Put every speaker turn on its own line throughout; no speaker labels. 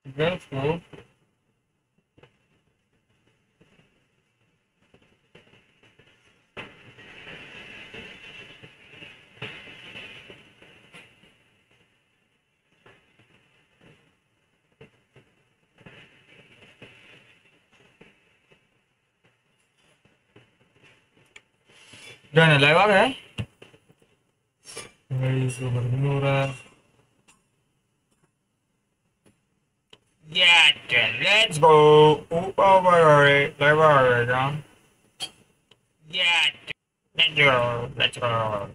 Let's go. जाने लगा है भाई सुपर नहीं हो रहा है Yeah, then let's go. Over it. Over it, huh? Yeah, let's go. Let's go.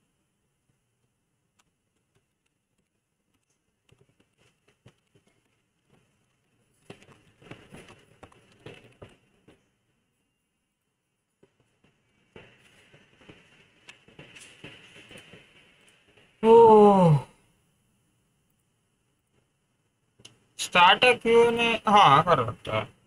Oh starter क्यों ने हाँ कर सकता है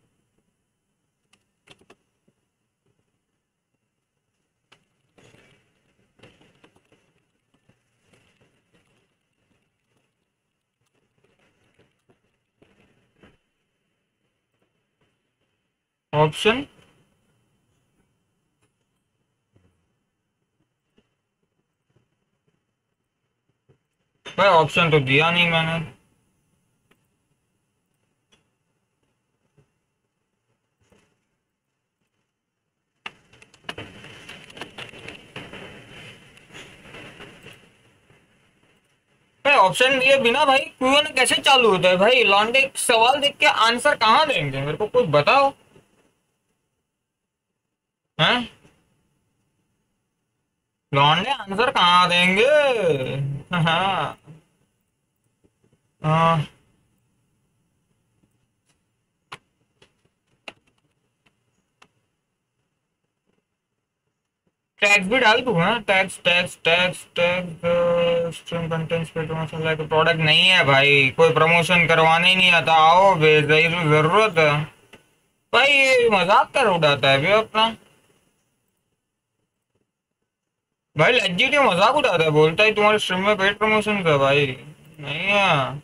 ऑप्शन भाई ऑप्शन तो दिया नहीं मैंने भाई ऑप्शन दिए बिना भाई क्यों कैसे चालू होता है भाई लॉन्डे सवाल देख के आंसर कहाँ देंगे मेरे को कुछ बताओ हैं लॉन्डे आंसर कहाँ देंगे हाँ हाँ टैक्स भी डाल दूँ ना tax tax tax tax stream contents पे प्रमोशन लाइक प्रोडक्ट नहीं है भाई कोई प्रमोशन करवाने ही नहीं आता आओ बे जरूरत है भाई ये मजाक कर उड़ाता है बे अपना भाई लज्जिट ये मजाक उड़ाता है बोलता है तुम्हारे स्ट्रीम में पेड प्रमोशन का भाई नहीं है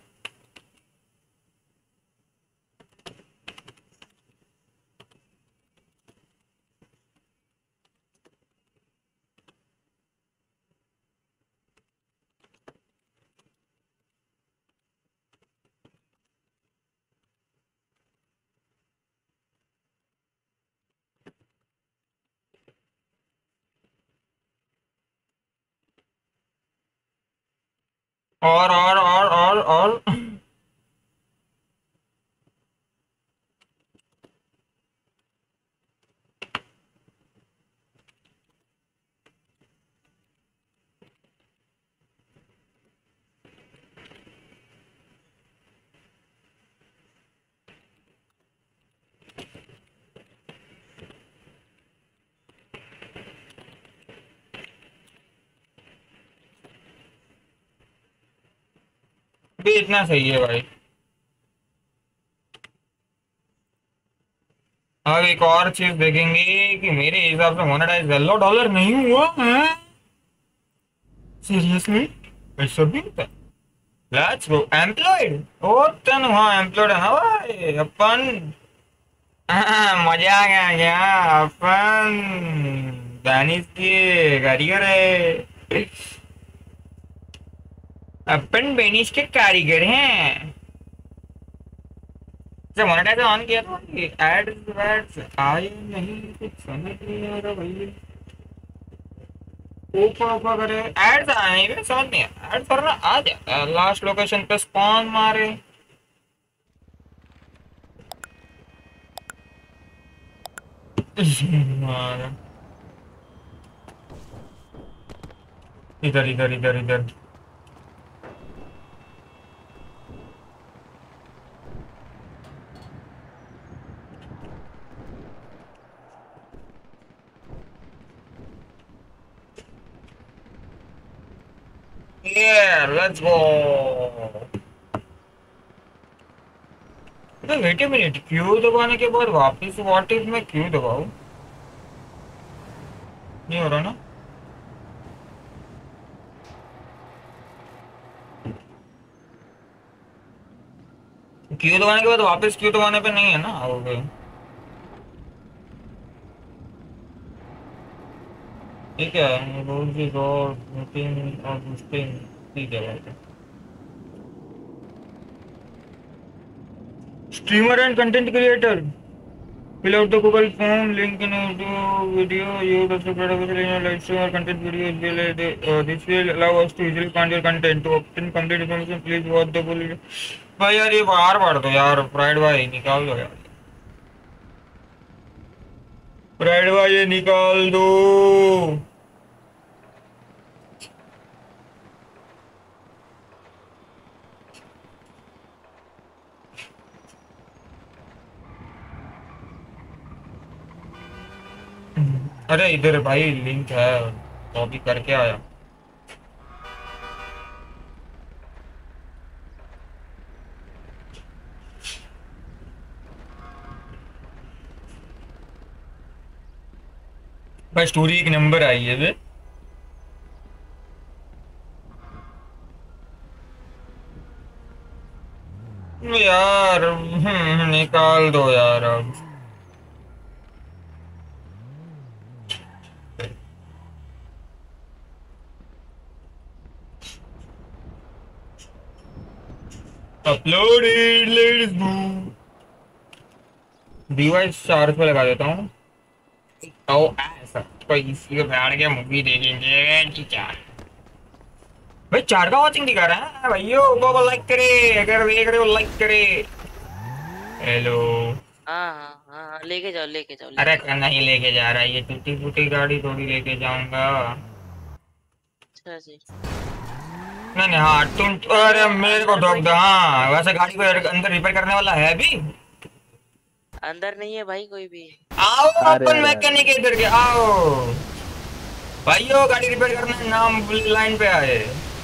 और भी इतना सही है भाई अब एक और चीज देखेंगे कि मेरे हिसाब से मोनेटाइज $1 नहीं हुआ है सीरियसली ऐसा भी होता है लेट्स गो एम्प्लॉयड ओ तन हाँ एम्प्लॉयड है ना भाई अपन मजा आ गया क्या अपन दानिश की कारीगर है अपन बेनिश के कारीगर हैं जब मोनेटाइज ऑन किया तो एड्स वैड्स आए नहीं कुछ समझ नहीं आ रहा भाई ऊपर ऊपर करे एड्स आए नहीं बे, समझ नहीं एड्स करना आ जाता है लास्ट लोकेशन पे स्पॉन मारे मारा। इधर इधर इधर इधर Yeah, let's go. तो वेट ए मिनट क्यू दबाने के बाद वापस व्हाट इफ मैं क्यू दबाऊं नहीं हो रहा ना क्यू दबाने के बाद वापस क्यू दबाने पे नहीं है ना आओगे। ठीक है, रोज इज और मीटिंग और बूस्टिंग। ठीक है भाई। Streamer and content creator, fill out the Google form link in audio video. You would also create a in your live stream or content video as well. This will allow us to easily find your content. To obtain complete information, please watch the full video. भाई यार ये बाहर पढ़ दो यार, pride भाई निकाल दो यार, प्राइड भाई ये निकाल दो। अरे इधर भाई लिंक है, कॉपी करके आया। भाई स्टोरी एक नंबर आई है वे यार। निकाल दो यार अब। Uploaded, let's go. Device charge पे लगा देता हूँ। तो ऐसा कोई इसी को बैठ के मूवी देखेंगे क्या भाई। चार का वॉचिंग दिखा रहा है भाइयों, वो लाइक करे, अगर देख रहे हो लाइक करे। हेलो।
हाँ हाँ हाँ, लेके जाओ लेके जाओ।
अरे नहीं लेके जा रहा है, ये टूटी फूटी गाड़ी थोड़ी लेके जाऊंगा।
अच्छा जी।
नहीं नहीं हाँ तुम, अरे मेरे को ठोक दो। हाँ वैसे गाड़ी को अंदर रिपेयर करने वाला है भी
अंदर नहीं है भाई कोई भी।
आओ अपन मैकेनिक इधर के आओ भाइयों, गाड़ी रिपेयर करने नाम लाइन पे आए।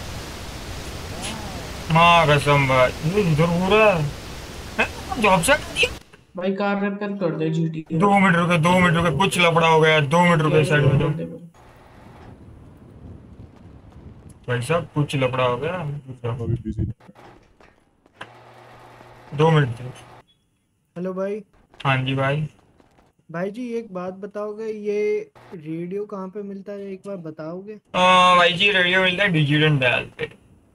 हाँ कसम भाई, ये इधर हो रहा है जॉब से
भाई। कार रिपेयर कर दे जीटी।
2 मिनट रुके, 2 मिनट रुके, कुछ लफड़ा हो गया। 2 मिनट रुके साइड में जाओ भाई साहब, कुछ लफड़ा हो गया। 2 मिनट।
हेलो भाई।
हाँ जी भाई।
भाई जी एक बात बताओगे, ये रेडियो कहाँ पे मिलता है, एक बार बताओगे?
भाई जी रेडियो मिलता है डिजिटल डायल पे।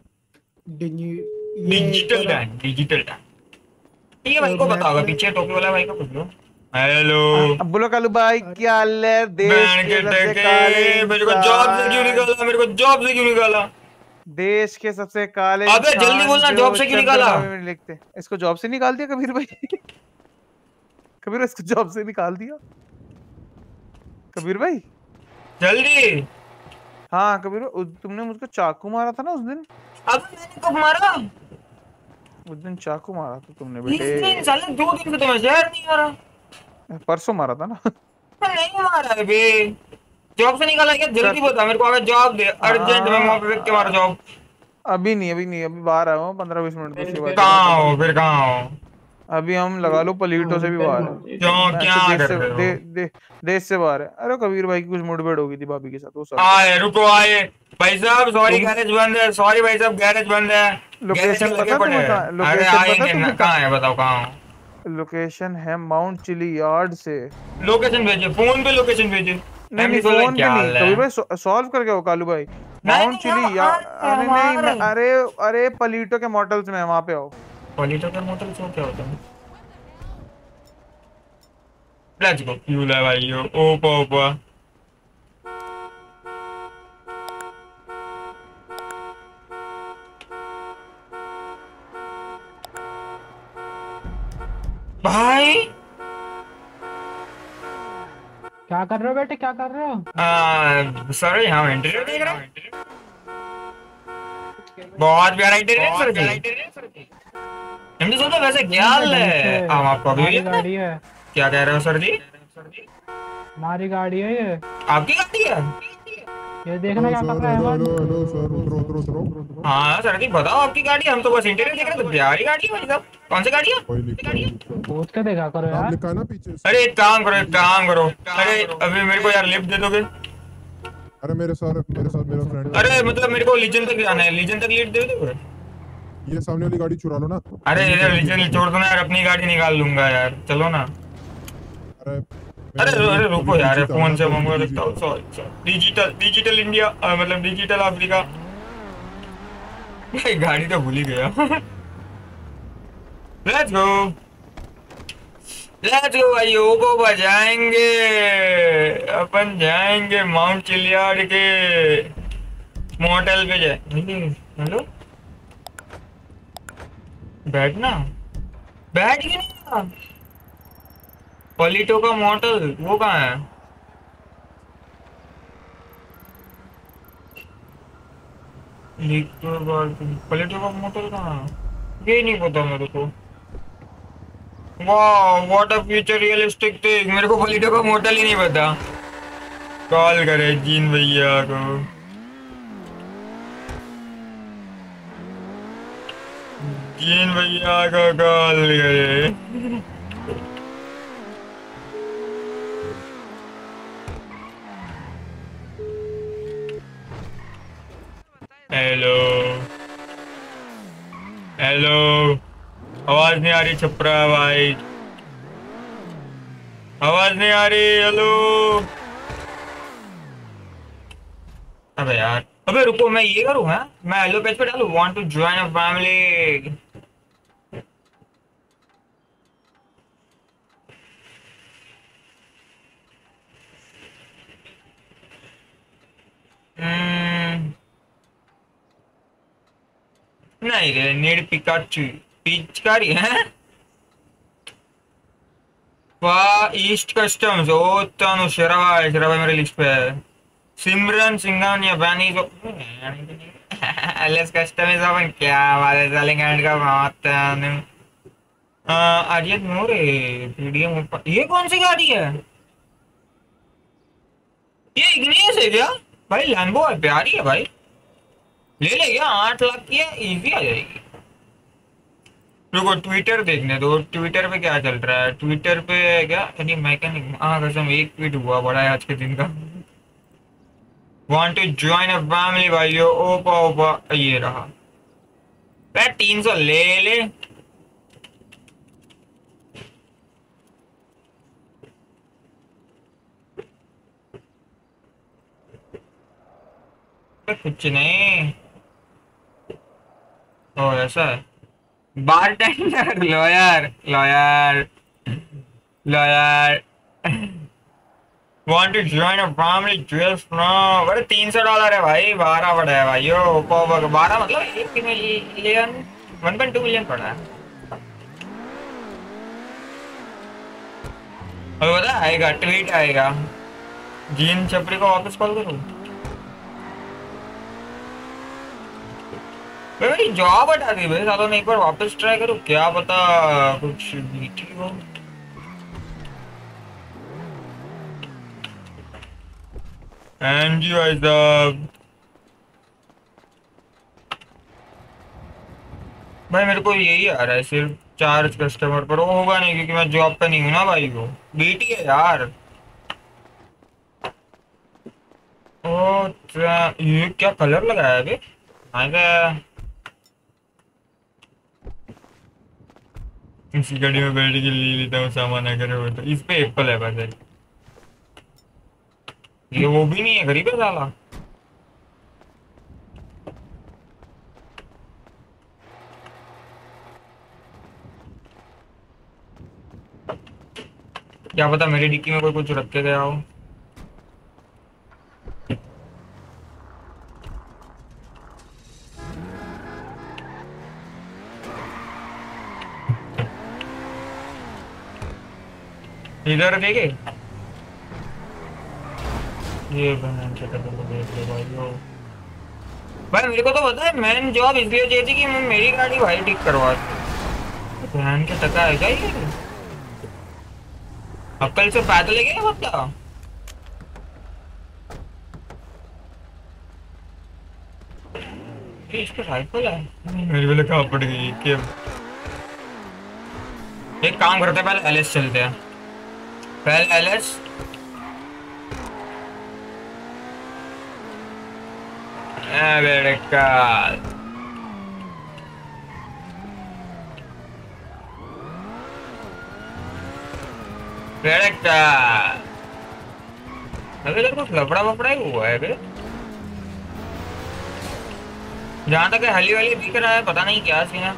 Digital dial, digital dial. ठीक है भाई को बताओगे, पीछे टोपी वाला भाई को पूछ लो। हेलो
अब बोलो कालू भाई क्या हाल है? देश के सबसे काले,
मेरे को जॉब से क्यों निकाला, मेरे को जॉब से क्यों निकाला?
देश के सबसे काले।
अबे जल्दी बोलना, जॉब से क्यों निकाला?
लिखते इसको जॉब से निकाल दिया कबीर भाई। कबीर इसको जॉब से निकाल दिया कबीर भाई,
जल्दी।
हाँ कबीर भाई, तुमने मुझको चाकू मारा था ना उस दिन।
अब मैंने कब मारा?
उस दिन चाकू मारा था तुमने
इस दिन
बेटे।
साले 2 दिन से तुम्हें शहर नहीं आ रहा।
परसों मारा था ना।
मैं नहीं मारा है बे। जॉब से निकाला क्या? जल्दी बता मेरे को, अगर जॉब दे अर्जेंट, मैं वहां पे व्यक्ति मारा जॉब।
अभी नहीं अभी बाहर आया हूँ 15-20 मिनट दूसरी बात।
कहाँ हो फिर, कहाँ हो?
अभी हम लगा लो पलीटो से भी बाहर है।
क्यों, क्या कर रहे हो?
देश से बाहर है। अरे कबीर भाई की कुछ मुठभेड़ हो गई थी भाभी के साथ, वो सब।
आए रुको आए भाई साहब, सॉरी गैरेज बंद है, सॉरी भाई साहब गैरेज बंद है।
लोकेशन पता है?
अरे आएंगे ना, कहाँ है बताओ कहाँ?
लोकेशन है माउंट चिली यार्ड से।
लोकेशन भेजिए, फोन पे लोकेशन भेजिए।
नहीं फोन पे नहीं कबीर भाई, सॉल्व करके हो कालू भाई। माउंट चिली यार्ड, अरे नहीं, अरे पलीटो के मॉडल्स में वहां पे आओ।
पलीटो के मॉडल्स में क्या होता है? Let's go. फ्यूल है भाइयों, ओपा ओपा। भाई
क्या कर रहे हो बेटे, क्या कर रहे हो?
सर यहाँ इंटरव्यू देख रहे हैं। बहुत प्यारा interview sir ji. MD sir वैसे क्या हाल है? हम आपको अभी
गाड़ी है।
क्या कह रहे हो सर जी?
हमारी गाड़ी है ये।
आपकी गाड़ी है?
ये देखना क्या कर रहा है।
हाँ सर जी बताओ, आपकी गाड़ी? हम तो बस इंटरव्यू देख रहे थे। प्यारी गाड़ी है भाई साहब। कौन सी गाड़ी है?
पूछ के देखा करो यार।
अरे एक काम करो, एक काम करो। अरे अभी मेरे को यार लिफ्ट दे दोगे?
अरे मेरे साथ मेरा फ्रेंड।
अरे मतलब मेरे को लीजन तक जाना है, लीजन तक लिफ्ट दे दोगे?
ये सामने वाली गाड़ी चुरा लो ना।
अरे इधर नीचे छोड़ दो ना यार, अपनी गाड़ी निकाल लूंगा यार, चलो ना।
अरे
अरे रुको यार, फोन से मंगवा सकता हूँ। डिजिटल इंडिया, मतलब डिजिटल अफ्रीका। भाई गाड़ी तो भूल ही गया। लेट्स गो भाई, ओको बजाएंगे अपन, जाएंगे माउंट चिलियार्ड के मोटेल पे जाए। हेलो बैठना, बैठ गया। पॉलिटो का मोटेल वो कहाँ है? पॉलिटो का मोटेल कहाँ है? ये नहीं पता मेरे को। वाह what a future realistic thing. मेरे को पॉलिटो का मोटेल ही नहीं पता। कॉल करे जीन भैया को। जीन भैया को कॉल करे। हेलो हेलो, आवाज नहीं आ रही छपरा भाई, आवाज नहीं आ रही। हेलो अबे यार, अबे रुको, मैं ये करूँ? है मैं हेलो पेज पे डालू, want to join a family. नहीं रे, नीड पिकाचू पिचकारी है। वाह ईस्ट कस्टम्स, ओ तानु शराबा शराबा मेरे लिस्ट पे है। सिमरन सिंघानिया बैनी जो एलएस कस्टम्स अपन क्या वाले चलेंगे एंड का बात है। आर्यन मोरे पीडीएम ऊपर, ये कौन सी गाड़ी है? ये इग्नियस है क्या भाई? लैम्बो है, प्यारी है भाई, ले ले क्या? 8 लाख की है, इजी आ जाएगी। रुको ट्विटर देखने दो, ट्विटर पे क्या चल रहा है। ट्विटर पे क्या यानी मैकेनिक, हाँ कसम 1 ट्वीट हुआ बड़ा है आज के दिन का। Want to join a family भाइयों, ओपा ओपा ये रहा। 300 ले ले। कुछ नहीं। ओ ऐसा है। Bartender, lawyer lawyer lawyer. Want to join a family 12 from, बड़े $300 है भाई, 12 पड़ा है भाई। यो 12 मतलब 1 मिलियन, 1.2 मिलियन पड़ा है। और पता आएगा, ट्वीट आएगा। जीन छपरी को वापस कॉल करूँ? भाई जॉब हटा दी भाई सालों ने, एक बार वापस ट्राई करूँ, क्या पता कुछ मीठी हो। एनजी भाई साहब, भाई मेरे को यही आ रहा है सिर्फ चार्ज कस्टमर पर, वो होगा नहीं क्योंकि मैं जॉब पे नहीं हूँ ना भाई। वो बीटी है यार। ओ ये क्या कलर लगाया है अभी? इसी गाड़ी में बैठ के ले लेता हूँ सामान, अगर हो तो। इस पे एप्पल है बस, ये वो भी नहीं है, गरीब है साला। क्या पता मेरी डिक्की में कोई कुछ रख के गया हो। इधर देखे ये भाई, मेरे को तो पता है मैंने जॉब इसलिए चाहिए थी कि मैं मेरी गाड़ी भाई ठीक करवा बहन के टका है क्या ये? अब कल से पैदल ले गए बता। इस पे राइफल है, मेरी वाले कहाँ पड़ गई? एक काम करते हैं, पहले एलएस चलते हैं। पहले एलएस करेक्ट। अबे तेरे को लफड़ा वफड़ा ही हुआ है बे। जहाँ तक हली वाली दिख रहा है पता नहीं क्या सीन है।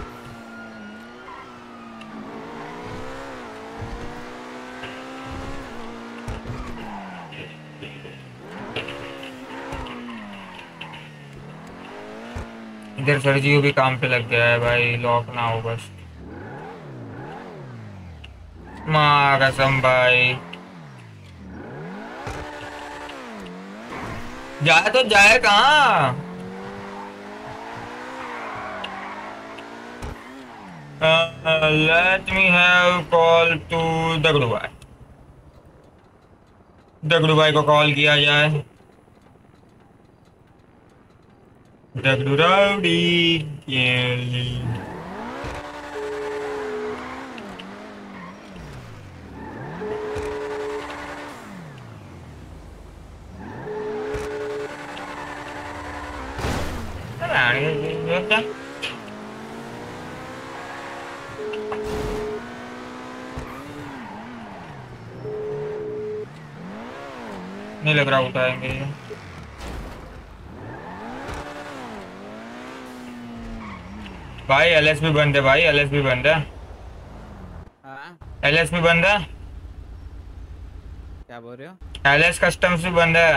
इधर सरजियो भी काम पे लग गया है भाई, लॉक ना हो बस। माँ कसम भाई, जाए तो जाए कहाँ? Let me have call to Dagdu भाई। दगड़ू भाई को कॉल किया जाए। दगड़ू राउडी नहीं लग रहा उठाएंगे ये। भाई एलएसपी बंद है भाई, एलएसपी बंद है। एलएसपी बंद है।
क्या बोल रहे हो?
एलएस कस्टम्स भी बंद है।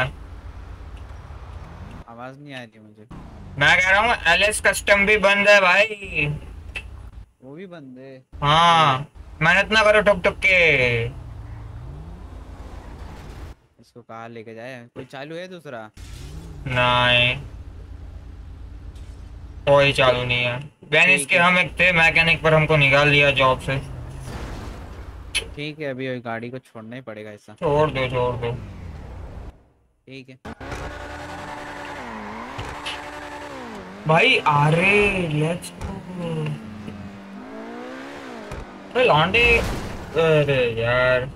आवाज नहीं आ रही मुझे।
मैं कह रहा हूँ एलएस कस्टम भी बंद है भाई।
वो भी बंद है?
हाँ, मेहनत ना करो ठुक ठुक के।
इसको कहाँ लेके जाए? कोई चालू है दूसरा?
नहीं, कोई चालू नहीं है। बैन इसके हम एक थे मैकेनिक, पर हमको निकाल दिया जॉब से।
ठीक है, अभी गाड़ी को छोड़ना ही पड़ेगा ऐसा।
छोड़ दो छोड़ दो।
ठीक है
भाई अरे लेट्स गो लॉन्डे। अरे यार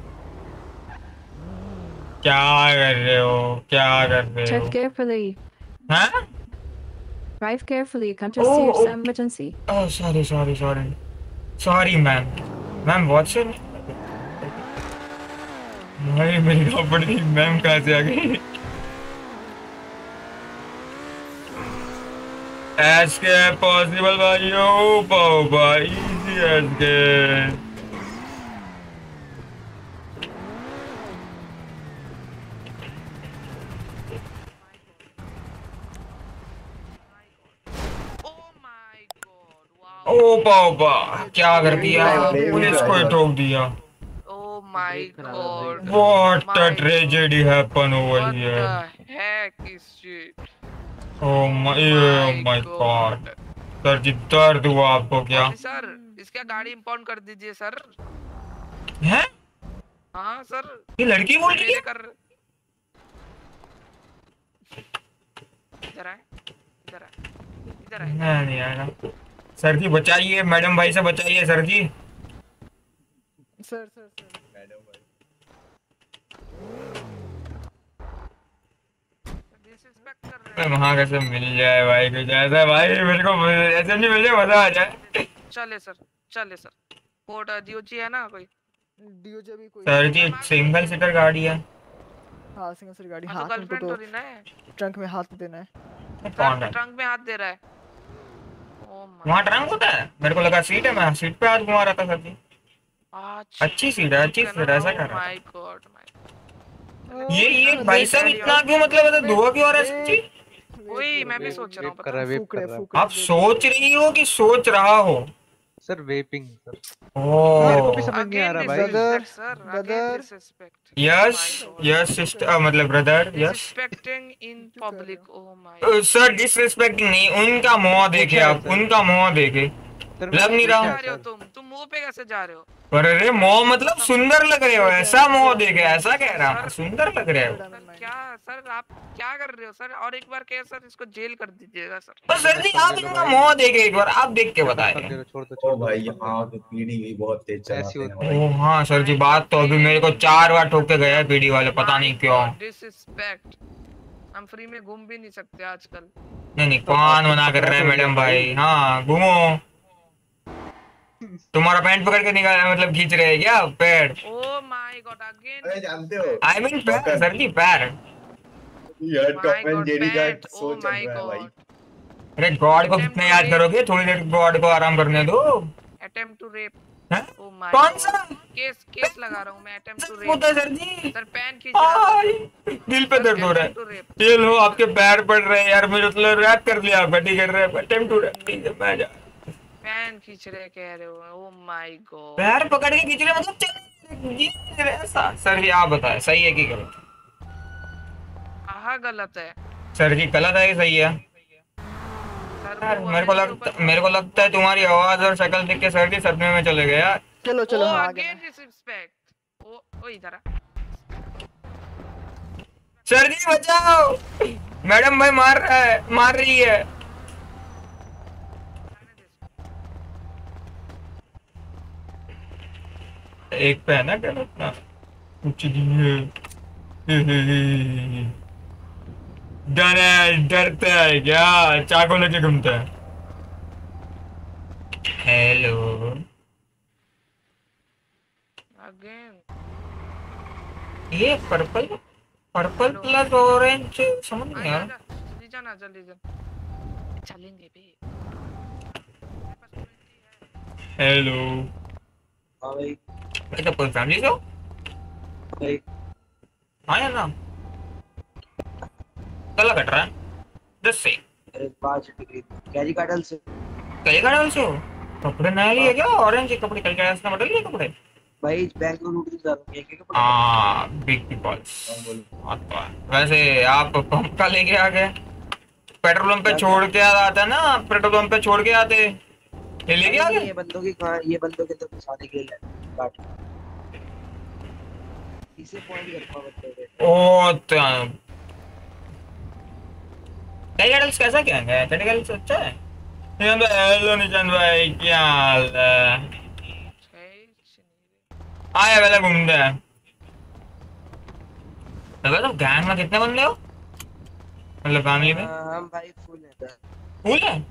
क्या कर रहे हो, क्या कर रहे हो?
Tread carefully.
हाँ?
Drive carefully. Come to serious emergency.
Oh, sorry ma'am. Ma'am what's your? भाई मेरी प्रॉपर्टी मैम कहाँ से आ गई? एस्केप पॉसिबल भाई, ओ बाबा इजी एस्केप। ओ बाबा क्या कर दिया, पुलिस को ठोक दिया।
Oh my god.
What a tragedy happened over
What
here.
the heck is shit?
Oh my god. Sir ji दर्द हुआ आपको क्या?
सर इसका गाड़ी इंपाउंड कर दीजिए सर।
हैं?
हाँ सर।
ये लड़की बोल रही है?
इधर आए, इधर आए, इधर आए।
नहीं आएगा। सर जी बचाइए, मैडम भाई से बचाइए सर जी।
सर मैडम भाई
वहाँ कैसे मिल जाए भाई कुछ ऐसा? भाई मेरे को ऐसे नहीं मिल जाए, मजा आ जाए।
चले सर कोर्ट डीओजी है ना कोई?
डीओजी भी कोई?
सर जी सिंगल सीटर गाड़ी है।
हाँ सिंगल सीटर गाड़ी।
हाँ,
हाथ में तो ट्रंक में हाथ देना है।
कौन है?
ट्रंक में हाथ दे रहा है।
वहाँ ट्रंक होता है? मेरे को लगा सीट है, मैं सीट पे हाथ घुमा रहा था सर जी। अच्छी सीट है, अच्छी सीट है, ऐसा कर रहा है। ये भाई साहब इतना क्यों, मतलब ऐसा धुआं क्यों आ रहा है सच्ची?
वही मैं भी सोच रहा हूँ।
आप सोच रही हो कि सोच रहा हो?
Sir vaping sir.
मेरे
को भी समझ नहीं आ रहा भाई।
ब्रदर
यस सिस्टर, मतलब brother yes.
Disrespecting in public. Oh my
sir disrespecting नहीं, उनका मुंह देखे आप, उनका मुंह देखे लग नहीं रहा।
तुम मुंह पे कैसे जा रहे हो?
अरे मुंह मतलब सुंदर लग रहे हो, ऐसा मुंह देखे, ऐसा कह रहा हूँ, सुंदर लग रहे हो।
क्या सर आप क्या कर रहे हो सर? और एक बार कहे सर इसको जेल कर दीजिएगा सर।
तो सर जी आप इनका मुंह देखे एक बार, आप देख के बताएं।
ओ भाई यहाँ तो पीढ़ी भी बहुत तेज चलाते हैं।
ओ हाँ सर जी, बात तो अभी मेरे को 4 बार ठोक के गए हैं पीडी वाले, पता नहीं क्यों।
डिसरिस्पेक्ट, हम फ्री में घूम भी नहीं सकते आजकल।
नहीं कौन मना कर रहा है मैडम भाई? हाँ घूमो। तुम्हारा पैंट पकड़ के निकाल मतलब खींच रहे हैं क्या पैर?
Oh my god again.
अरे जानते हो
आई मीन पैर सर जी पैर।
यार
My
top and
God,
Jerry का
पैंट,
सो
oh
चल
my
रहा है भाई।
God.
अरे गॉड को कितने याद करोगे, थोड़ी देर गॉड को आराम करने दो।
Attempt to rape.
हैं?
Oh my
कौन
God.
सा
केस लगा रहा हूँ मैं। Attempt to
होता है
rape.
सर जी?
सर पैन खींच रहा था।
आई, दिल पे दर्द हो रहा
Attempt to
है।
rape.
ये लो आपके पैर पड़ रहे हैं यार, मुझे तो रैप कर लिया आपका, ठीक कर रहे हैं अटेम्प्ट टू रैप, ठीक है मैं जा।
पैन खींच रहे कह रहे हो। Oh my God.
पैर पकड़ के खींच रहे मतलब जी ऐसा। सर जी आप बताएं सही है कि गलत?
आहा गलत है।
सर जी गलत है कि सही है?
सर
यार
वो
मेरे को लगता है तुम्हारी आवाज और शक्ल देख के सर जी सदमे में चले गए यार।
चलो चलो
ओ
हाँ, आगे
अगेन डिसरिस्पेक्ट। ओ इधर आ।
सर जी बचाओ, मैडम भाई मार रही है। एक पे है ना क्या ना कुछ डरता है क्या, चाकू लेके घूमता है। हेलो
अगेन
ये पर्पल प्लस ऑरेंज समझ नहीं आ रहा।
जल्दी जाना जल्दी जाना। चलेंगे बे।
हेलो
हाँ भाई
भाई तो पूरी फैमिली से हो?
भाई
हाँ या ना? कल कट रहा है 10 से।
अरे 5 डिग्री कैरी कार्डल से।
कल का डाल से हो? कपड़े नए लिए क्या? ऑरेंज कपड़े कल का इसने बदल लिए कपड़े?
भाई बैंक में लूट जा रहा हूँ एक
बिग बॉस। वैसे आप पंप का लेके आ गए, पेट्रोल पंप पे छोड़ के आता ना, पेट्रोल पंप पे छोड़ के आते, ये लेके आ गए।
ये बंदों की कहां, ये बंदों के अंदर फंसाने के लिए काट इसे पॉइंट कर पाओ बंदे।
ओ टाइगर्स कैसा क्या है? टाइगर्स अच्छा है। हेलो निशान भाई क्या हाल है? आया वाला घूमता है। तो गैंग में कितने बंदे हो मतलब फैमिली में?
हम भाई फुल है।
फुल है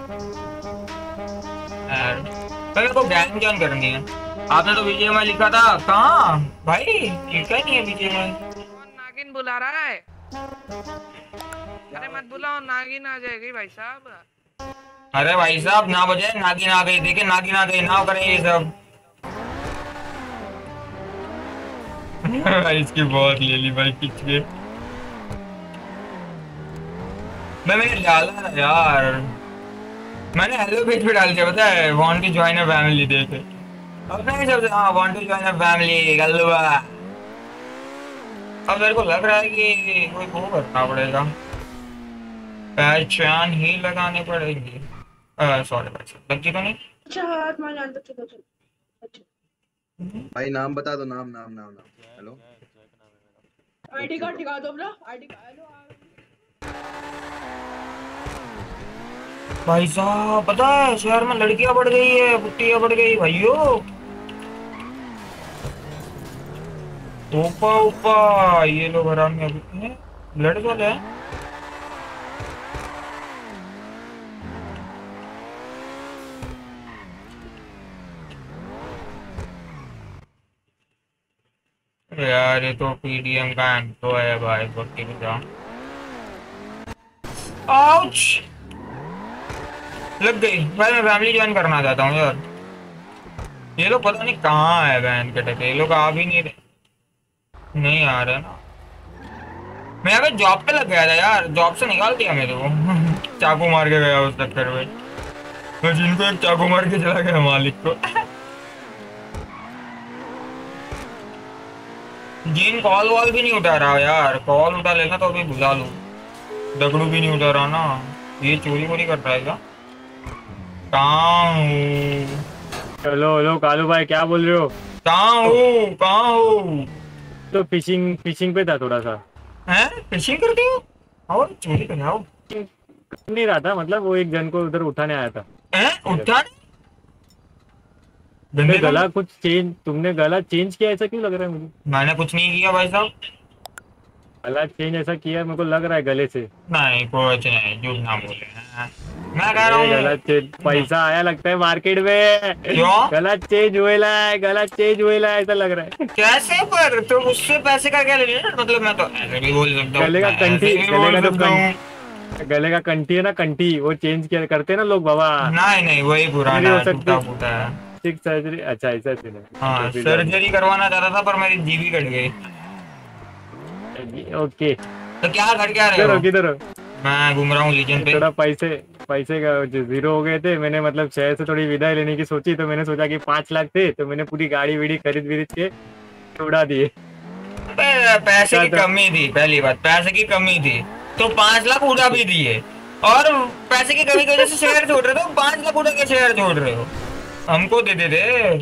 यार। मेरे को गैंग ज्वाइन करनी है। आपने तो बीजेएमआई लिखा था, कहाँ भाई लिखा ही नहीं है बीजेएमआई।
नागिन बुला रहा है। अरे मत बुलाओ, नागिन आ जाएगी भाई साहब।
अरे भाई साहब ना बजाए, नागिन आ गई। देखिए नागिन आ गई, ना करें ये सब। इसकी बहुत ले ली भाई खींच के। मैंने डाला ना यार, मैंने हेलो पेज पे डाल दिया पता है, want to join a family देखे अपने हिसाब से। हाँ want to join a family गलबा। अब मेरे को लग रहा है कि कोई वो करना पड़ेगा, पहचान ही लगाने पड़ेगी। सॉरी लगी तो नहीं।
अच्छा हाथ मार जान तो चलो।
भाई नाम बता दो, नाम नाम नाम नाम। हेलो
आईडी कार्ड दिखा दो ब्रो, आईडी कार्ड।
भाई साहब पता है शहर में लड़कियां बढ़ गई है, बुट्टियां बढ़ गई भाइयों। ओपा ओपा ये लोग हरामी अभी लड़ वाले हैं। यार ये तो पीडीएम का एंट्रो है भाई, बक्की में जाओ। आउच लग गई भाई। मैं फैमिली ज्वाइन करना चाहता हूँ यार। ये लोग पता नहीं कहाँ है बहन के टके, ये लोग आ भी नहीं आ रहे ना। मैं यहाँ पे जॉब पे लग गया था यार, जॉब से निकाल दिया मेरे को। चाकू मार के गया उस चक्कर में, तो जिनको एक चाकू मार के चला गया मालिक को। जिन कॉल वॉल भी नहीं उठा रहा यार, कॉल उठा लेना तो अभी बुला लूं। दगड़ू भी नहीं उठा रहा ना, ये चोरी वोरी कर रहा है क्या? कहाँ हूँ?
हेलो हेलो कालू भाई क्या बोल रहे हो?
कहाँ हूँ?
तो फिशिंग पे था थोड़ा सा।
हैं? फिशिंग करते हो? और चोरी कर रहा हो?
नहीं रहा था, मतलब वो एक जन को उधर उठाने आया था।
हैं? उठाने?
गला कुछ चेंज, तुमने गला चेंज किया, ऐसा क्यों लग रहा है मुझे?
मैंने कुछ नहीं किया भाई साहब।
गलत चेंज ऐसा किया मेरे को लग रहा है गले से।
नहीं कुछ नहीं, झूठ ना बोले। मैं कह रहा हूँ
गलत चेंज, पैसा आया लगता है मार्केट में।
क्यों?
गलत चेंज हुएला है, गलत चेंज हुएला है, ऐसा लग रहा है।
कैसे पर तो उससे पैसे का क्या लेना? मतलब मैं तो ऐसे भी बोल सकता हूँ,
गले का
मैं ऐसे
कंठी,
भी बोल सकता हूँ।
गले का कंठी है ना, कंठी वो चेंज किया करते हैं ना लोग बाबा।
नहीं नहीं वही पुराना
हो
है,
सकती
टूटा फूटा है।
सिक्स सर्जरी, अच्छा ऐसा सीन है।
हाँ सर्जरी करवाना चाहता था पर मेरी जीभी कट गई।
ओके
तो क्या कर क्या रहे हो?
किधर हो?
मैं घूम रहा हूँ लीजन पे।
थोड़ा पैसे का जो जीरो हो गए थे, मैंने मतलब शहर से थोड़ी विदाई लेने की सोची, तो मैंने सोचा कि 5 लाख थे तो मैंने पूरी गाड़ी वीड़ी खरीद के उड़ा दिए।
पैसे की कमी थी, पहली बात पैसे की कमी थी तो 5 लाख उड़ा भी दिए, और पैसे की कमी की वजह से शेयर छोड़ रहे हो। 5 लाख उड़ा के शेयर छोड़ रहे हो, हमको दे दे।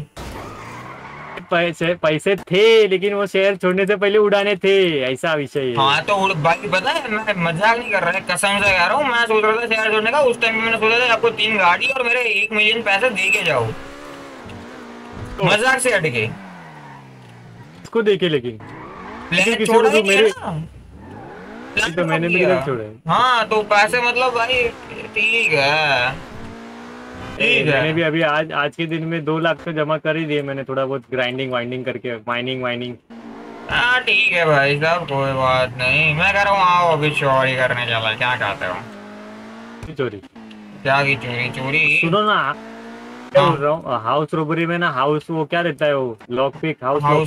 पैसे थे लेकिन वो शेयर छोड़ने से पहले उड़ाने थे, ऐसा विषय है।
हाँ तो भाई पता है मैं मजाक नहीं कर रहा है, कसम से कह रहा हूँ। मैं सोच रहा था शेयर छोड़ने का, उस टाइम मैंने सोचा था आपको 3 गाड़ी और मेरे 1 मिलियन पैसे दे के जाओ, मजाक से हटके।
इसको देखे लेकिन
छोड़ा ही
मेरे
ना,
तो मैंने भी नहीं छोड़ा।
हाँ तो पैसे मतलब भाई ठीक है, ठीक है।
मैंने भी अभी आज के दिन में 2 लाख तो जमा कर ही दिए मैंने, थोड़ा बहुत ग्राइंडिंग वाइंडिंग करके, माइनिंग।
हाँ ठीक है भाई साहब, कोई बात नहीं। मैं कह रहा हूँ आओ अभी चोरी करने चला, क्या कहते हो?
चोरी?
क्या की चोरी? चोरी
सुनो ना, क्या बोल रहा हूँ, हाउस रोबरी में ना, हाउस वो क्या रहता है वो, lock pick,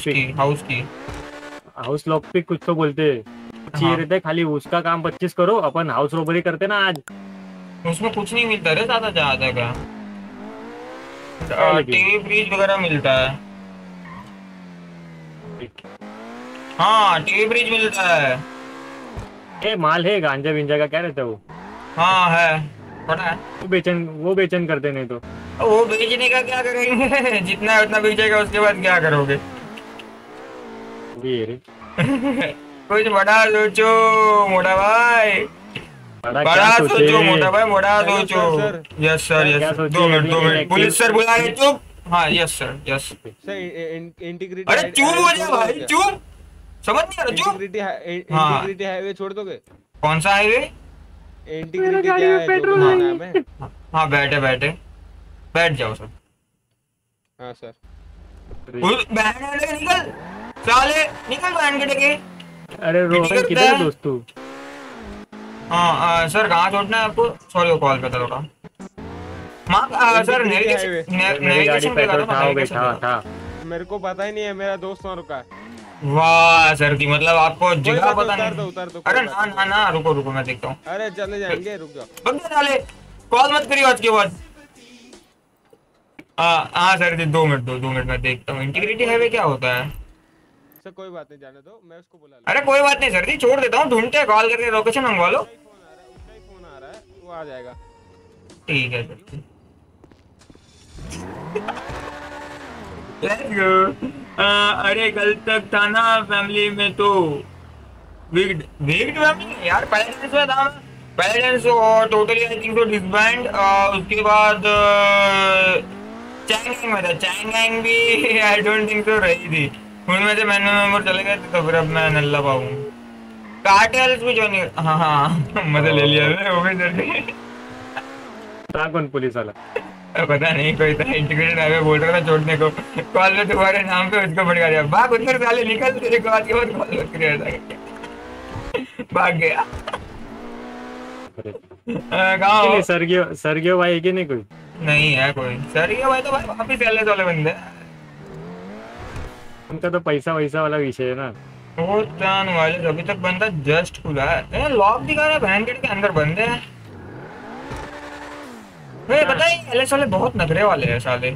house lock pick कुछ तो बोलते हैं। ये रहता है खाली, उसका काम 25 करो, अपन हाउस रोबरी करते ना आज।
उसमें कुछ नहीं मिलता रे ज्यादा का, टीवी फ्रिज वगैरह मिलता है। हाँ टीवी फ्रिज मिलता है।
ए माल है गांजा विंजा का क्या रहता है वो?
हाँ है, पता है।
वो बेचन करते नहीं तो
वो बेचने का क्या करेंगे? जितना उतना बेचेगा उसके बाद क्या करोगे? कुछ बड़ा सोचो मोटा भाई, बड़ा सोचो मोटा भाई, बड़ा सोचो। Yes sir, yes. 2 minute police sir बुला रहे, चुप। हाँ यस सर, यस।
इंटीग्रिटी,
अरे चुप हो जा भाई, चुप। समझ नहीं आ रहा, चुप।
इंटीग्रिटी हाईवे छोड़ दोगे?
कौन सा हाईवे?
इंटीग्रिटी क्या है? पेट्रोल नाम है।
हाँ बैठ जाओ सर।
हाँ सर।
निकल साले, निकल वैन के डगे।
अरे रोहन किधर है दोस्त तू?
हाँ सर कहाँ छोड़ना है आपको? सॉरी वो कॉल पे था थोड़ा। सर नेविगेशन पे करो ना।
मेरे को पता ही नहीं है, मेरा दोस्त वहाँ रुका है।
वाह सर जी, मतलब आपको जगह पता नहीं?
उतार दो।
अरे ना रुको मैं देखता हूँ।
अरे चले जाएंगे, रुक जाओ।
बंदे साले कॉल मत करियो आज के बाद। हाँ सर जी 2 मिनट में देखता हूँ। इंटीग्रिटी हाईवे क्या होता है?
सर कोई बात नहीं, जाने दो, मैं उसको बुला लूँ।
अरे कोई बात नहीं सर जी, छोड़ देता हूँ, ढूंढते कॉल करके लोकेशन मंगवा लो।
उसका ही फोन आ रहा है, वो आ जाएगा।
ठीक है सर। Let's go. अरे कल तक था ना फैमिली में तो वीक्ड फैमिली यार, पैलेडेंस में था। पैलेडेंस और टोटली आई थिंक तो डिसबैंड। उसके बाद चैंगैंग में था, चैंगैंग भी आई डोंट थिंक तो रही थी। उनमें से मैंने मेंबर चले गए थे, तो फिर अब मैं नल्ला पाऊँ। कार्टेल्स भी जो नहीं, हाँ मजा ले लिया वो भी जल्दी।
कौन पुलिस वाला?
पता नहीं, कोई था इंटीग्रेटेड हाईवे बोल रहा था छोड़ने को, कॉल में तुम्हारे नाम पे उसको भड़का दिया। भाग उधर साले, निकल, तेरे को आज के बाद कॉल मत करिए। भाग गया। कहाँ हो?
सरगियो भाई है कि नहीं? कोई
नहीं है कोई। सरगियो भाई तो भाई वापिस एलएस वाले बंदे,
उनका तो पैसा वैसा वाला विषय है ना।
वो चान वाले अभी तक बंदा जस्ट खुला है, लॉक दिखा रहा है, वैन गेट के अंदर बंदे हैं। पता है एलएस वाले बहुत नखरे वाले हैं साले।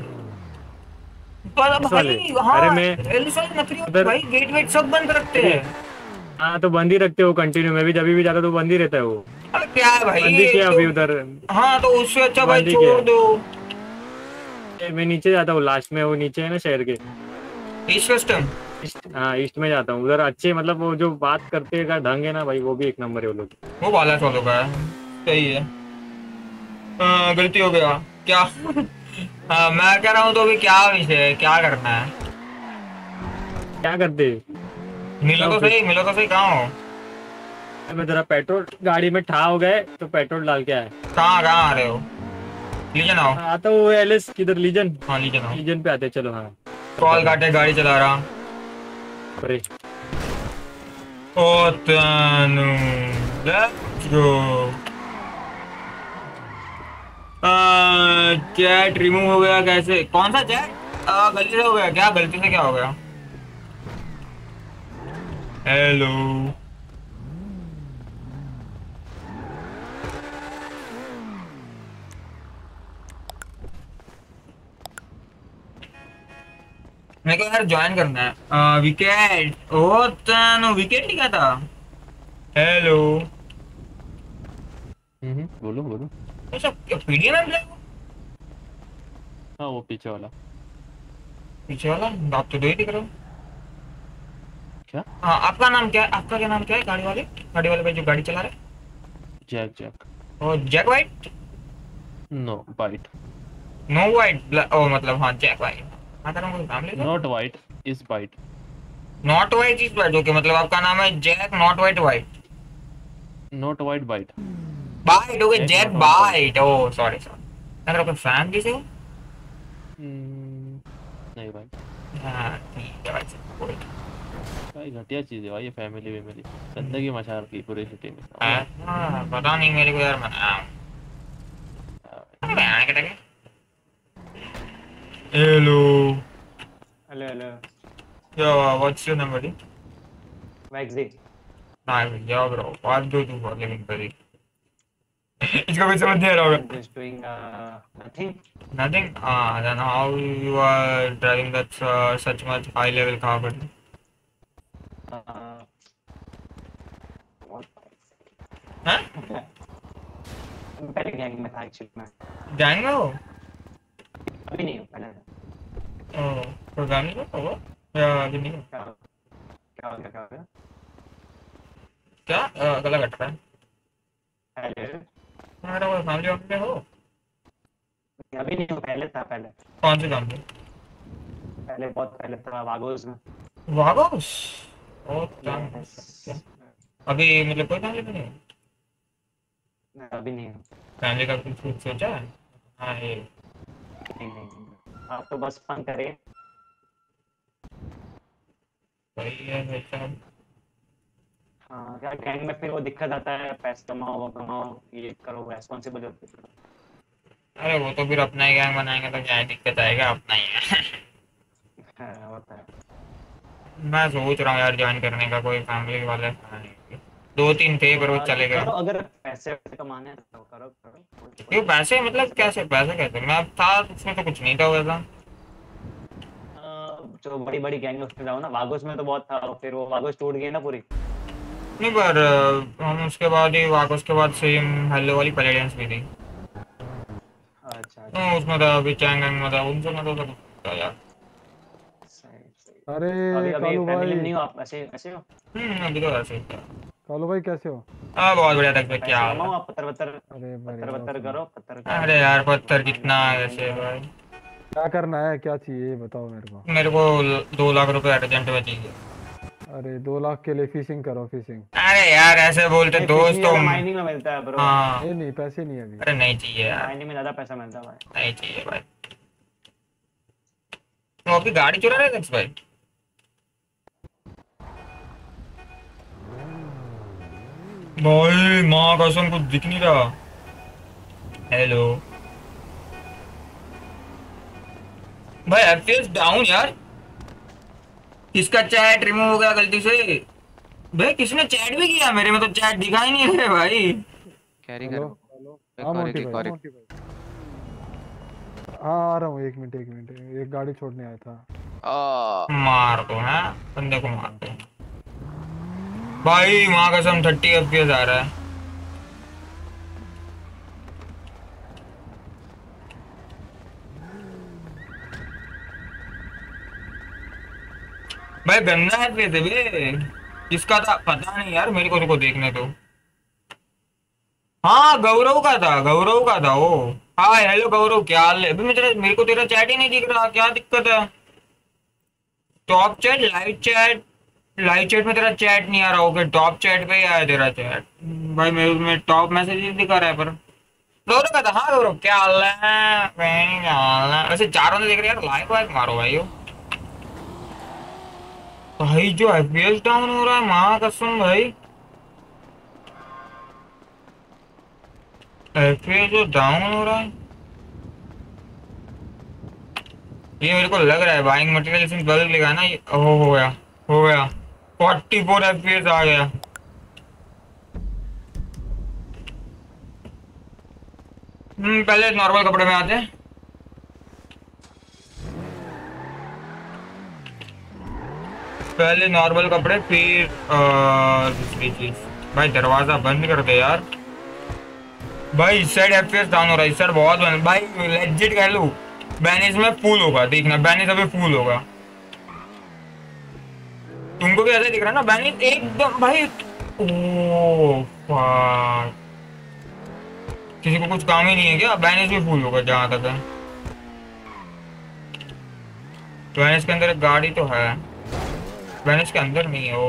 भाई हाँ, एलएस वाले नखरे होते हैं भाई, गेट वेट सब बंद रखते हैं।
हाँ तो बंद ही रखते हो कंटिन्यू, मैं भी जब भी जाता तो बंद ही रहता है वो।
अरे क्या है भाई,
बंद ही किया अभी उधर।
हाँ तो उससे अच्छा भाई छोड़ दो।
मैं नीचे जाता हूँ, लास्ट में वो नीचे है ना शहर के,
ईस्ट वेस्टर्न।
हाँ ईस्ट में जाता हूँ, उधर अच्छे मतलब वो जो बात करते का ढंग है ना भाई, वो भी एक नंबर है वो लोग।
वो बाला वालों का है, सही है। गलती हो गया क्या? मैं कह रहा हूँ तो अभी क्या विषय है, क्या करना है?
क्या करते?
मिलो तो सही, कहाँ हो?
मैं जरा पेट्रोल गाड़ी में ठा हो गए तो पेट्रोल डाल के आए।
कहाँ आ रहे हो? लीजन आओ।
आता वो एलिस किधर लीजन?
हाँ लीजन आओ।
लीजन पे आते चलो। हाँ
कॉल काटे गाड़ी चला रहा।
अरे
ओ Tanu let's go. Chat remove हो गया कैसे? कौन सा चैट? गलती से हो गया क्या? गलती से क्या हो गया? हेलो मेरे को यार ज्वाइन करना है। विकेट। ओ तनु विकेट लिखा था। हेलो
बोलो बोलो।
तो सब पीडीएम है?
हाँ वो पीछे वाला
आप तो दो ही दिख रहे हो।
क्या?
हाँ आपका नाम क्या है? आपका क्या नाम क्या है? गाड़ी वाले भाई जो गाड़ी चला रहे?
Jack.
Oh Jack white?
No white.
No white? Oh मतलब हाँ Jack white.
Not white is white.
Not white is white. Okay मतलब आपका नाम है Jack not white white.
Not white white
bite. Okay Jack bite. Oh sorry अगर आपका fan किसे हो?
नहीं भाई।
हाँ ठीक है भाई।
भाई घटिया चीज है भाई ये फैमिली गंदगी मचा रखी पूरी सिटी में।
पता नहीं मेरे को यार मना। Hello yo what's your name buddy?
Maxi.
Nice yo bro what do you do for living buddy? इसका कुछ समझ नहीं आ रहा होगा।
Just doing
nothing then how you are driving that such much high level car buddy? हाँ?
पहले gang में था एक्चुअली मैं।
गैंग में हो?
अभी नहीं हूँ पहले।
प्रोग्राम नहीं करता हो या अभी नहीं?
क्या हो गया?
क्या गला कट रहा है?
पहले
तुम्हारा कोई फैमिली वैमिली हो?
अभी नहीं हूँ पहले था। पहले
कौन से काम पे?
पहले बहुत पहले था वागोस में।
वागोस? अभी मतलब कोई फैमिली नहीं है?
अभी नहीं हूँ।
फैमिली का कुछ सोचा है? हाँ ये
नहीं आप तो बस फन करें।
सही है बेटा।
हाँ क्या गैंग में फिर वो दिक्कत आता है पैसे कमाओ ये करो रेस्पॉन्सिबल होते।
अरे वो तो फिर अपना ही गैंग बनाएंगे तो क्या दिक्कत आएगा? अपना ही है।
होता है।
मैं सोच रहा हूँ यार ज्वाइन करने का। कोई फैमिली वाले 2-3 थे पर वो चले गए।
अगर पैसे कमाने हैं तो करो।
क्यों पैसे मतलब कैसे? पैसे कैसे? मैं अब था उसमें तो कुछ नहीं था वैसा।
जो बड़ी गैंग है उसमें जाओ ना। वागोस में तो बहुत था फिर वो वागोस टूट गई ना पूरी।
नहीं पर हम उसके बाद ही वागोस के बाद सेम हेलो वाली पैलेडियंस भी थी।
अच्छा
उसमें था अभी चैंग गैंग में था उनसे मैं तो सब यार।
अरे
कालू भाई नहीं हो आप? ऐसे हो?
अभी तो ऐसे ही।
कालू भाई कैसे हो?
बहुत बढ़िया तक क्या हाल है?
आप पत्थर करो पत्थर।
अरे यार पत्थर कितना ऐसे भाई?
क्या करना है? क्या चाहिए बताओ
मेरे को 2 लाख रुपए अर्जेंट में चाहिए।
अरे 2 लाख के लिए फिशिंग करो फिशिंग।
अरे यार ऐसे बोलते दोस्त तो
माइनिंग में मिलता है ब्रो।
हाँ
नहीं पैसे नहीं अभी।
अरे नहीं चाहिए यार।
माइनिंग में ज्यादा पैसा मिलता है भाई।
नहीं चाहिए भाई। तो अभी गाड़ी चुरा रहे थे भाई? भाई माँ कसम कुछ दिख नहीं रहा। हेलो भाई एफपीएस डाउन यार। किसका चैट रिमूव हो गया गलती से? भाई किसने चैट भी किया? मेरे में तो चैट दिखा ही नहीं है भाई।
कैरी करो।
हाँ आ रहा हूँ 1 मिनट। एक गाड़ी छोड़ने आया था।
मार दो है बंदे को मार दो भाई। माँ कसम 30 एफपीएस आ रहा है। भाई गंदा एफपीएस है बे। किसका था पता नहीं यार मेरे को। रुको देखने दो। हाँ गौरव का था वो। हाँ हेलो गौरव क्या हाल है? अभी मेरे को तेरा चैट ही नहीं दिख रहा। क्या दिक्कत है? Top chat live chat live chat में तेरा चैट नहीं आ रहा होगा, टॉप चैट पे ही आया तेरा चैट भाई। मेरे में टॉप मैसेज दिखा रहा है पर गौरव का था। हाँ गौरव क्या हाल है? क्या हाल है? वैसे 4 बंदे देख रहे यार, लाइक वाइक मारो भाई। भाई जो एफपीएस डाउन हो रहा है माँ कसम भाई, एफपीएस जो डाउन हो रहा है ये मेरे को लग रहा है बाइंग मटेरियल सिंह बल्ब लेगा ना ये। हो गया 44 एफपीएस आ गया। पहले नॉर्मल कपड़े में आते हैं। पहले नॉर्मल कपड़े फिर दूसरी चीज। भाई दरवाजा बंद कर दे यार। भाई इस साइड एफपीएस डाउन हो रहा है, इस साइड बहुत बंद। भाई लेजिट कह लूं बैनिस में फूल होगा, देखना बैनिस अभी फूल होगा। तुमको भी ऐसा दिख रहा है ना बैनिस एकदम भाई। ओह फक, किसी को कुछ काम ही नहीं है क्या? बैनिस भी फूल होगा जहां तक है। बैनिस के अंदर एक गाड़ी तो है, बैनिस के अंदर नहीं है वो।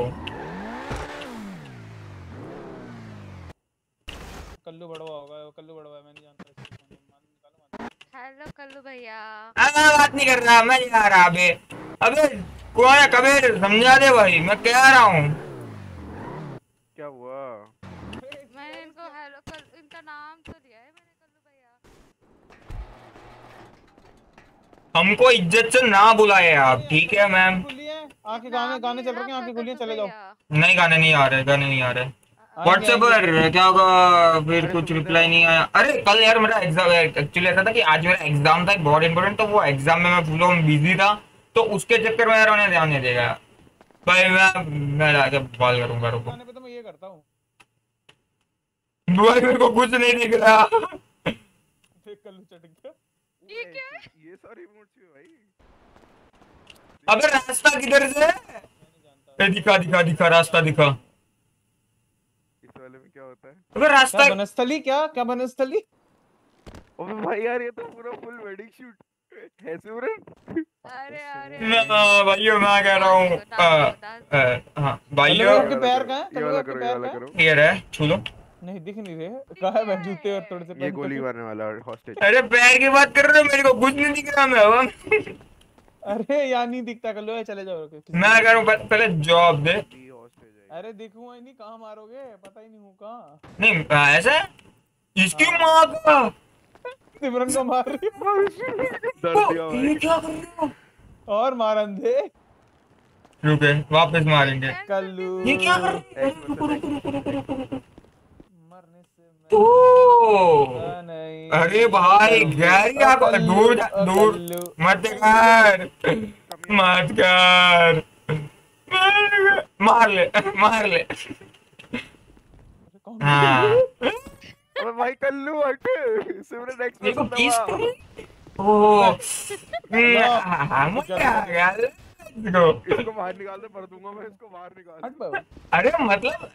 कल्लू बड़वा होगा, कल्लू बड़वा मैं नहीं जानता।
हेलो कल्लू भैया।
बात नहीं कर रहा मैं, जा रहा अबे कौन है कबीर? समझा दे भाई मैं कह रहा हूँ।
क्या हुआ?
मैंने इनको हेलो इनका नाम तो लिया है मैंने कल्लू भैया।
हमको इज्जत से ना बुलाए आप, ठीक है मैम?
आके गाने चल रहे हैं, आके खुलिए चले जाओ।
नहीं गाने नहीं आ रहे। व्हाट्सएप पर क्या होगा फिर? कुछ रिप्लाई नहीं आया। अरे कल यार मेरा एग्जाम, एक्चुअली ऐसा था कि आज मेरा एग्जाम था एक बहुत इंपॉर्टेंट, तो वो एग्जाम में मैं फुल बिजी था, तो उसके चक्कर में यार उन्हें ध्यान नहीं देगा भाई। मैं जाके कॉल करूंगा, रुको।
तो मैं ये करता हूँ
भाई मेरे को कुछ नहीं दिख रहा।
देख कल्लू चट गया।
ये क्या?
ये सारी इमोट से भाई।
अबे रास्ता किधर से? दिखा रास्ता दिखा।
इस वाले में क्या होता है?
अबे रास्ता
बनस्थली क्या बनस्थली? अबे भाई यार ये तो पूरा फुल वेडिंग शूट है सिमरन।
अरे
भाइयों मैं कह रहा हूँ हाँ भाइयों
आपके पैर कहाँ है? कल्लू आपके पैर कहाँ है?
ये रहे, छू लो।
नहीं दिख नहीं रहे, कहाँ है? जूते और थोड़े से ये गोली मारने वाला हॉस्टेज।
अरे पैर की बात कर रहे हो, मेरे को कुछ नहीं दिख रहा। मैं
अरे यार नहीं दिखता कल्लू, चले जाओ।
मैं कह रहा हूँ पहले जॉब दे।
अरे देखूंगा ही नहीं, कहाँ मारोगे पता ही नहीं हूँ कहाँ।
नहीं ऐसा इसकी माँ का
सिमरन को मार रही
ये क्या कर रहे हो?
और मार अंधे।
रुके वापस मारेंगे।
कल्लू
ये क्या कर रहे हो?
मरने से
नहीं। अरे भाई गैरी आप दूर मत कर मार ले। हाँ
अबे भाई कल्लू हट। सिमरन
देखो पीस ओह मजा आ गया।
इसको बाहर निकाल दे, पर दूंगा मैं इसको बाहर निकाल।
अरे मतलब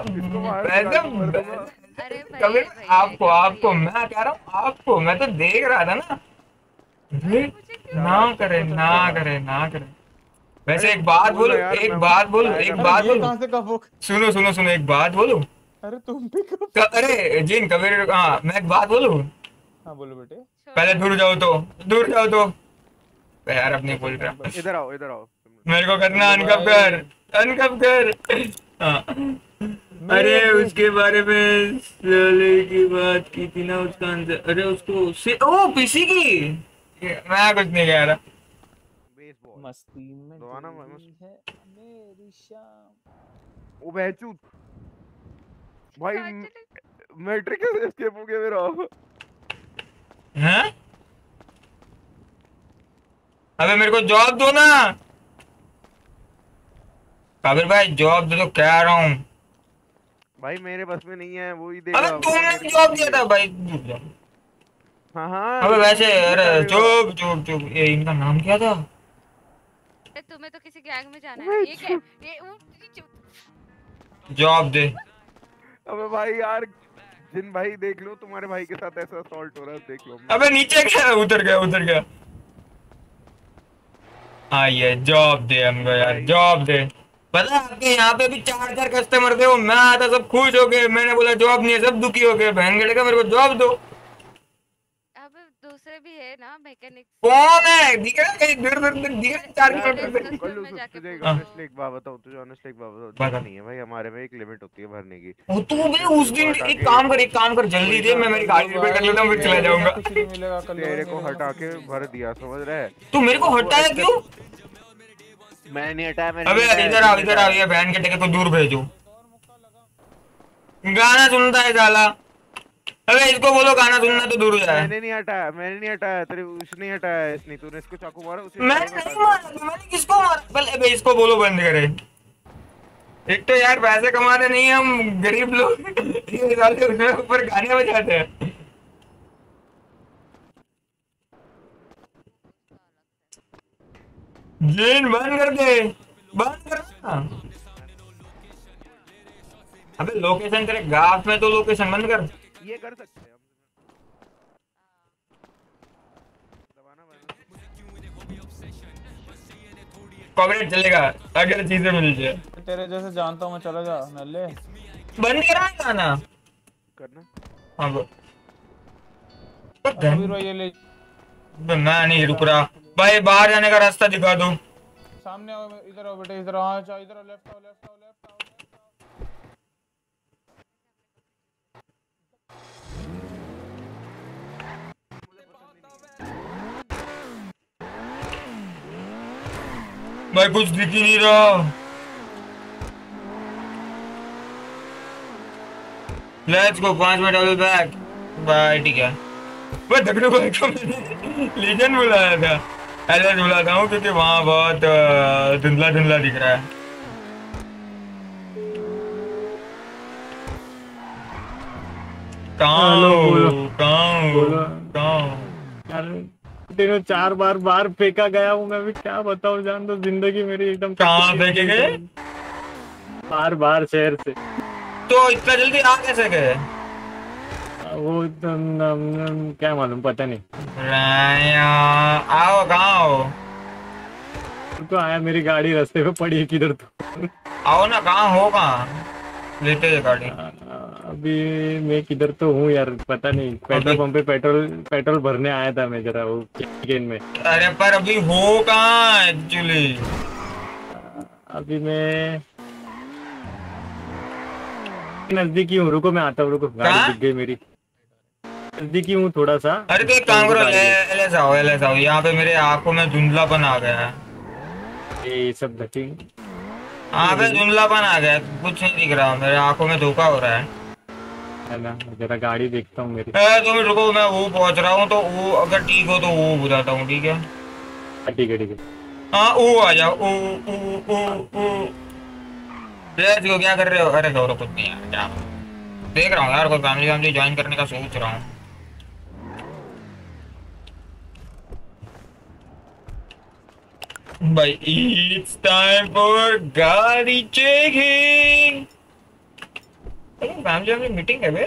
कभी आपको मैं कह रहा हूँ आपको, मैं तो देख रहा था ना। ना करे। वैसे एक बात बोलो सुनो एक बात बोलो।
अरे तुम भी
अरे जिन कबीर हाँ मैं एक बात बोलूं।
हाँ बोलो बेटे।
पहले दूर जाओ तो यार अपने बोल रहा।
इधर आओ।
मेरे को करना अनकप कर। अरे उसके बारे में की बात की थी ना, उसका आंसर। अरे उसको ओ पीसी की मैं कुछ नहीं कह रहा।
मस्ती में है मेरी शाम। ओ बेचू भाई मैट्रिक एस्केप हो गया मेरा।
हैं? अबे मेरे को जॉब दो ना काबिर भाई, जॉब दे तो कह रहा हूँ
भाई। मेरे बस में नहीं है, वो ही देगा।
अबे तुमने जॉब दिया था भाई।
हाँ।
अबे वैसे अरे चुप ये इनका नाम क्या था?
तुम्हें तो किसी गैंग में जाना है। ये क्या? ये
जॉब दे।
अबे भाई यार जिन भाई देख लो, तुम्हारे भाई के साथ ऐसा असॉल्ट हो रहा है, देख लो।
अबे नीचे क्या? उतर गया। हाँ ये जॉब दे हमको यार, जॉब दे। पता है आपके यहाँ पे भी 4 कस्टमर थे, वो मैं आता सब खुश हो गए, मैंने बोला जॉब नहीं है, सब दुखी हो गए, बहन के का मेरे को जॉब दो।
अब दूसरे भी है ना मैकेनिक।
कौन है दिख रहा है कहीं दूर दूर तक दिख रहा है 4 किलोमीटर से।
तुझे एक ऑनेस्टली एक बात बताऊं, पता नहीं है भाई, हमारे में एक लिमिट होती है भरने की।
वो तू भी उस दिन एक काम कर जल्दी दे, मैं मेरी गाड़ी रिपेयर कर लेता हूँ फिर चला जाऊंगा।
तेरे को हटा के भर दिया, समझ रहे?
तू मेरे को हटाया क्यों?
मैं नहीं हटाया, मैंने
अबे इधर आ ये बहन के टेके को दूर भेजो, गाना सुनता है साला। अबे इसको बोलो गाना सुनना तो दूर हो जाए।
मैंने नहीं हटाया तेरे, उसने हटाया, इसने तूने इसको चाकू मारा, उसे
मैं नहीं मारा, मैंने किसको मारा? पहले इसको बोलो बंद करे। एक तो यार पैसे कमाते नहीं हम गरीब लोग, ये साले उसमें ऊपर गाने बजाते हैं। जेन बंद कर दे, बंद कर। अबे लोकेशन तेरे गाफ में तो लोकेशन बंद कर।
ये कर सकते हैं
कॉपरेट चलेगा अगर चीजें मिल जाए।
तेरे जैसे जानता हूँ मैं, चला जा नल्ले।
बंद करा गाना
करना।
हाँ वो
अभी रो ये ले।
मैं नहीं रुक रहा भाई, बाहर जाने का रास्ता दिखा दो।
सामने आओ, इधर आओ बेटे, इधर आओ, इधर आओ, लेफ्ट आओ, लेफ्ट आओ, लेफ्ट आओ।
भाई कुछ दिख ही नहीं रहा। लेट्स गो, 5 मिनट अभी बैक। बाय ठीक है। वो दगड़ू भाई को मैंने लीजेंड बुलाया था, एलएस बुलाता हूँ क्योंकि वहाँ बहुत धुंधला धुंधला दिख रहा है।
तेरे 4 बार फेंका गया हूँ मैं, भी क्या बताऊँ जान, तो जिंदगी मेरी एकदम।
कहाँ फेंके गए?
बार शहर से।
तो इतना जल्दी आ कैसे गए?
वो क्या मालूम, पता नहीं।
आओ कहाँ हो?
तो आया, मेरी गाड़ी रास्ते पे पड़ी है किधर तो।
आओ ना, कहाँ हो? कहाँ लेते हैं गाड़ी?
अभी मैं किधर तो हूँ यार, पता नहीं। पेट्रोल पंप पे पेट्रोल भरने आया था मैं जरा, वो कैन में।
अरे पर अभी हो कहाँ एक्चुअली?
अभी मैं नजदीकी हूँ, रुको मैं आता हूँ, रुको। गाड़ी दिख गई मेरी, नजदीकी हूँ थोड़ा सा।
अरे तो एक काम करो, एलएस आओ। यहाँ पे मेरे आंखों में धुंधलापन आ गया है।
ये सब घटी
हाँ पे धुंधलापन आ गया, कुछ नहीं दिख रहा, मेरे आंखों में धोखा हो रहा है
ना। जरा गाड़ी देखता हूँ मेरी।
तुम रुको, मैं वो पहुँच रहा हूँ, तो वो अगर ठीक हो तो वो बुझाता हूँ। ठीक है
ठीक है।
हाँ वो आ जाओ। क्या कर रहे हो? अरे गौरव कुछ नहीं यार, क्या देख रहा हूँ यार, कोई फैमिली ज्वाइन करने का सोच रहा हूँ। भाई इट्स टाइम फॉर गाड़ी चेकिंग। फैमिली मीटिंग है बे।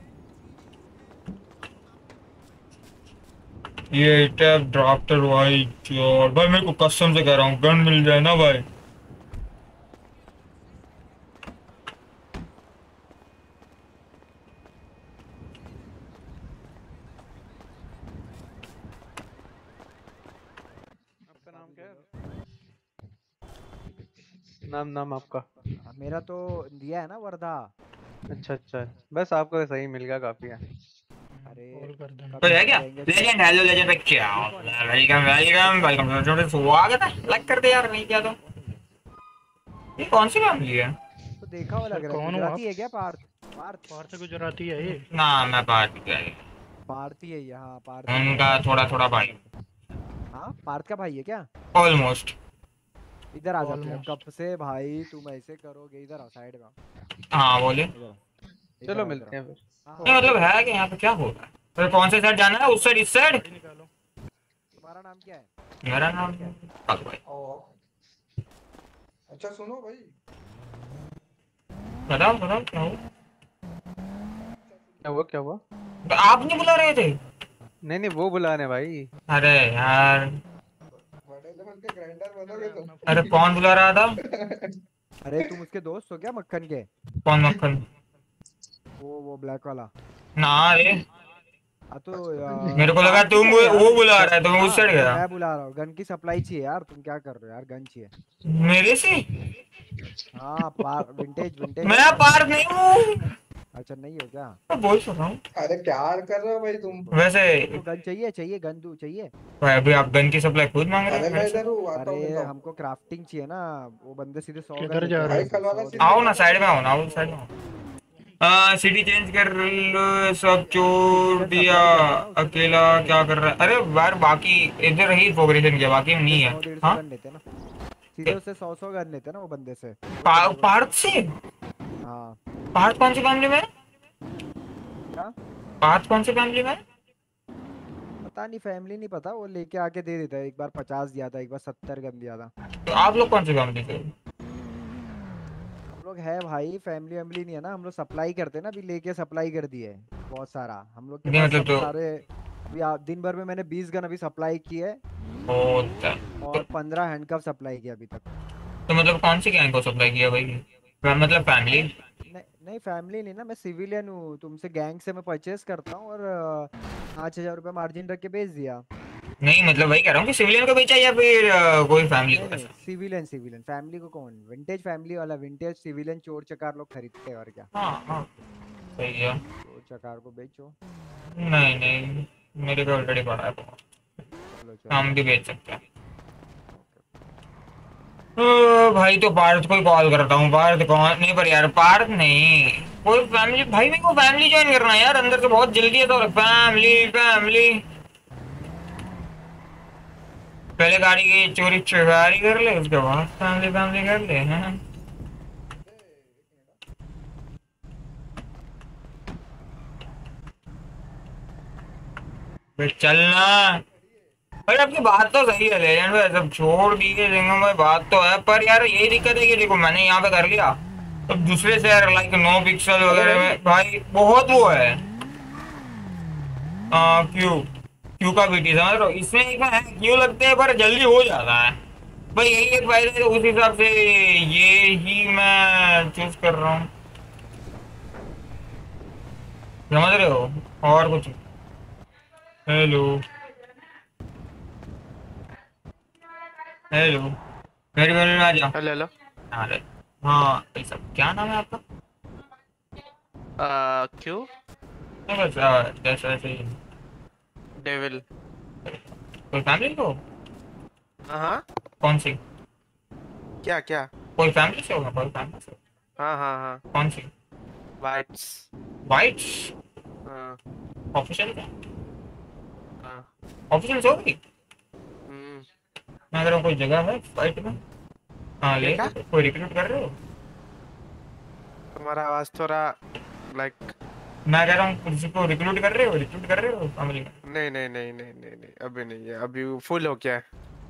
ये टैब ड्राफ्टर भाई, और भाई मेरे को कसम से कह रहा हूँ, गन मिल जाए ना भाई।
नाम आपका?
मेरा तो दिया है ना, वर्धा।
अच्छा, बस आपको सही मिल गया, काफी है।
अरे
तो है क्या? लेजेंड, हेलो लेजेंड पे क्या? वेलकम स्वागत है। लाइक कर दे यार, नहीं किया तो। ये कौन सी फैमिली है?
तो देखा हुआ लग रहा है, गुजराती है क्या? पार्थ
से गुजराती है ये?
ना मैं पार्थ है।
पार्थी है यहाँ, पार्थ।
उनका थोड़ा भाई।
हाँ पार्थ का भाई है क्या?
ऑलमोस्ट।
इधर आ जाते हैं कब से भाई, तुम ऐसे करोगे? इधर आओ साइड में।
हाँ बोले।
चलो मिलते हैं फिर।
नहीं मतलब है कि यहाँ पे क्या हो रहा है? तो कौन से साइड जाना है? उस साइड, इस साइड?
तुम्हारा नाम क्या है?
मेरा नाम कालू भाई।
अच्छा सुनो भाई,
बताओ क्या हुआ? तो आप नहीं बुला रहे थे?
नहीं वो बुला रहे भाई।
अरे यार,
बड़े लेवल के ग्राइंडर बनोगे तुम।
अरे कौन बुला रहा था?
अरे तुम उसके दोस्त हो क्या मक्खन के?
कौन मक्खन?
वो ब्लैक वाला।
ना रे,
हाँ तो
मेरे को लगा तुम वो बुला रहा है, तो मैं उस साइड गया।
मैं बुला रहा हूँ, गन की सप्लाई चाहिए यार। तुम क्या कर रहे हो यार? गन चाहिए
मेरे से?
हाँ विंटेज
मैं पार नहीं हूँ।
अच्छा नहीं हो क्या?
मैं बोल सकता हूँ।
अरे क्या कर रहे हो भाई तुम?
वैसे
तो गन चाहिए गन दू चाहिए
भाई, अभी आप गन की सप्लाई खुद मांग रहे
अरे मैं
हैं?
इधर हूँ, आता हूँ,
अरे
मिलता हूँ।
हमको क्राफ्टिंग चाहिए ना। वो बंदे सीधे 100
किधर
गन
जा
लेते
रहे
हैं,
हो?
कल वाला
100
सीधे
आओ ना, साइड में आओ ना, आओ साइड में आओ। सिटी चेंज कर लो, सब छोड़ दिया, अकेला क्या कर रहा है? अरे यार बाकी इधर ही प्रोग्रेशन किया, बाकी में नहीं है।
100-150
हाँ
गन लेते हैं ना सीधे, उससे 100 गन लेते हैं ना वो बंदे से।
पार्थ से?
हाँ
पार्थ कौन सी फैमिली में?
क्या?
पार्थ कौन सी फैमिली में?
पता नहीं, फैमिली नहीं पता। वो लेके आके दे देता है। एक बार 50 दिया था, एक बार 70 गन दिया था।
तो आप लोग कौन सी फैमिली से?
हम लोग है भाई, फैमिली वैमिली नहीं है ना। हम लोग सप्लाई करते हैं ना, अभी लेके सप्लाई कर दिए बहुत सारा हम लोग के
नहीं,
पास।
मतलब
सब
तो
सारे अभी दिन भर में मैंने 20 गन अभी सप्लाई की है और 15 हैंडकफ सप्लाई किया अभी तक।
तो मतलब कौन सी गैंग को सप्लाई किया भाई? मतलब फैमिली?
नहीं फैमिली नहीं ना, मैं सिविलियन हूँ। तुमसे गैंग से मैं परचेस करता हूँ और 5,000 रुपये मार्जिन रख के बेच दिया।
नहीं मतलब वही कह रहा हूँ कि सिविलियन को बेचा या फिर कोई फैमिली को?
नहीं सिविलियन फैमिली को कौन? विंटेज फैमिली वाला, विंटेज सिविलियन चोर चकार लोग खरीदते हैं और क्या।
हाँ सही है।
चोर चकार को बेचो।
नहीं मेरे को ऑलरेडी पड़ा है, हम भी बेच सकते हैं। भाई तो पार्थ को कॉल करता हूँ। पार्थ कौन? नहीं पर यार पार्थ नहीं, कोई फैमिली भाई, मेरे को फैमिली ज्वाइन करना है यार अंदर से बहुत जल्दी है। तो फैमिली पहले गाड़ी की चोरी चकारी कर ले, उसके बाद फैमिली कर ले। हैं चलना। अरे आपकी बात तो सही है लेजेंड भाई, सब छोड़ दिए जिंगम भाई, बात तो है। पर यार यही दिक्कत है कि देखो मैंने यहाँ पे कर लिया, तो दूसरे से यार लाइक 9 पिक्सल वगैरह में भाई बहुत वो है। क्यू का बीटी समझ रहे हो? इसमें एक है क्यू लगते हैं पर जल्दी हो जाता है भाई, यही एक फायदा है। उस हिसाब से ये ही मैं चूज कर रहा हूँ, समझ रहे हो? और कुछ? हेलो मेरी बेल में आ जाओ।
हेलो
अरे हाँ भाई साहब, क्या नाम है आपका?
क्यों?
बस जैसे ऐसे ही।
डेविल।
कोई फैमिली को?
हाँ
कौन सी?
क्या
कोई फैमिली से होगा? कोई फैमिली से?
हाँ
कौन सी? वाइट्स?
हाँ
ऑफिशियल क्या? ऑफिशियल होगी? मैं अगर कोई जगह है फाइट में? हाँ ले कोई रिक्रूट कर रहे हो?
तुम्हारा आवाज थोड़ा लाइक,
मैं कह रहा हूँ किसी को रिक्रूट कर रहे हो फैमिली में?
नहीं अभी नहीं है, अभी फुल हो गया है।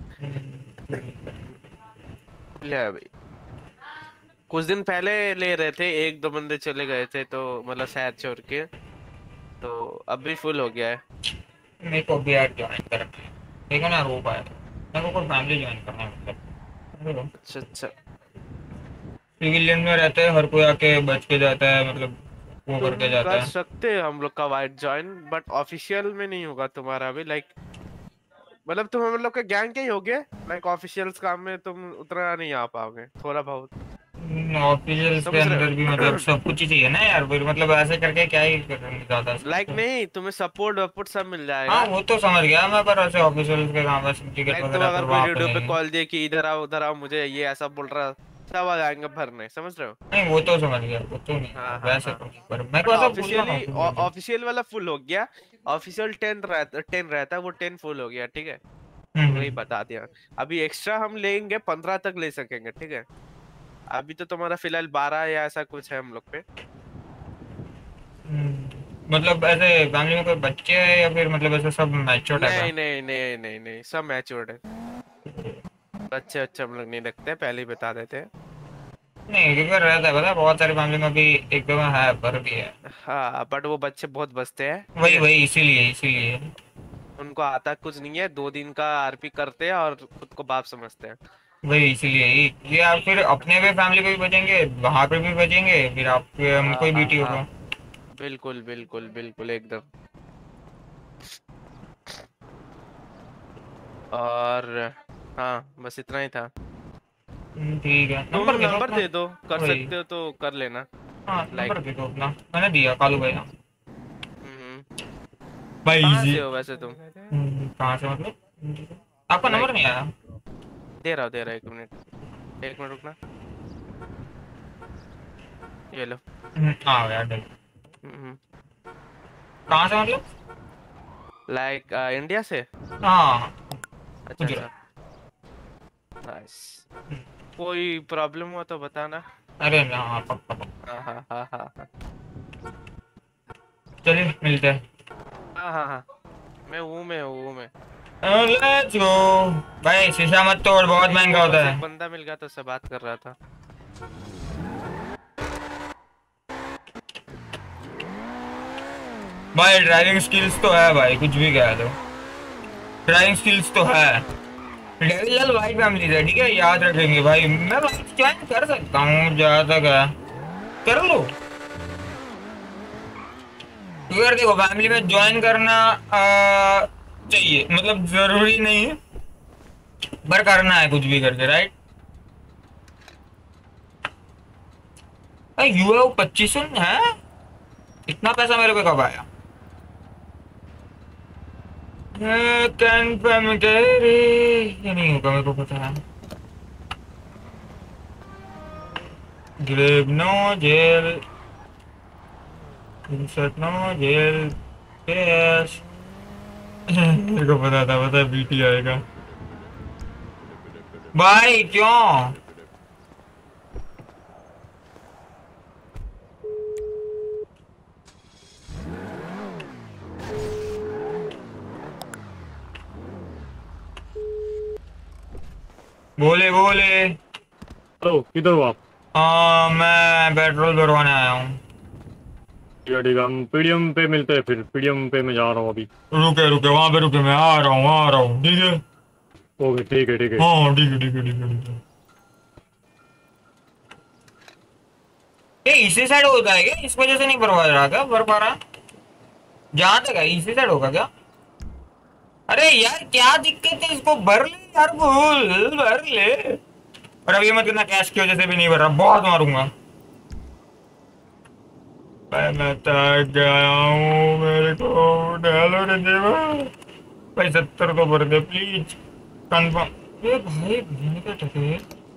ले भाई कुछ दिन पहले ले रहे थे, 1-2 बंदे चले गए थे तो मतलब शहर छोड़ के, तो अभी फुल हो गया है।
मेरे को भी यार ज्वाइन करना है, देखो ना रो पाया, मेरे को कोई फैमिली ज्वाइन करना है मतलब।
अच्छा
सिविलियन में रहते हैं, हर कोई आके बच के जाता है, मतलब वो करके जाता
कर
है।
सकते हैं हम लोग का वाइट ज्वाइन, बट ऑफिशियल में नहीं होगा तुम्हारा भी। लाइक मतलब तुम हम लोग के गैंग के ही होगे, लाइक ऑफिशियल्स काम में तुम उतना नहीं आ पाओगे, थोड़ा बहुत।
ऑफिशियल के अंदर भी मतलब सब कुछ ही चाहिए ना यार, फिर मतलब ऐसे करके क्या ही करेंगे ज्यादा।
लाइक नहीं, तुम्हें सपोर्ट सब मिल जाएगा।
हाँ वो तो समझ गया मैं, पर ऐसे ऑफिशियल के काम बस टिकट वगैरह
अगर
करवा
कोई वीडियो पे कॉल दिए कि इधर आओ मुझे ये ऐसा बोल रहा, सब आ जाएंगे भरने, समझ रहे हो?
नहीं वो तो समझ गया, वो तो नहीं वैसे तो नहीं, पर मैं को ऐसा बोल रहा हूं
ऑफिशियल वाला फुल हो गया। ऑफिशियल 10 रहता है, वो 10 फुल हो गया, ठीक है? वही बता दिया। अभी एक्स्ट्रा हम लेंगे 15 तक ले सकेंगे, ठीक है? अभी तो तुम्हारा फिलहाल 12 या ऐसा कुछ है हम लोग पे।
मतलब ऐसे फैमिली में कोई बच्चे हैं या फिर मतलब ऐसे सब मैच्योर्ड है?
नहीं सब मैच्योर्ड है। बच्चे हम लोग नहीं रखते, पहले ही बता देते हैं।
नहीं क्योंकि रहता है पता, बहुत सारी फैमिली में भी एक दो है पर भी है।
हाँ बट वो बच्चे बहुत बचते हैं,
वही इसीलिए
उनको आता कुछ नहीं है। 2 दिन का आरपी करते हैं और खुद को बाप समझते हैं।
वही इसीलिए ये आप फिर अपने पे फैमिली पे भी बचेंगे, वहां पे भी बचेंगे, फिर आपके हमको ही बीटी होगा।
बिल्कुल बिल्कुल बिल्कुल एकदम। और हाँ बस इतना ही था।
ठीक है,
तुम
नंबर
नंबर दे दो, कर
वही।
सकते हो तो कर लेना।
हाँ
Like-
नंबर दे दो अपना, मैंने दिया कालू भाई ना। भाई
कहाँ
easy।
से हो वैसे तुम?
कहाँ से मतलब? आपका नंबर नहीं आया?
दे रहा हूँ, एक मिनट रुकना। ये लो।
हाँ यार डल। कहाँ से मतलब?
लाइक इंडिया से?
हाँ
अच्छा अच्छा। नाइस। कोई प्रॉब्लम हुआ तो बताना।
अरे ना हाँ पक्का।
हाँ।
चलिए मिलते हैं।
हाँ मैं हूँ
लेट्स गो भाई, शीशा मत तोड़, बहुत महंगा होता है।
एक बंदा मिल गया तो उससे बात कर रहा था।
भाई ड्राइविंग स्किल्स तो है भाई, कुछ भी कह दो, ड्राइविंग स्किल्स तो है। डेविल वाइट फैमिली है, ठीक है, याद रखेंगे भाई। मैं वाइट ज्वाइन कर सकता हूँ जहाँ तक है, कर लो यार। देखो फैमिली में ज्वाइन करना चाहिए, मतलब जरूरी नहीं है, पर करना है कुछ भी करके, राइट। यूएव 2500 है, इतना पैसा मेरे पे कब आया? ये नहीं होगा, मेरे को पता है। Grab no jail, insert no jail, yes. मेरे को पता था बीटी आएगा भाई। क्यों? बोले
हेलो, किधर हो आप?
मैं पेट्रोल भरवाने आया हूँ।
ठीक है, हम पीडीएम पे मिलते हैं, फिर पीडीएम पे मैं जा रहा हूँ अभी।
रुके वहाँ पे रुके, मैं आ रहा हूँ, ठीक है।
ओके ठीक है।
हाँ ठीक है। ये इसी साइड होता है क्या? इस वजह से नहीं भरवा रहा क्या? भर पा रहा जहाँ तक है, इसी साइड होगा क्या? अरे यार क्या दिक्कत है, इसको भर ले यार, भर ले। और अब ये मत करना कैश की वजह से भी नहीं भर रहा, बहुत मारूंगा। मैं थक गया हूँ, मेरे को डालो रे देवा भाई। 70 तो भर दे प्लीज, कंफर्म। ये भाई भीड़ का टके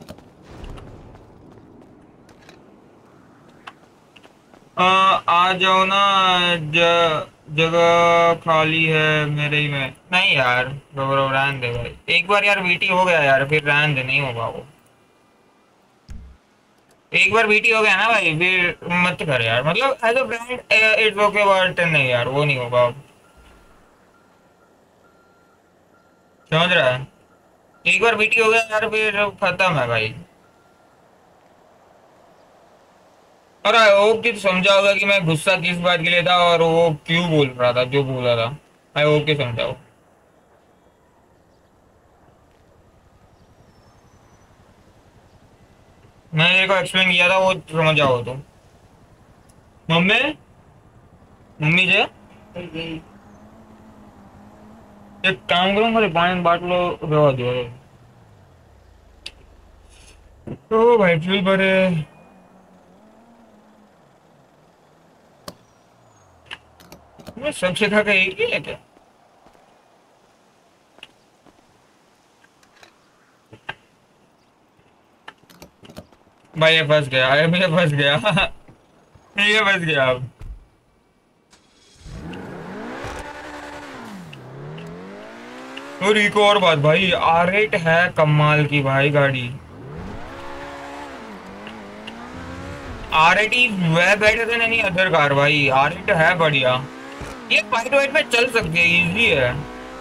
आ जाओ ना, जगह खाली है मेरे ही में। नहीं यार गौरव रहने दे भाई, एक बार यार बीटी हो गया यार, फिर रहने दे, नहीं होगा वो। एक बार बीटी हो गया ना भाई, फिर मत कर यार, मतलब as a friend it's okay, but नहीं यार वो नहीं होगा। समझ रहा है? एक बार बीटी हो गया यार, फिर खत्म है भाई। और आई होप कि समझा होगा कि मैं गुस्सा किस बात के लिए था और वो क्यों बोल रहा था जो बोल रहा था। आई होप कि समझाओ। मैंने तेरे को एक्सप्लेन किया था, वो समझ आओ तो। मम्मी जी एक काम करो, मेरे पानी बांट लो, रवा दो। तो भाई फ्यूल भरे, मैं सबसे खा के एक ही लेके। भाई ये फंस गया, ये फंस गया ये फंस गया अब। और एक और बात भाई, R8 है कमाल की भाई गाड़ी। R8 is way better than any other car भाई। R8 है बढ़िया, ये फाइट वाइट में चल सकती है, इजी है।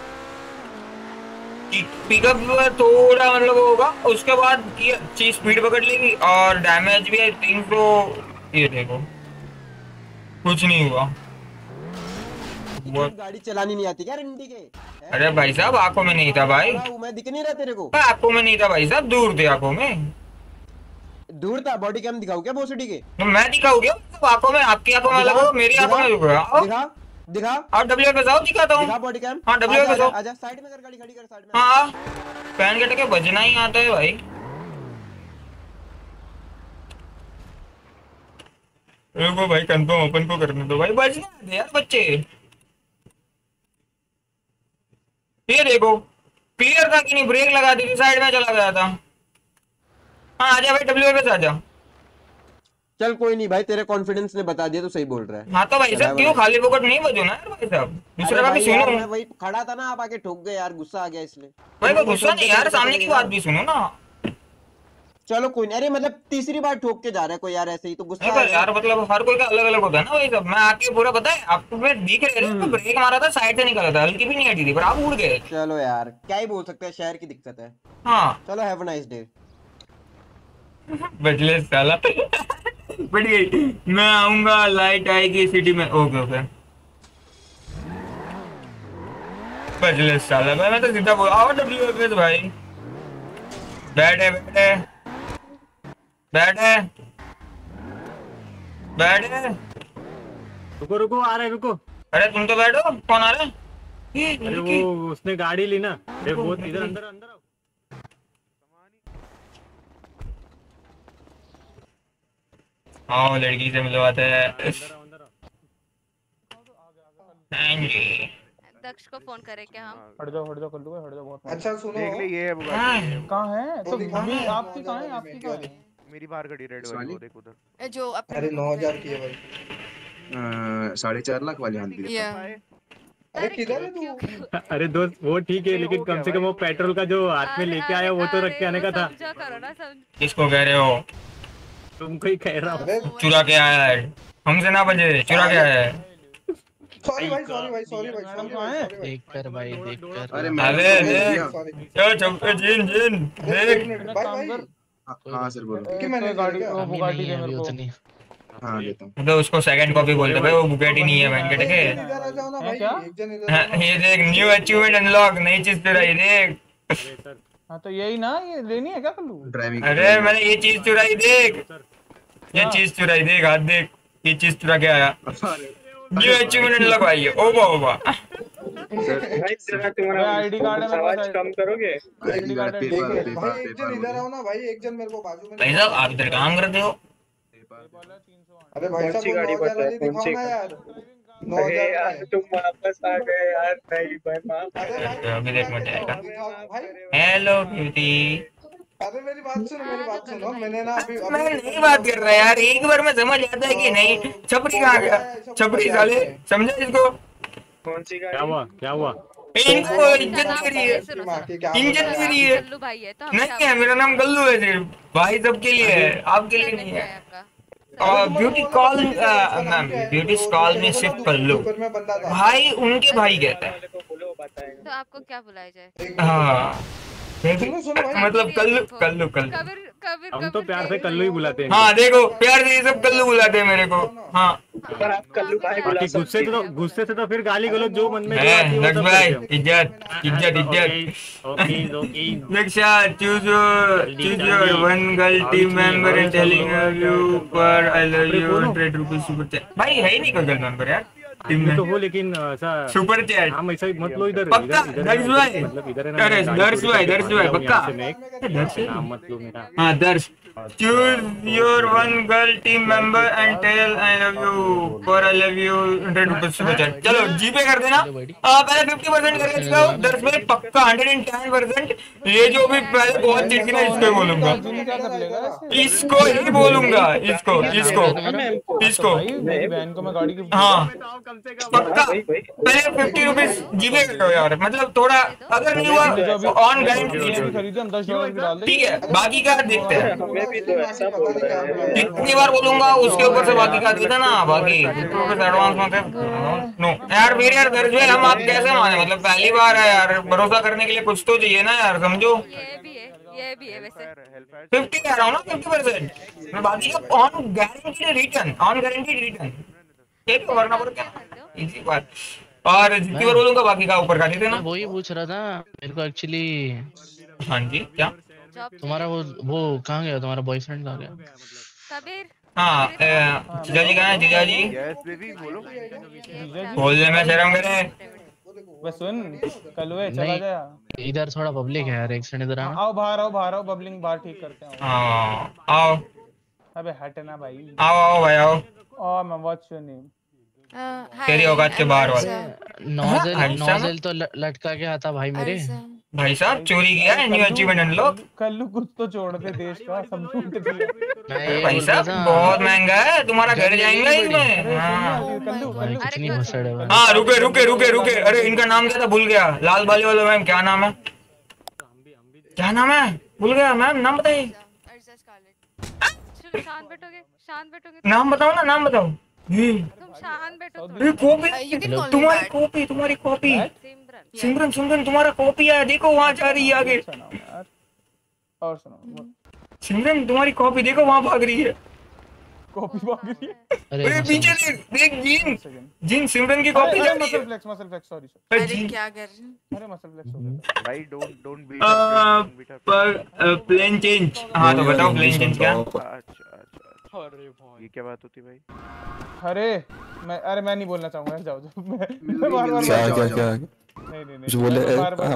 पिकअप थोड़ा मतलब होगा, उसके बाद ये अच्छी स्पीड पकड़ लेगी और डैमेज भी आई थिंक तो। ये देखो कुछ नहीं हुआ।
गाड़ी चलानी नहीं आती क्या रंडी के?
अरे भाई साहब आंखों में नहीं था भाई,
मैं दिख नहीं रहा तेरे को?
आंखों में नहीं था भाई साहब, दूर थे आंखों में।
दूर था? बॉडी कैम दिखाऊं क्या भोसड़ी के?
तो मैं दिखाऊं क्या आंखों में? आपकी आंखों में अलग हो, मेरी आंखों में
दिखा दिखा।
आप डब्ल्यू पे जाओ, दिखाता हूँ।
दिखा बॉडी कैम।
हाँ डब्ल्यू पे जाओ।
आजा साइड में कर, गाड़ी खड़ी कर साइड में।
हाँ पैन कट के बजना ही आता है भाई। रुको भाई कंफर्म ओपन को करने दो भाई, बजना दे यार बच्चे। ये देखो क्लियर था कि नहीं, ब्रेक लगा दी थी, साइड में चला गया था। हाँ आजा भाई डब्ल्यू पे आजा।
चल कोई नहीं भाई, तेरे कॉन्फिडेंस ने बता दिया तो सही बोल रहा है।
हाँ तो भाई साहब क्यों खाली फोकट नहीं बजो ना यार भाई साहब, दूसरा का भी सुनो।
मैं वही खड़ा था ना, आप आके ठोक गए यार, गुस्सा आ गया इसलिए।
भाई वो गुस्सा नहीं यार, सामने की बात भी सुनो ना।
चलो कोई नहीं, अरे मतलब तीसरी बार ठोक के जा रहा है कोई यार, ऐसे ही तो गुस्सा
यार मतलब हर कोई का अलग अलग होता है ना भाई साहब। मैं आके पूरा पता है आपको, मैं दिख रहे थे, ब्रेक मारा था, साइड से निकला था, हल्की भी नहीं हटी थी, पर आप उड़ गए।
चलो यार क्या ही बोल सकते हैं, शहर की दिक्कत है।
हाँ
चलो हैव अ नाइस डे।
बचले साला बढ़ गई। मैं आऊंगा, लाइट आएगी सिटी में। ओके ओके बचले साला भाई, मैं तो सीधा बोल आओ डब्ल्यू पे भाई। बैठे बैठे बैठे बैठे।
रुको रुको आ रहे रुको।
अरे तुम तो बैठो, कौन आ रहा है?
अरे वो उसने गाड़ी ली ना, वो इधर अंदर अंदर आओ।
हाँ लड़की से मिलवाते हैं।
दक्ष को फोन करें क्या हम?
हट जाओ कर लो, हट जाओ बहुत।
अच्छा सुनो,
देख ले ये है
कहाँ है? तो अभी आपकी कहाँ है? आपकी कहाँ है?
मेरी बाहर खड़ी रेड वाली, वो देख उधर
जो अपने
अरे 9000 की है भाई।
4.5 लाख वाली आंटी।
अरे किधर है तू?
अरे दोस्त वो ठीक है, लेकिन कम से कम वो पेट्रोल का जो हाथ में लेके आया वो तो रख के आने का था।
किसको कह रहे हो?
तुमको ही कह रहा हूँ।
चुरा के आया है, हमसे ना बजे, चुरा के आया है।
सॉरी भाई देख कर भाई, देख कर।
अरे चुप जिन जिन देख।
हाँ सर बोलो।
कि मैंने
गाड़ी वो बुगाटी दे मेरे को।
हाँ देता हूँ।
तो उसको सेकंड कॉपी बोलते भाई, वो बुगेटी नहीं है बैंक के।
इधर आ जाओ ना भाई, एक जन इधर।
ये देख न्यू अचीवमेंट अनलॉक, नई चीज तेरा ये देख।
हाँ तो यही ना, ये लेनी है क्या कल्लू?
ड्राइविंग।
अरे मैंने ये चीज चुराई देख, ये चीज चुराई देख, हाथ देख, ये चीज चुरा के आया। न्यू अचीवमेंट अनलॉक भाई, ओबा ओबा।
आईडी कार्ड है, आवाज कम करोगे? आईडी कार्ड
भाई एक जन इधर आओ ना भाई, एक जन मेरे को बाजू में।
भाई साहब आप इधर काम करते हो?
अरे भाई साहब 9000 वाली दिखाओ ना यार। 9000 यार
तुम वापस आ गए यार। नहीं भाई माफ।
अभी देख मत आएगा। Hello beauty.
अरे मेरी बात सुनो, मैंने ना अभी
मैं नहीं बात कर रहा यार, एक बार में समझ आता है कि नहीं। छपरी कहाँ गया? छपरी साले, समझा इसको?
कौन सी गाड़ी?
क्या हुआ?
इनको इज्जत दे रही है, इज्जत दे रही है। नहीं है, मेरा नाम गल्लू है, सिर्फ भाई सबके लिए है, आपके लिए नहीं है। Beauty call ma'am, beauty call में सिर्फ कल्लू भाई, उनके भाई कहते हैं।
तो आपको क्या बुलाया जाए?
हाँ मतलब कल्लू
हम तो प्यार से कल्लू ही बुलाते हैं।
हाँ देखो प्यार से ये सब कल्लू बुलाते हैं मेरे को। हाँ
पर आप कल्लू भाई बुला सकते हो।
गुस्से से तो फिर गाली गलौज जो मन में
लक्ष्य भाई, इज्जत इज्जत इज्जत। Lakshya choose your one girl team member and telling you पर I love you 100 rupees super chat. भाई है ही नहीं कोई गर्ल मेंबर यार टीम में
तो हो, लेकिन ऐसा
सुपर चैट
हम ऐसा मत लो इधर।
पक्का दर्श भाई,
मतलब इधर है ना।
अरे दर्श भाई पक्का
दर्श नाम मत लो मेरा।
हाँ Darsh choose your one girl team member and tell I love you for I love you 100 rupees super chat. चलो जीपे कर देना। पहले 50% करके इसका दर्श भाई पक्का 110%। ये जो भी पहले बहुत चिड़की ना, इसको बोलूंगा, इसको ही बोलूंगा, इसको इसको इसको।
बहन को मैं गाड़ी की।
हाँ पक्का पहले 50 रुपीज जीपे करो यार, मतलब थोड़ा अगर नहीं हुआ ऑन गारंटी ठीक है, बाकी का देखते हैं। कितनी बार बोलूंगा उसके ऊपर से बाकी का देता ना, बाकी एडवांस में नो यार। मेरे यार दर्ज है, हम आप कैसे माने, मतलब पहली बार है यार, भरोसा करने के लिए कुछ तो चाहिए ना यार, समझो।
ये भी है वैसे
50 कह रहा हूँ ना, 50%। मैं बाकी का on guarantee return, on guarantee return एक वरना पर क्या इसी बात। और जितनी बार बोलूंगा बाकी का ऊपर काट देना।
वही पूछ रहा था मेरे को एक्चुअली।
हाँ जी क्या
तुम्हारा वो कहाँ गया, तुम्हारा बॉयफ्रेंड कहाँ गया?
कबीर।
हाँ जीजा जी कहाँ है जीजा जी? बोलने में शर्म करे।
बस सुन कलवे चला जा।
इधर थोड़ा पब्लिक है यार, एक सेकंड इधर आना।
आओ बाहर आओ बबलिंग बाहर ठीक करते हैं।
आओ।
अबे हटना भाई।
आओ भाई आओ।
ओ मैं व्हाट्स योर नेम?
तेरी औकात के बाहर वाला।
नोजल तो लटका के आता भाई मेरे।
भाई साहब चोरी किया है न्यू अचीवमेंट लोग।
कल्लू कुछ तो छोड़ दे देश का सब छूट दिया।
भाई साहब बहुत महंगा है, तुम्हारा घर जाएंगे इसमें। हाँ रुके। अरे इनका नाम क्या था भूल गया। लाल बाली वाले मैम क्या नाम है? क्या नाम है भूल गया मैम, नाम बताइए। नाम बताओ ना, नाम बताओ। तुम्हारी कॉपी सिमरन तुम्हारा कॉपी है, देखो वहाँ जा रही है आगे।
और सुनो
सिमरन तुम्हारी कॉपी देखो वहाँ भाग रही है।
कॉपी भाग रही है।
अरे पीछे देख जीन सिमरन की कॉपी जा रही है।
Muscle flex sorry.
अरे क्या कर रहे हैं?
अरे मसल फ्लेक्स हो गया
भाई। डोंट बीट
पर प्लेन चेंज। हाँ तो बताओ प्लेन चेंज क्या?
अरे भाई ये क्या बात होती भाई?
अरे मैं नहीं बोलना चाहूंगा, जाओ मैं बार-बार
क्या
नहीं
कुछ बोले
मैं
बार-बार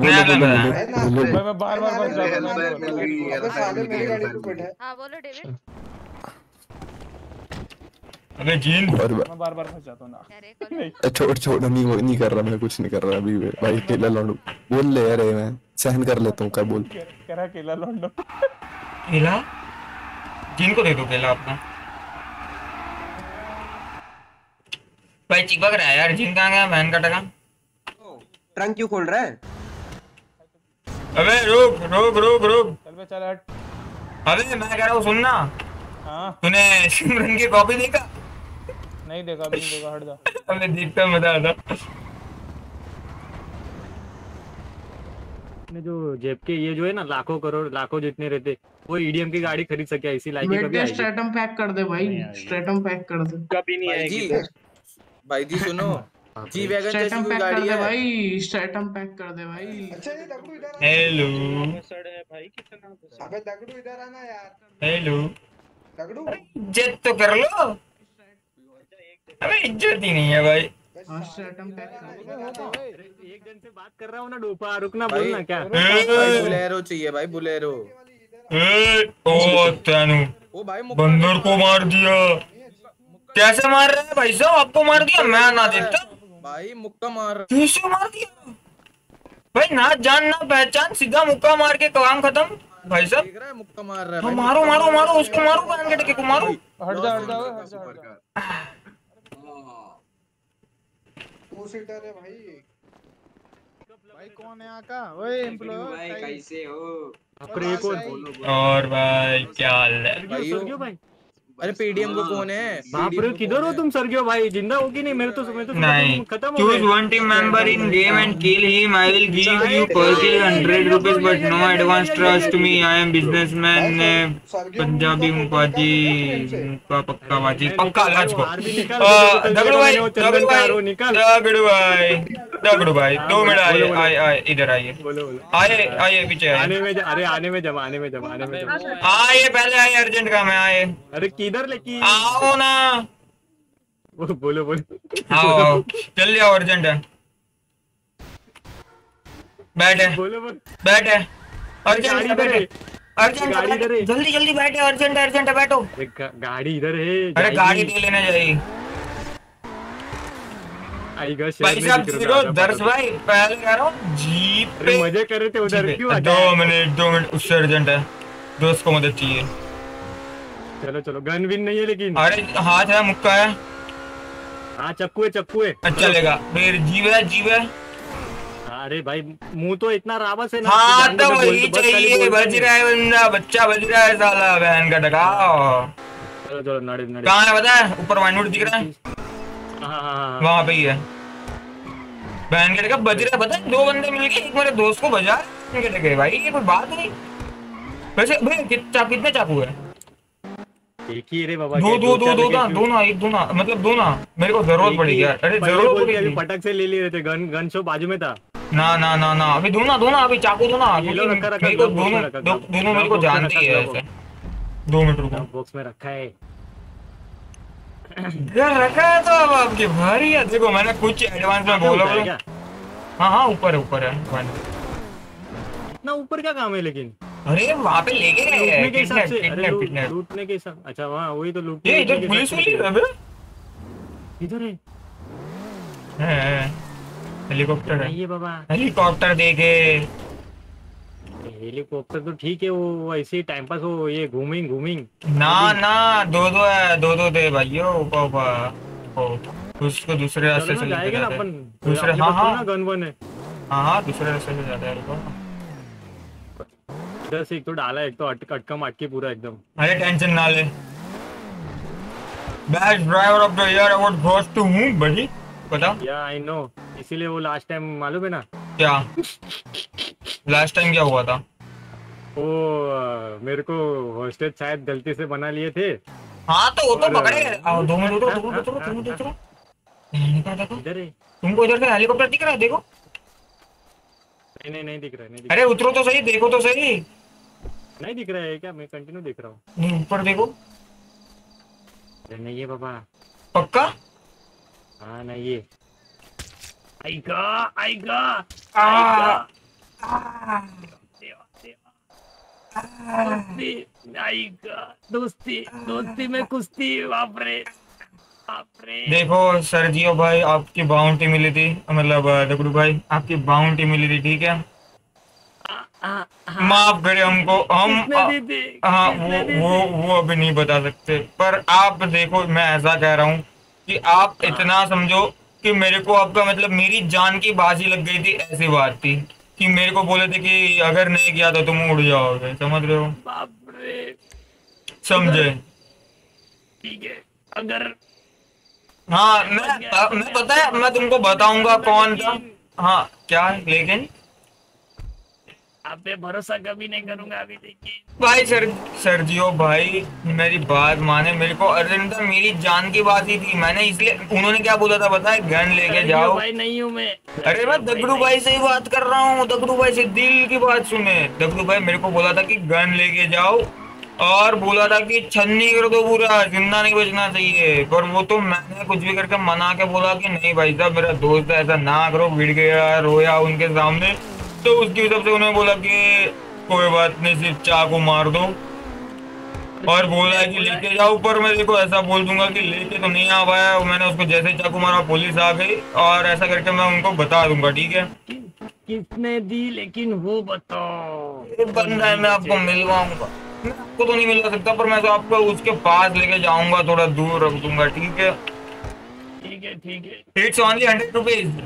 अबे साले मेरी गाड़ी पे बैठा है।
हां बोलो डेविड।
अबे जीन
मैं बार-बार फंस जाता हूं ना।
छोड़ नहीं कर रहा, मैं कुछ नहीं कर रहा अभी भाई। केला लौंडू बोल ले। अरे मैं सहन कर लेता हूं, क्या बोल
कह रहा केला लौंडू।
केला जीन को दे दो केला अपना। भाई चिपक रहा है यार। जीन कहाँ गया बहन का टका?
ट्रंक क्यों खोल रहा है?
अबे रुक।
चल हट।
अबे मैं कह रहा हूँ सुनना।
हाँ
तूने सिमरन की कॉपी देखा?
नहीं देखा, अभी नहीं देखा, हट जा।
अबे देखता मजा आता।
जो जेब के ये जो है ना लाखों करोड़ लाखों जितने रहते वो ईडीएम की गाड़ी खरीद सके ऐसी लाइक कभी आएगी।
स्ट्रेटम पैक कर दे भाई, स्ट्रेटम पैक कर दे।
कभी नहीं आएगी
भाई जी। सुनो जी वैगन जैसी कोई गाड़ी है
भाई, स्ट्रेटम पैक कर दे भाई।
अच्छा ये दगड़ू इधर
हेलो
भाई कितना। अबे दगड़ू इधर आना यार।
हेलो
दगड़ू
इज्जत तो कर लो। अबे इज्जत ही नहीं है भाई।
स्ट्रेटम पैक कर।
एक जन से बात कर रहा हूँ ना डोपा, रुकना बोलना क्या?
बुलेरो चाहिए भाई, बुलेरो।
ओ तेनू बंदर को मार दिया। कैसे मार रहे हैं भाई साहब? आपको मार दिया, मैं ना देखता
भाई। मुक्का मार।
कैसे मार दिया भाई? ना जान ना पहचान, सीधा मुक्का मार के काम खत्म भाई साहब।
मुक्का मार रहा
है। मारो उसको मारो, बहन के टके को मारो।
हट जा।
टू सीटर है भाई।
भाई कौन है आका? ओए एम्प्लॉय
भाई कैसे हो?
और भाई क्या हाल है
भाई?
अरे पीडीएम को कौन है?
बाप रे किधर हो तुम सरगियो भाई? जिंदा हो कि नहीं? मेरे तो
नहीं।
खत्म हो
choose one team member in game and kill him. I will give you personally 100 rupees but no advance. Trust me, I am businessman. Punjabi मुपाजी का पक्का बाजी पक्का लाज को। दगड़ू भाई 2 मिनट आए इधर आइए पीछे
आने में जमा
आइए। पहले आइए, अर्जेंट काम है। आए।
अरे किधर लेके
आओ ना।
बोलो
आओ जल्दी आओ, अर्जेंट है। बैठे अर्जेंट जल्दी बैठे। अर्जेंट है बैठो।
गाड़ी इधर है।
अरे गाड़ी दे लेने जाइए भाई साहब। दर्श भाई पहले कह रहा हूँ जीप पे
मजे कर रहे थे उधर। क्यों
2 मिनट उससे अर्जेंट है, दोस्त को मदद चाहिए।
चलो गन विन नहीं है लेकिन।
अरे हाथ है, मुक्का है।
हाँ चक्कू है।
अच्छा चलेगा। फिर जीव है।
अरे भाई मुंह तो इतना रावस है ना।
हाँ तो वही चाहिए। बज रहा है बंदा, बच्चा बज रहा है साला बहन का टका।
चलो नड़े
कहाँ है पता है? ऊपर वाइनवुड दिख रहा है, वहाँ पे ही है। बहन के टका बज रहा है पता है। 2 बंदे मिलके एक मेरे दोस्त को बजा रहे भाई। ये कोई बात नहीं। वैसे भाई कितने चाकू है?
एक ही रे बाबा।
दो ना एक दो ना मतलब दो ना, मेरे को जरूरत पड़ेगी यार। अरे जरूरत पड़ेगी।
पटक से ले लिए थे, गन शो बाजू में था।
ना अभी दो ना अभी चाकू दो ना, मेरे को दोनों मेरे को जानते ही है ऐसे। 2 मिनट रुको,
बॉक्स में रखा है
यार, रखा है तो अब आपकी भारी है। देखो मैंने कुछ एडवांस में बोला। हाँ ऊपर है।
इतना ऊपर क्या काम है लेकिन?
अरे वहाँ पे लेके गए हैं
किडनैप लूटने के हिसाब। अच्छा वहाँ वही तो लूटने।
ये इधर पुलिस वाली है
इधर
है। हेलीकॉप्टर है
ये बाबा।
हेलीकॉप्टर देखे।
हेलीकॉप्टर तो ठीक है, वो ऐसे ही टाइम पास हो। ये घूमिंग
ना दो है, दो दे भाइयों। ऊपर उसको दूसरे रास्ते से
जाएगा ना अपन।
दूसरे हाँ
गन वन है।
हाँ दूसरे रास्ते से जाता है।
इधर से एक तो डाला, एक तो अटका मटके पूरा एकदम।
अरे टेंशन ना ले। Best driver of the year award goes to who बड़ी पता।
या आई नो, इसीलिए वो लास्ट टाइम मालूम है ना
क्या? लास्ट टाइम क्या हुआ था?
वो मेरे को हॉस्टेज शायद गलती से बना लिए थे।
हाँ तो वो तो पकड़े गए। 2 मिनट उतरो।
इधर है।
तुमको इधर से हेलीकॉप्टर दिख रहा है? देखो।
नहीं दिख रहा है।
अरे उतरो तो सही, देखो तो सही।
नहीं दिख रहा है क्या? मैं कंटिन्यू देख रहा हूँ।
नहीं ऊपर देखो।
नहीं है बाबा।
पक्का?
हाँ नहीं ये। आएगा। दोस्ती में कुश्ती। बाप रे।
देखो सरजियो भाई, आपकी बाउंटी मिली थी, मतलब दगड़ू भाई आपकी बाउंटी मिली थी, ठीक है? माफ करे हमको। हम हाँ वो अभी नहीं बता सकते, पर आप देखो मैं ऐसा कह रहा हूँ कि आप इतना समझो कि मेरे को आपका मतलब मेरी जान की बाजी लग गई थी। ऐसी बात थी कि मेरे को बोले थे कि अगर नहीं किया तो तुम उड़ जाओगे, समझ रहे हो? समझे?
ठीक है अगर
हाँ मैं पता है, मैं तुमको बताऊंगा कौन था। हाँ क्या? लेकिन
आप पे भरोसा कभी नहीं करूंगा। अभी देखिए
भाई सरजियो भाई मेरी बात माने। मेरे को अर्जेंट मेरी जान की बात ही थी। मैंने इसलिए, उन्होंने क्या बोला था पता है? गन लेके जाओ।
भाई नहीं हूँ मैं।
अरे मैं दगड़ू भाई से ही बात कर रहा हूँ। दगड़ू भाई से दिल की बात सुने। दगड़ू भाई मेरे को बोला था कि गन लेके जाओ और बोला था कि छन्नी कर दो पूरा, जिंदा नहीं बचना चाहिए। पर वो तो मैंने कुछ भी करके मना के बोला कि नहीं भाई साहब मेरा दोस्त है, ऐसा ना करो। गिर गया, रोया उनके सामने, तो उसकी वजह से उन्होंने बोला कि कोई बात नहीं, सिर्फ चाकू मार दो। और बोला है कि लेके जाओ। पर मैं देखो ऐसा बोल दूंगा कि लेके तो नहीं आ पाया। मैंने उसको जैसे चाकू मारा पुलिस आ गई, और ऐसा करके मैं उनको बता दूंगा, ठीक है?
किसने दी लेकिन वो बताओ।
बंदा है, मैं आपको मिलवाऊंगा। मैं आपको तो नहीं मिलवा सकता, पर मैं तो आपको उसके पास लेके जाऊंगा, थोड़ा दूर रख दूंगा, ठीक है? It's only 100 rupees.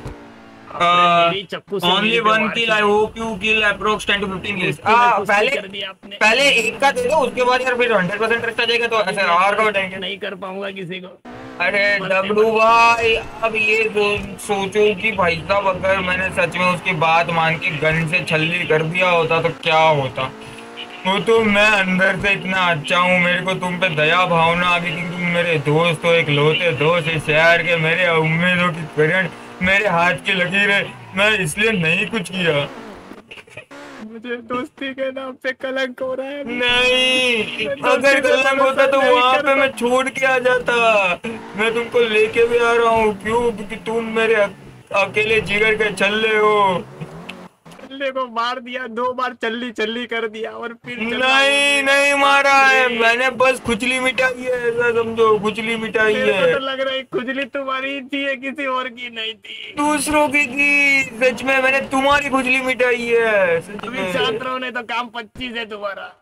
only one kill. I hope you kill approx 10 to 15 kills. पहले एक का दे दो, उसके बाद यार फिर 100% ट्रस्ट आ जाएगा, तो ऐसे और का बताएंगे।
नहीं कर पाऊंगा किसी को।
अरे डब्लू भाई अब ये सोचो कि भाई साहब अगर मैंने सच में उसकी बात मान के गन से छल्ली कर दिया होता तो क्या होता। वो तो मैं अंदर से इतना अच्छा हूँ, मेरे को तुम पे दया भावना आ गई कि तुम मेरे दोस्त हो, एक लोते दोस्त इस शहर के, मेरे उम्मीदों की किरण, मेरे हाथ की लकीरें, मैं इसलिए नहीं कुछ किया।
मुझे दोस्ती के नाम पे कलंक हो रहा है।
नहीं, अगर कलंक होता तो वहाँ पे मैं छोड़ के आ जाता। मैं तुमको लेके भी आ रहा हूँ, क्यों? क्योंकि तुम मेरे अकेले जिगर के छल्ले हो।
छल्ले को मार दिया, 2 बार चल्ली कर दिया, और फिर
नहीं मारा है मैंने, बस खुजली मिटाई है, ऐसा समझो, खुजली मिटाई है।
तो लग रहा है खुजली तुम्हारी थी, किसी और की नहीं थी।
दूसरों की थी, सच में मैंने तुम्हारी खुजली मिटाई है, सच में।
छात्रों ने तो काम 25 है तुम्हारा।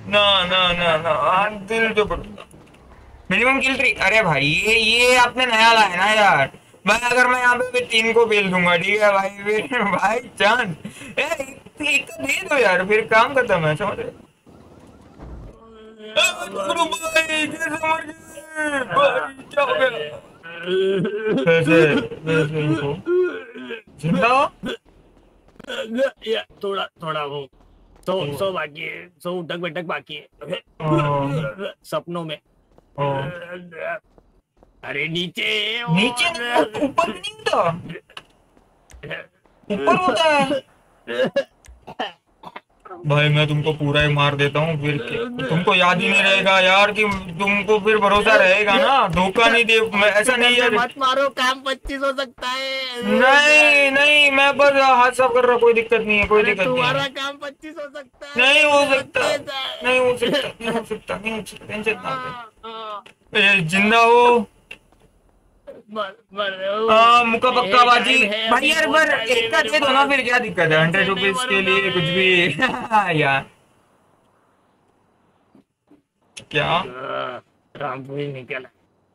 ना दिल तो मिनिमम किल 3। अरे भाई ये आपने नया लाया ना यार। भाई अगर मैं यहाँ पे 3 को बेल दूंगा, ठीक है भाई चांद एक दे दो यार, फिर काम खत्म है, समझ रहे?
थोड़ा वो 100 बाकी है, 100 उठक बैठक बाकी है सपनों में। अरे नीचे
नीचे नहीं, ऊपर भी नहीं होता, ऊपर होता है। भाई मैं तुमको पूरा ही मार देता हूँ फिर तुमको याद ही नहीं रहेगा यार कि तुमको फिर भरोसा रहेगा ना, धोखा नहीं दे। मैं ऐसा नहीं है,
मत मारो, काम 25 हो सकता है।
नहीं नहीं मैं बस हाथ साफ कर रहा, कोई दिक्कत नहीं है, कोई दिक्कत नहीं
तुम्हारा
है।
काम 25 हो सकता है।
नहीं हो सकता, नहीं हो सकता, नहीं हो सकता, नहीं हो सकता, टेंशन ना ले। जिंदा हो मुका पक्का बाजी भाई यार, पर एक का दे दो ना, फिर क्या दिक्कत है, 100 रुपीज के लिए कुछ भी यार। क्या
रामपुरी निकला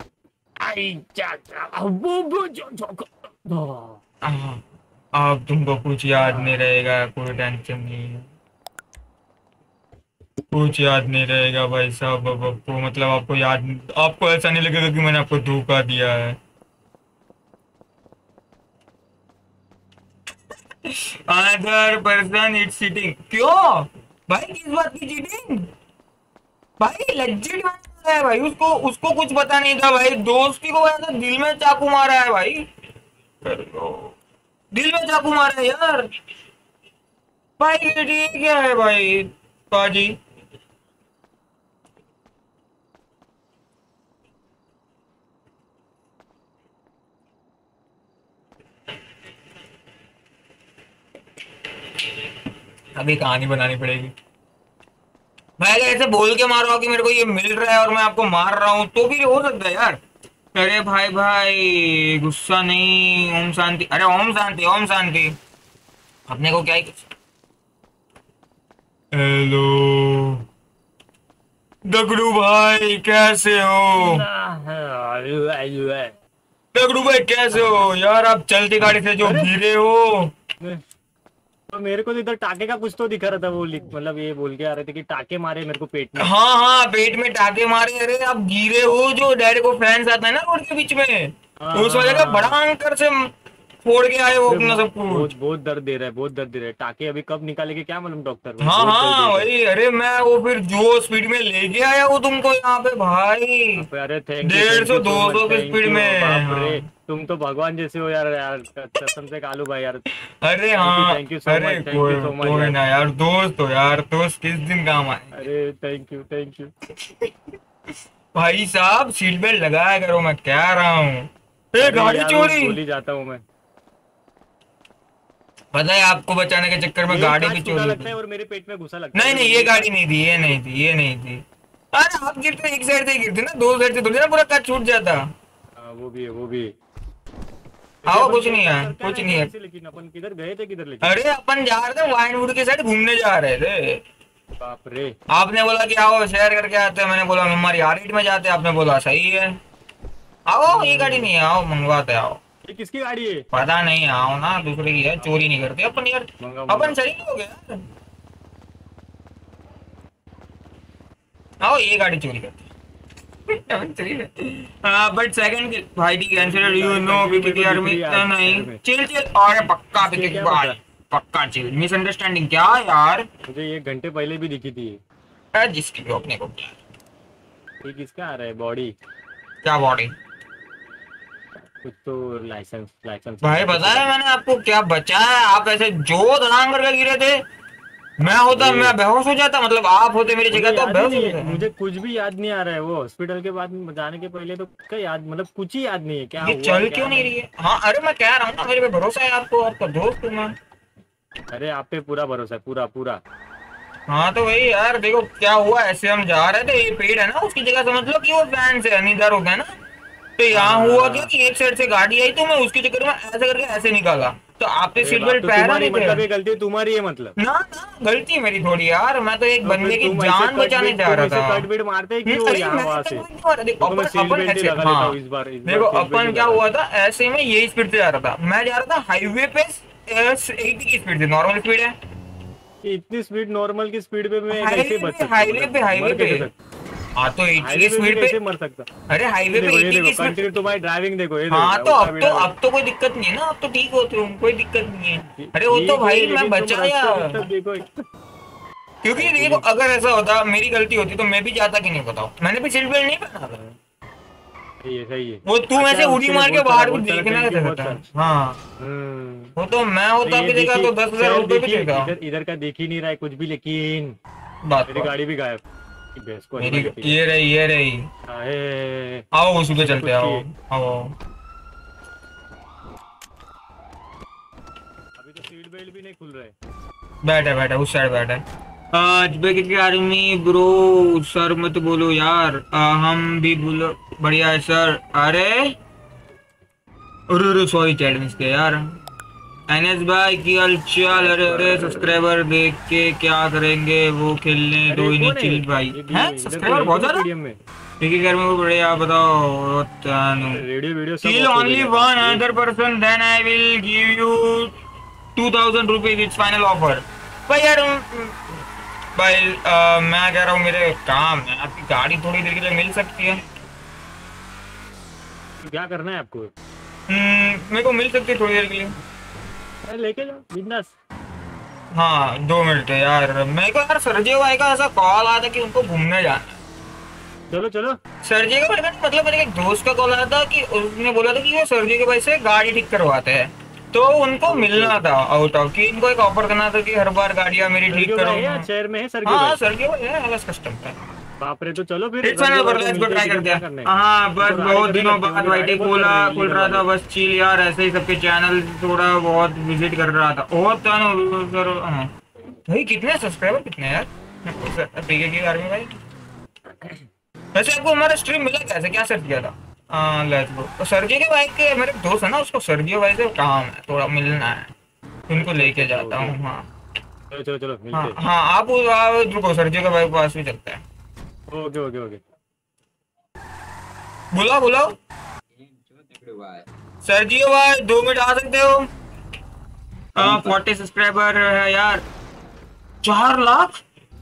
अब तुमको कुछ याद नहीं रहेगा, कोई टेंशन नहीं है, कुछ याद नहीं रहेगा भाई साहब। अब आपको मतलब आपको याद, आपको ऐसा नहीं लगेगा कि मैंने आपको धोखा दिया है। Other person it's cheating. क्यों भाई, किस बात की चीटिंग भाई? लेजिट है भाई, उसको कुछ पता नहीं था भाई, दोस्ती को तो दिल में चाकू मारा है भाई, दिल में चाकू मारा है यार भाई। ठीक क्या है भाई पाजी? अभी कहानी बनानी पड़ेगी भाई, अगर ऐसे बोल के मारो कि मेरे को ये मिल रहा है और मैं आपको मार रहा हूँ तो भी हो सकता है यार। अरे भाई भाई गुस्सा नहीं, ओम शांति। अरे ओम शांति, ओम शांति। अपने को क्या ही कुछ। हेलो दगड़ू भाई कैसे हो? दगड़ू भाई कैसे हो यार? आप चलती गाड़ी से जो गिरे हो।
तो मेरे को तो इधर टाके का कुछ तो दिखा रहा था, वो मतलब ये बोल के आ रहे थे कि टाके मारे मेरे को पेट में।
हाँ हाँ पेट में टाके मारे। अरे आप गिरे हो जो डैड को फैंस आता है ना रोड के बीच में, उस वजह का बड़ा अंकर से फोड़ के आए वो अपना सब कुछ।
बहुत दर्द दे रहा है, बहुत दर्द दे रहा है। टाके अभी कब निकालेंगे क्या मालूम डॉक्टर।
हाँ हाँ वही। अरे मैं वो फिर जो स्पीड में लेके आया वो तुमको यहाँ पे भाई,
अरे
150-200 की स्पीड में।
तुम तो भगवान जैसे हो यार, कसम से कालू भाई यार।
अरे हाँ
थैंक यू सो
अरे
much, thank you so much.
कोई ना यार, दोस्त हो यार, दोस्त किस दिन काम आए।
अरे थैंक यू थैंक यू
भाई साहब, सीट बेल्ट लगाया करो, मैं कह रहा हूँ। गाड़ी चोरी
भूल ही जाता हूँ मैं।
पता है आपको बचाने के चक्कर में गाड़ी भी चोरी
लगता है और मेरे पेट में घुसा लगता है।
नहीं नहीं ये गाड़ी नहीं थी, ये नहीं थी, ये नहीं थी। अरे आप गिरते एक साइड से गिरते ना, दो साइड से थोड़ी ना पूरा काट छूट जाता।
वो भी है, वो भी है।
आओ कुछ नहीं है, कुछ नहीं है।
लेकिन अपन किधर गए थे, किधर लेके?
अरे अपन जा रहे थे वाइनवुड के साइड घूमने जा रहे थे।
बाप रे।
आपने बोला कि आओ शेयर करके आते हैं, मैंने बोला हमारी आरिट में जाते हैं, आपने बोला सही है आओ। ये गाड़ी नहीं है, आओ मंगवाते आओ।
ये किसकी गाड़ी है?
पता नहीं, आओ ना, दूसरे की है, चोरी नहीं करते अपन यार, अपन सही हो गया। आओ ये गाड़ी चोरी करते बट सेकंड भाई D cancel you know BK army नहीं चिल चिल। अरे पक्का बीके बात पक्का चिल। मिसअंडरस्टैंडिंग क्या यार?
मुझे 1 घंटे पहले भी दिखी थी।
जिसकी भी अपने को क्या
ये किसका आ रहा है? बॉडी
क्या बॉडी?
कुछ तो लाइसेंस
भाई पता है मैंने आपको क्या बचाया? आप ऐसे जो धड़ांग करके गिरे थे, मैं होता मैं बेहोश हो जाता, मतलब आप होते मेरी जगह तो बेहोश हो जाता।
मुझे कुछ भी याद नहीं आ रहा है। वो हॉस्पिटल के बाद जाने के पहले तो क्या याद, मतलब कुछ ही याद नहीं है। क्या
ये चल क्यों नहीं रही है? हाँ अरे मैं कह रहा हूँ ना, मेरे पे भरोसा है आपको, आपका दोस्त हूँ मैं।
अरे आप पे पूरा भरोसा है, पूरा पूरा।
हाँ तो वही यार, देखो क्या हुआ, ऐसे हम जा रहे थे, ये पेड़ है ना उसकी जगह समझ लो कि वो फैन से अनिदर होता है ना, तो यहाँ हुआ क्या कि एक साइड से गाड़ी आई तो मैं उसके चक्कर में ऐसे करके ऐसे निकाला, तो आपने सीट बेल्ट पहना नहीं थे।
मतलब ये गलती तुम्हारी है? मतलब
ना ना गलती मेरी थोड़ी यार, मैं तो एक बंदे की जान बचाने जा रहा था।
कट बेट मारते क्यों यहाँ वहाँ से?
देखो अपन क्या हुआ था, ऐसे में यही स्पीड से जा रहा था, मैं जा रहा था हाईवे पे 80 की स्पीड थी, नॉर्मल स्पीड है।
इतनी स्पीड नॉर्मल की स्पीड पे मैं कैसे बच सकता?
हाईवे पे हाँ तो 80 की स्पीड पे
मर सकता।
अरे हाईवे पे 80 की स्पीड।
तुम्हारी ड्राइविंग देखो।
हाँ तो अब तो कोई दिक्कत नहीं है ना, अब तो ठीक होते हो, कोई दिक्कत नहीं है। अरे वो तो भाई मैं बचाया। क्योंकि देखो अगर ऐसा होता मेरी गलती होती तो मैं भी जाता कि नहीं बताओ, मैंने भी सीट बेल्ट नहीं पहना था।
सही है सही है।
वो तू ऐसे उड़ी मार के बाहर भी देखना चाहता है। हाँ वो तो मैं होता भी देखा तो 10,000 रुपए भी देगा।
इधर का देख ही नहीं रहा है कुछ भी, लेकिन
बात
मेरी गाड़ी भी गायब। भैंस को
ये रही आओ उसी पे चलते आओ आओ।
अभी तो सीट बेल्ट भी नहीं खुल रहा है।
बैठा उस साइड बैठा। अजबेक की आर्मी ब्रो सर मत बोलो यार, हम भी बोलो बढ़िया है सर। अरे सॉरी चैट मिस किया यार। एनएस भाई की हलचल। अरे सब्सक्राइबर देख के क्या करेंगे, वो खेलने दो इन्हें चिल भाई। हैं सब्सक्राइबर बहुत ज्यादा ठीक है घर में वो बढ़िया। आप बताओ
radio
kill only one other person then I will give you 2000 rupees it's final offer. भाई यार भाई मैं कह रहा हूँ मेरे काम है, आपकी गाड़ी थोड़ी देर के लिए मिल सकती है?
क्या करना है आपको?
मेरे को मिल सकती है थोड़ी देर के लिए?
लेके जाओ बिंदास।
हाँ 2 मिनट है यार। मेरे को यार सरजी भाई का ऐसा कॉल आया था कि उनको घूमने जाना है।
चलो चलो।
सरजी का भाई मतलब मेरे एक दोस्त का कॉल आया था कि उसने बोला था कि वो सरजी के भाई से गाड़ी ठीक करवाते हैं, तो उनको मिलना था आउट ऑफ कि इनको एक ऑफर करना था कि हर बार गाड़ियां मेरी ठीक करो।
शहर में है सर?
हाँ सरजी भाई है अलग कस्टम का।
बाप रे, तो चलो फिर
इट्स फाइनल पर लेट्स गो ट्राई करते हैं। हाँ बस बहुत दिनों बाद वाईटी खुल रहा था, बस चिल यार ऐसे ही सबके चैनल थोड़ा बहुत विजिट कर रहा था। और सर भाई कितने सब्सक्राइबर कितने यार पीके की आर्मी भाई? वैसे आपको हमारा स्ट्रीम मिला कैसे, क्या सर्च किया था? Let's go. सरजी के भाई के मेरे दोस्त है ना, उसको सरजी भाई से काम है, थोड़ा मिलना है, उनको लेके जाता हूँ। हाँ
चलो चलो मिलते हैं।
हाँ आप रुको, सरजी के भाई के पास भी चलते हैं।
ओके ओके ओके
बुलाओ सरजी भाई 2 मिनट आ सकते हो? 40 सब्सक्राइबर है यार। 4 lakh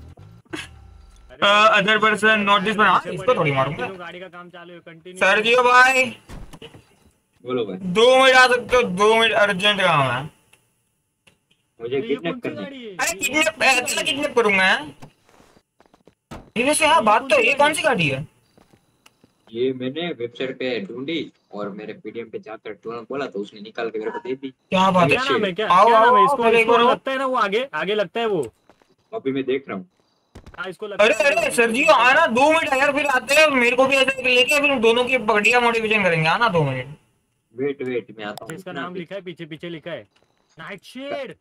other person not this one. इसको थोड़ी मारूंगा।
गाड़ी का काम चालू है, कंटिन्यू।
सरजियो भाई
बोलो भाई।
2 मिनट आ सकते हो? 2 मिनट अर्जेंट काम है
मुझे। किडनैप करना है।
अरे किडनैप करूंगा ये वैसे। हाँ बात तो ये कौन सी गाड़ी है?
ये मैंने वेबसाइट पे ढूंढी और मेरे पीडीएम पे जाकर तुरंत बोला तो उसने निकाल के मेरे को दे दी।
क्या बात है?
क्या नाम है? क्या इसको लगता है ना वो आगे लगता है वो।
अभी मैं देख रहा हूँ।
इसको
अरे सर जी आना 2 मिनट यार, फिर आते हैं मेरे को भी ऐसे लेके, फिर दोनों की बढ़िया मोटिवेशन करेंगे। आना 2 मिनट।
वेट मैं आता हूँ।
इसका नाम लिखा है पीछे लिखा है नाइटशेड।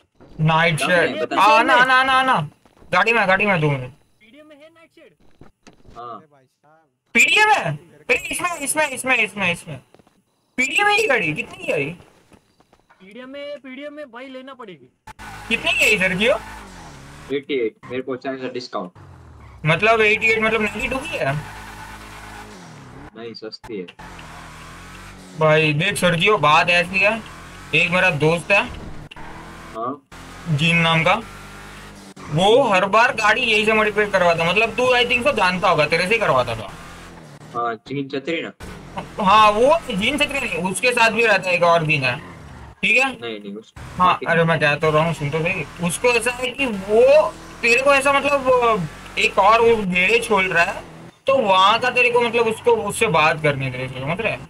आना गाड़ी में 2 मिनट।
पीडीएम में है नाइटशेड?
हाँ
पीडीएम है। इसमें पीडीएम है ये गाड़ी। कितनी की है?
पीडीएम में भाई लेना पड़ेगी।
कितनी की है सर जी?
88 मेरे को चाहिए डिस्काउंट।
मतलब 88 मतलब 92 की है?
नहीं सस्ती है
भाई। देख सरजियो बात ऐसी है, एक मेरा दोस्त है जीन नाम का, वो हर बार गाड़ी यही से मॉडिफाई करवाता। मतलब तू आई थिंक सो जानता होगा, तेरे से ही करवाता था।
हाँ जीन छतरी ना?
हाँ वो जीन छतरी नहीं, उसके साथ भी रहता है एक और दिन है, ठीक है?
नहीं
हाँ अरे मैं कह तो रहा हूँ, सुन तो सही। उसको ऐसा है कि वो तेरे को ऐसा मतलब एक और वो गैरेज खोल रहा है, तो वहां का तेरे को मतलब उसको उससे बात करनी है तेरे से, समझ रहे?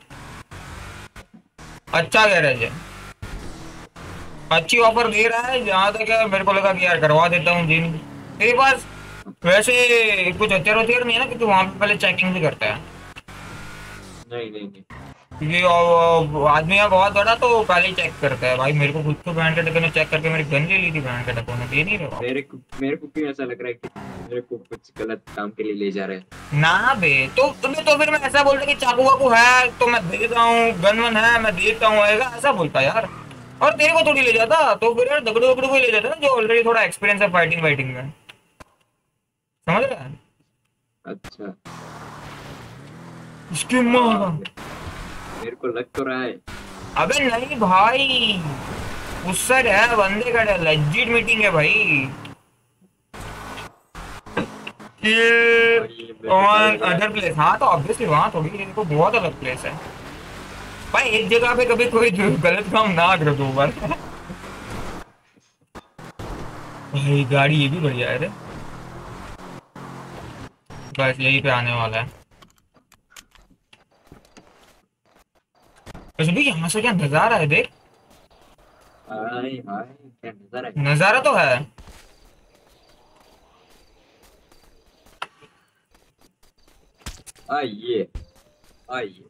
अच्छा गैरेज है, अच्छी ऑफर दे रहा है। जहाँ तक है मेरे को लगा कि यार करवा देता हूँ जिन। तेरे पास वैसे कुछ हथियार नहीं है ना कि तू वहाँ पे पहले चेकिंग भी करता है?
नहीं
क्योंकि आदमी है बहुत बड़ा, तो पहले ही चेक करता है। भाई मेरे को खुद को बैंड के डब्बे ने चेक करके मेरी गन ले ली थी बैंड के डब्बे ने, दे नहीं रहा।
मेरे को क्यों ऐसा लग रहा है कि मेरे को कुछ गलत काम के लिए ले जा रहे हैं?
ना बे तो फिर मैं ऐसा बोलता कि चाकू वाकू है तो मैं दे देता हूँ, गन वन है मैं देता हूँ, ऐसा बोलता यार। और तेरे को थोड़ी ले जाता, तो फिर यार दगड़ू वगड़ू को ले जाता ना, जो ऑलरेडी थोड़ा एक्सपीरियंस है फाइटिंग में, समझ रहा है?
अच्छा
इसकी माँ
मेरे को लग तो रहा है।
अबे नहीं भाई, उससे है बंदे का लेजिट मीटिंग है भाई। अदर प्लेस, हाँ तो ऑब्वियसली वहाँ थोड़ी इनको बहुत अलग प्लेस है भाई। एक जगह पे कभी कोई गलत काम ना करो 2 बार। भाई गाड़ी ये भी बढ़िया है रे। बस यही पे आने वाला है। वैसे भी यहाँ से क्या नजारा है देख।
हाय हाय क्या नजारा है।
नजारा तो है।
आइए आइए।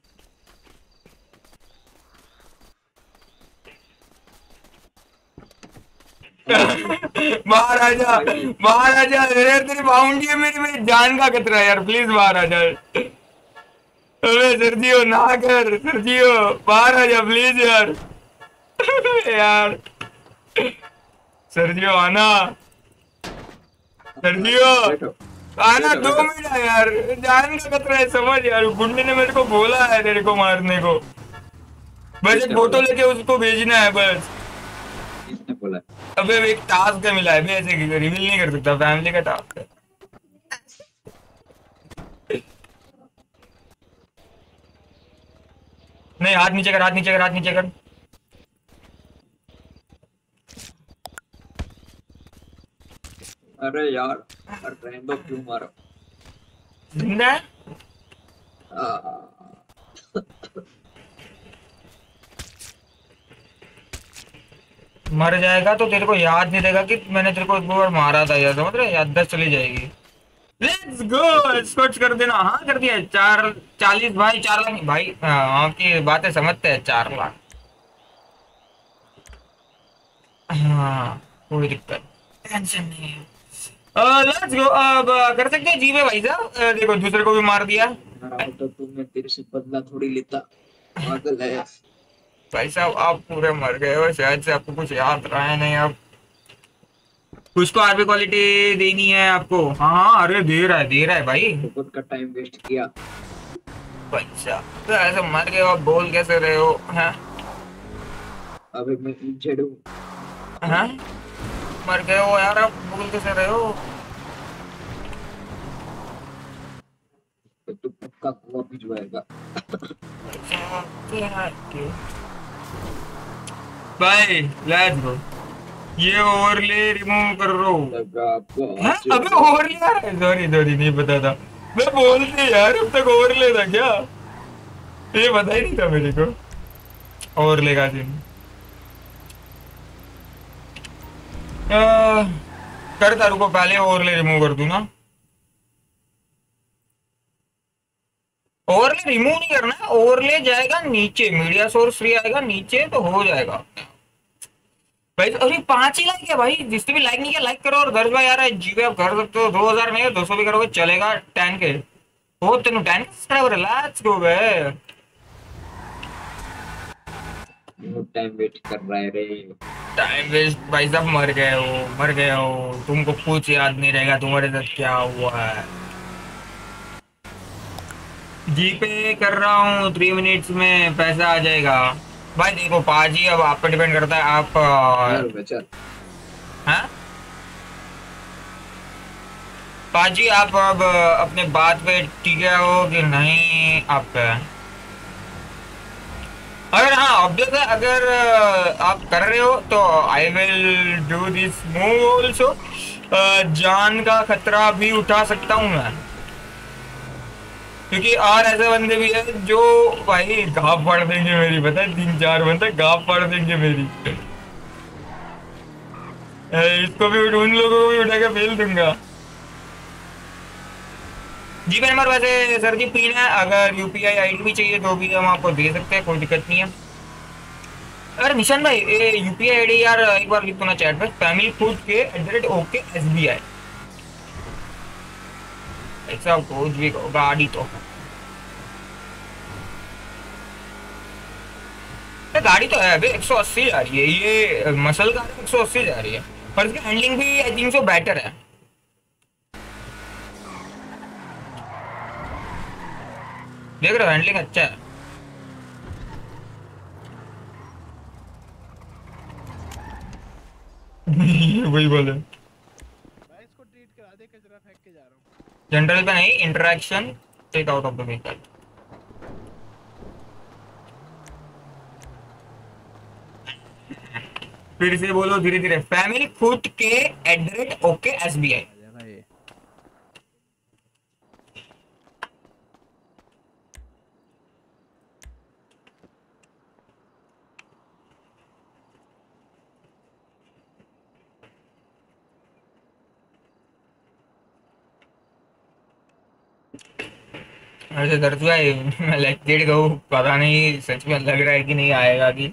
महाराजा महाराजा यार तेरी बाउंड्री है, मेरी जान का खतरा है यार, प्लीज बाहर आ जा। अबे सर्जियो ना कर, सर्जियो बाहर आ जा प्लीज यार। यार सर्जियो आना, सर्जियो आना, 2 मिनट है यार, जान का खतरा है समझ यार। गुंडे ने मेरे को बोला है तेरे को मारने को, बस एक फोटो लेके उसको भेजना है बस।
किसने बोला?
अबे एक टास्क का मिला है, मैं ऐसे रिवील नहीं कर सकता, फैमिली का टास्क है। नहीं हाथ नीचे कर, हाथ नीचे कर, हाथ नीचे कर।
अरे यार रहने क्यों मारा?
जिंदा है? मर जाएगा तो तेरे को याद नहीं रहेगा कि मैंने तेरे को एक बार मारा था, यार समझ रहे, याददाश्त चली जाएगी। लेट्स गो, स्कोच कर देना। हाँ कर दिया। 440 भाई, 4 लाख भाई, आपकी बातें समझते हैं। 4 लाख हाँ कोई दिक्कत, टेंशन नहीं है। Let's go. अब कर सकते हैं जी पे भाई साहब। देखो दूसरे को भी मार दिया
तो तुमने तेरे से बदला थोड़ी लेता, पागल है
भाई साहब। आप पूरे मर गए हो, शायद से आपको कुछ याद रहा है नहीं। अब कुछ तो आरपी क्वालिटी देनी है आपको। हाँ अरे दे रहा है भाई।
खुद का टाइम वेस्ट किया
भाई साहब, तो ऐसे मर गए हो, आप बोल कैसे रहे हो? हैं
अबे मैं इंजर्ड हूँ।
हैं मर गए हो यार, आप बोल कैसे रहे हो?
तो पक्का कुआं भिजवाएगा
भाई। Let's go. ये ओवरले रिमूव कर रो। अबे ओवरले यार, सॉरी नहीं पता था। मैं बोलते यार अब तक ओवरले था क्या? ये पता ही नहीं था मेरे को ओवरले का सीन। करता रुको, पहले ओवरले रिमूव कर दूं ना। ओवरले रिमूव नहीं करना है, ओवरले जाएगा नीचे, मीडिया सोर्स फ्री आएगा नीचे तो हो जाएगा भाई। अरे 5 ही लाइक है भाई, जिसने भी लाइक नहीं किया लाइक करो। और दर्ज भाई यार जीवे आप कर सकते हो, 2000 में 200 भी करोगे चलेगा। 10 के हो तेन 10 सब्सक्राइबर। लेट्स गो गए।
टाइम वेस्ट कर रहा है रे।
टाइम वेस्ट भाई साहब, मर गए हो। तुमको कुछ याद नहीं रहेगा तुम्हारे साथ क्या हुआ है। जीपे कर रहा हूँ, 3 मिनट्स में पैसा आ जाएगा भाई। देखो पाजी अब आप पे डिपेंड करता है। आप हाँ पाजी आप अब अपने बात पे टिके हो कि नहीं आप पे? अगर हाँ ऑब्वियस है, अगर आप कर रहे हो तो I will do this move also. जान का खतरा भी उठा सकता हूँ मैं, क्योंकि और ऐसे बंदे भी हैं जो भाई गाँव फाड़ देंगे मेरी। पता है 3-4 बंदे गाँव फाड़ देंगे मेरी। इसको भी उन लोगों को भी उठा के फेल दूंगा। जी पे नंबर वैसे सर जी पिन है, अगर यूपीआई आईडी भी चाहिए तो भी हम आपको दे सकते हैं, कोई दिक्कत नहीं है। अरे निशान भाई यूपीआई आईडी यार एक बार लिख दो ना चैट पे, फैमिली फूड के @OKSBI। ऐसा कुछ भी गाड़ी तो गाड़ी तो है अभी 180 जा रही है। ये मसल कार 180 जा रही है, पर इसकी हैंडलिंग भी आई थिंक सो बेटर है। देख रहे हो हैंडलिंग अच्छा है। वही बोले जनरल पे नहीं, interaction take out of the vehicle. फिर से बोलो धीरे धीरे, फैमिली फूड के @OKSBI। ऐसे दर्द भाई मैं इलेक्टेड कहूँ पता नहीं सच में लग रहा है कि नहीं आएगा कि,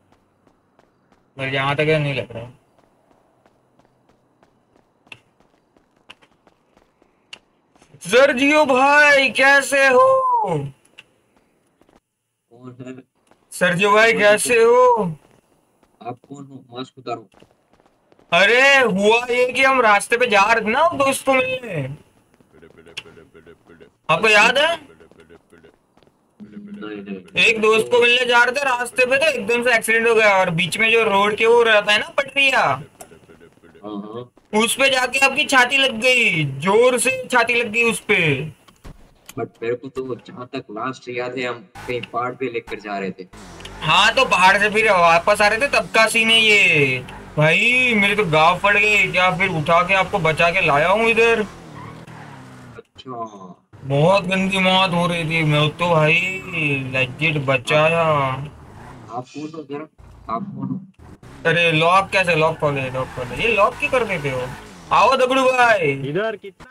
पर जहाँ तक है नहीं लग रहा है। सर्जियो भाई कैसे हो?
कौन है?
सर्जियो भाई कैसे हो?
आप कौन हो? मास्क उतारो।
अरे हुआ ये कि हम रास्ते पे जा रहे थे ना दोस्त को मिलने, आपको याद है? एक दोस्त को मिलने जा रहे थे रास्ते पे, तो एकदम से एक्सीडेंट हो गया और बीच में जो रोड के वो रहता है ना पटरिया, उस पे जाके आपकी छाती लग गई, जोर से छाती लग गई उस पे।
बट मेरे को तो जहाँ तक लास्ट याद है हम कहीं पहाड़ पे लेकर जा रहे थे।
हाँ तो पहाड़ से फिर वापस आ रहे थे तब का सीन है ये भाई। मेरे तो गाँव पड़ गई क्या, फिर उठा के आपको बचा के लाया हूँ इधर।
अच्छा
बहुत गंदी मौत हो रही थी, मैं तो भाई लेजिट बचाया।
आप कौन हो जरा? आप कौन हो?
अरे लॉक कैसे, लॉक खोले ये लॉक क्यों कर देते हो? आओ दगड़ू भाई
इधर। कितना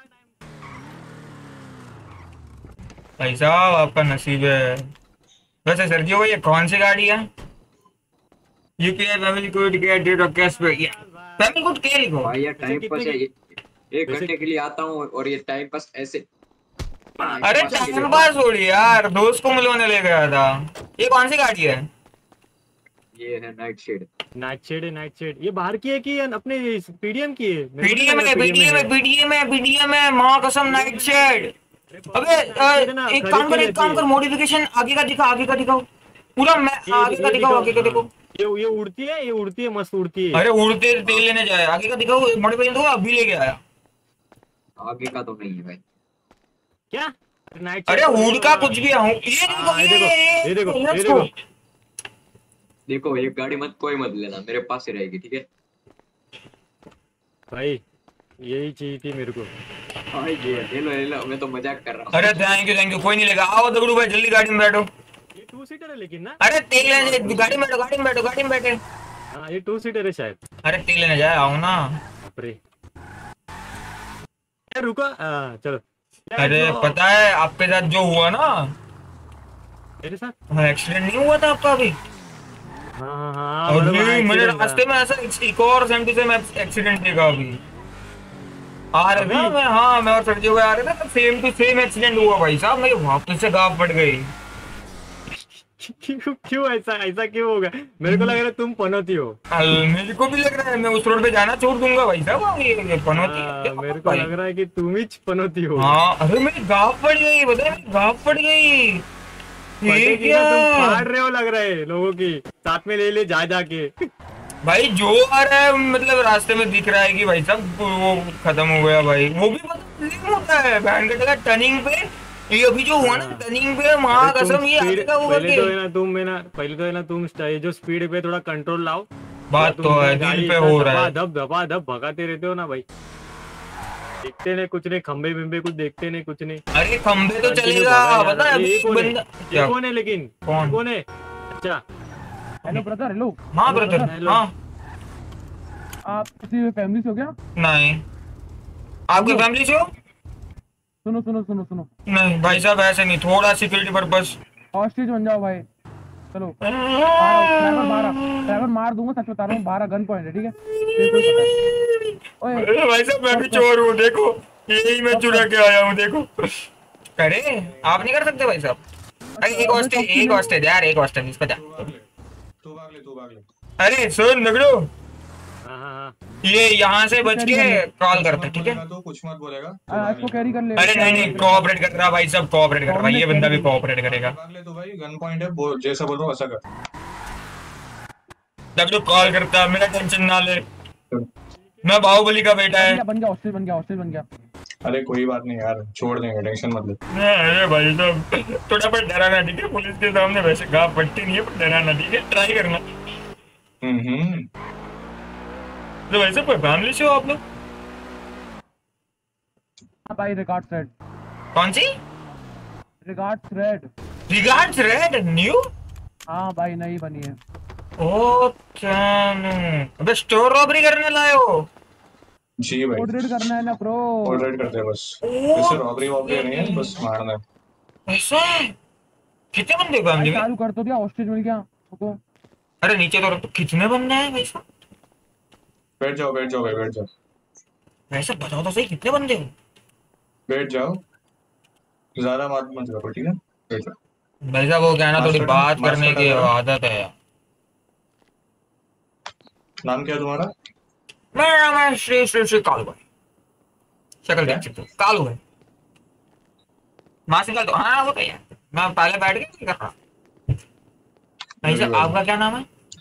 भाई साहब आपका नसीब है। वैसे सर्जियो भाई ये कौन सी गाड़ी है? यूपीआई फैमिली कोड क्या date of cash pay, family code क्या लिखो
भाई यार टाइम पास है, 1 घंटे के लिए आता हूँ और ये टाइम पास ऐसे।
अरे टाइम पास छोड़िए यार, दोस्त को मिलवाने ले गया था। ये कौन सी गाड़ी है?
ये है नाइट शेड।
नाइट शेड है, नाइट शेड। ये बाहर की है कि अपने पीडीएम की है?
पीडीएम है माँ कसम नाइट शेड। अबे एक काम कर मॉडिफिकेशन आगे का दिखाओ पूरा, मैं आगे का दिखाओ, आगे का देखो।
ये उड़ती है मस्त उड़ती है।
अरे उड़ते तेल लेने जाए, आगे का दिखाओ मॉडिफिकेशन तो अभी लेके आया।
आगे का तो नहीं है भाई।
क्या?
अरे हुड का कुछ भी हूँ। ये देखो
देखो ये गाड़ी कोई मत लेना, मेरे पास ही रहेगी ठीक है
भाई। यही चाहिए थी मेरे को।
हाँ ये ले लो, मैं तो मजाक कर रहा हूँ।
अरे थैंक यू कोई नहीं लेगा। आओ दगड़ू भाई जल्दी गाड़ी में बैठो।
ये 2 सीटर है लेकिन ना।
अरे तेल लेने गाड़ी में बैठे।
हाँ ये 2 सीटर है शायद।
अरे तेल लेने जाए, आओ ना।
अरे रुको चलो।
अरे पता है आपके साथ जो हुआ ना,
मेरे साथ?
हाँ एक्सीडेंट नहीं हुआ था आपका अभी?
हाँ
और मैंने रास्ते में ऐसा एक और सेम टू सेम एक्सीडेंट देखा अभी आ रहे थे मैं। हाँ मैं और सर्जियो भाई आ रहे थे तो सेम टू सेम एक्सीडेंट हुआ भाई साहब। मेरी वापस से गाँव पड़ गई।
क्यों ऐसा क्यों होगा? मेरे को लग रहा है तुम पनौती हो।
मेरे को भी लग रहा है, मैं उस रोड पे जाना छोड़ दूंगा भाई साहब। ये पनौती
मेरे को लग रहा है कि तुम ही पनौती हो।
हाँ अरे मेरी गाँव पड़ गई, बताए मेरी गाँव पड़ गई।
क्या तुम फाड़ रहे हो लग रहा है लोगों की, साथ में ले जाके
भाई जो आ रहा है मतलब रास्ते में दिख रहा है कि भाई साहब वो खत्म हो गया भाई। वो भी मतलब होता है बैंड का टर्निंग पे, ये अभी जो हुआ ना टर्निंग पे माँ कसम ये आगे का हुआ।
पहले तो है ना तुम जो स्पीड पे थोड़ा कंट्रोल लाओ।
बात तो है दिल पे हो रहा है।
धब भगाते रहते हो ना भाई। देखते नहीं कुछ नहीं, खंबे बिंबे कुछ देखते नहीं कुछ नहीं।
अरे खंबे तो चलेगा पता है।
कौन है लेकिन कौन है? अच्छा
हेलो ब्रदर। हेलो
हाँ ब्रदर। हाँ
आप किसी फैमिली से हो क्या?
नहीं आपकी फैमिली से हो?
सुनो
नहीं भाई साहब ऐसे नहीं, थोड़ा सिक्योरिटी पर्पस।
हॉस्टेज बन जाओ भाई। चलो ड्राइवर मार दूंगा, सच बता रहा हूँ। 12 गन पॉइंट है ठीक है।
अरे भाई साहब मैं भी चोर हूँ, देखो यही मैं चुरा के आया हूँ देखो। अरे आप नहीं कर सकते भाई साहब। अरे एक हॉस्टेज यार, एक हॉस्टेज इसको जा। अरे सुन नगड़ो, ये यहाँ से बच के कॉल करते ठीक है?
तो कुछ मत बोलेगा। इसको कैरी कर ले।
अरे नहीं कोऑपरेट कर रहा भाई साहब, कोऑपरेट कर रहा है। ये बंदा भी कोऑपरेट करेगा।
तो भाई गन पॉइंट है, जैसा बोल रहा हूँ वैसा कर।
जब तो कॉल करता मेरा टेंशन ना ले, मैं बाहुबली का बेटा है।
बन गया। अरे कोई बात नहीं यार, छोड़ देंगे, टेंशन मत ले।
अरे भाई साहब थोड़ा पर डराना ठीक है, पुलिस के सामने वैसे गाँव पट्टी नहीं है पर डराना ठीक है, ट्राई करना। तो वैसे कोई फैमिली से हो आप लोग?
हाँ भाई रिगार्ड्स रेड।
कौन सी? Regards red new?
हाँ भाई नई बनी है।
ओ अबे स्टोर रॉबरी करने लाए हो?
जी भाई ऑर्डर करना है ना ब्रो। ऑर्डर करते हैं बस, वैसे रॉबरी नहीं है, बस मारना है।
ऐसा कितने बंदे फैमिली में?
चालू कर तो दिया, हॉस्टेज मिल गया रुको।
अरे नीचे तो रखो, कितने बंदे हैं भाई साहब?
बैठ जाओ भाई, बैठ जाओ।
वैसे बताओ तो सही, कितने बंदे हो?
बैठ जाओ, ज्यादा बात मत करो, ठीक है? बैठ जाओ
भाई साहब, वो क्या है ना, थोड़ी बात करने की आदत है।
नाम क्या है तुम्हारा?
मेरा नाम है श्री श्री श्री कालू भाई। शक्ल देख सकते हो, कालू भाई। मास्क निकाल दो। हाँ वो क्या, मैं पहले बैठ के नहीं कर रहा। भाई साहब आपका क्या नाम है?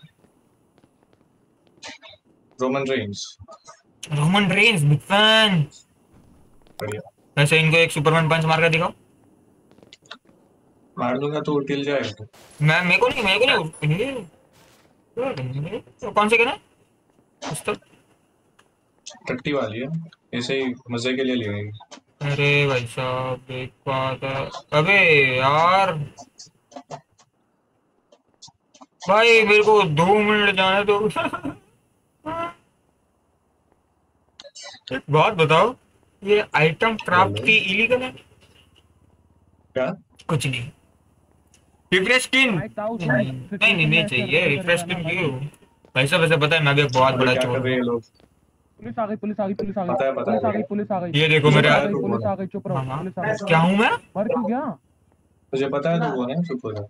Roman Reigns.
Roman Reigns, big fan.
बढ़िया।
वैसे इनको एक सुपरमैन पंच मार कर दिखाओ।
मार दूंगा तो उठिल जाएगा।
मैं मेरे को नहीं तो कौन से कहना पिस्तौल?
टट्टी वाली है, ऐसे ही मजे के लिए ले गई।
अरे भाई साहब एक बात है। अबे यार भाई, मेरे को 2 मिनट जाने दो। एक बात बताओ, ये आइटम क्राफ्ट की इलीगल है
क्या?
कुछ नहीं। रिफ्रेश स्किन नहीं चाहिए। रिफ्रेश स्किन क्यों भाई साहब? वैसे पता है मैं भी एक बहुत बड़ा चोर हूँ।
पुलिस आ गई, पुलिस आ गई, पुलिस आ गई,
पता है,
पुलिस आ गई, पुलिस आ गई।
ये देखो मेरे
पुलिस आ गई, चुप रहो, पुलिस आ गई।
क्या हूँ मैं?
मर क्यों गया?
तुझे पता है तू कौन है? चुप हो जा।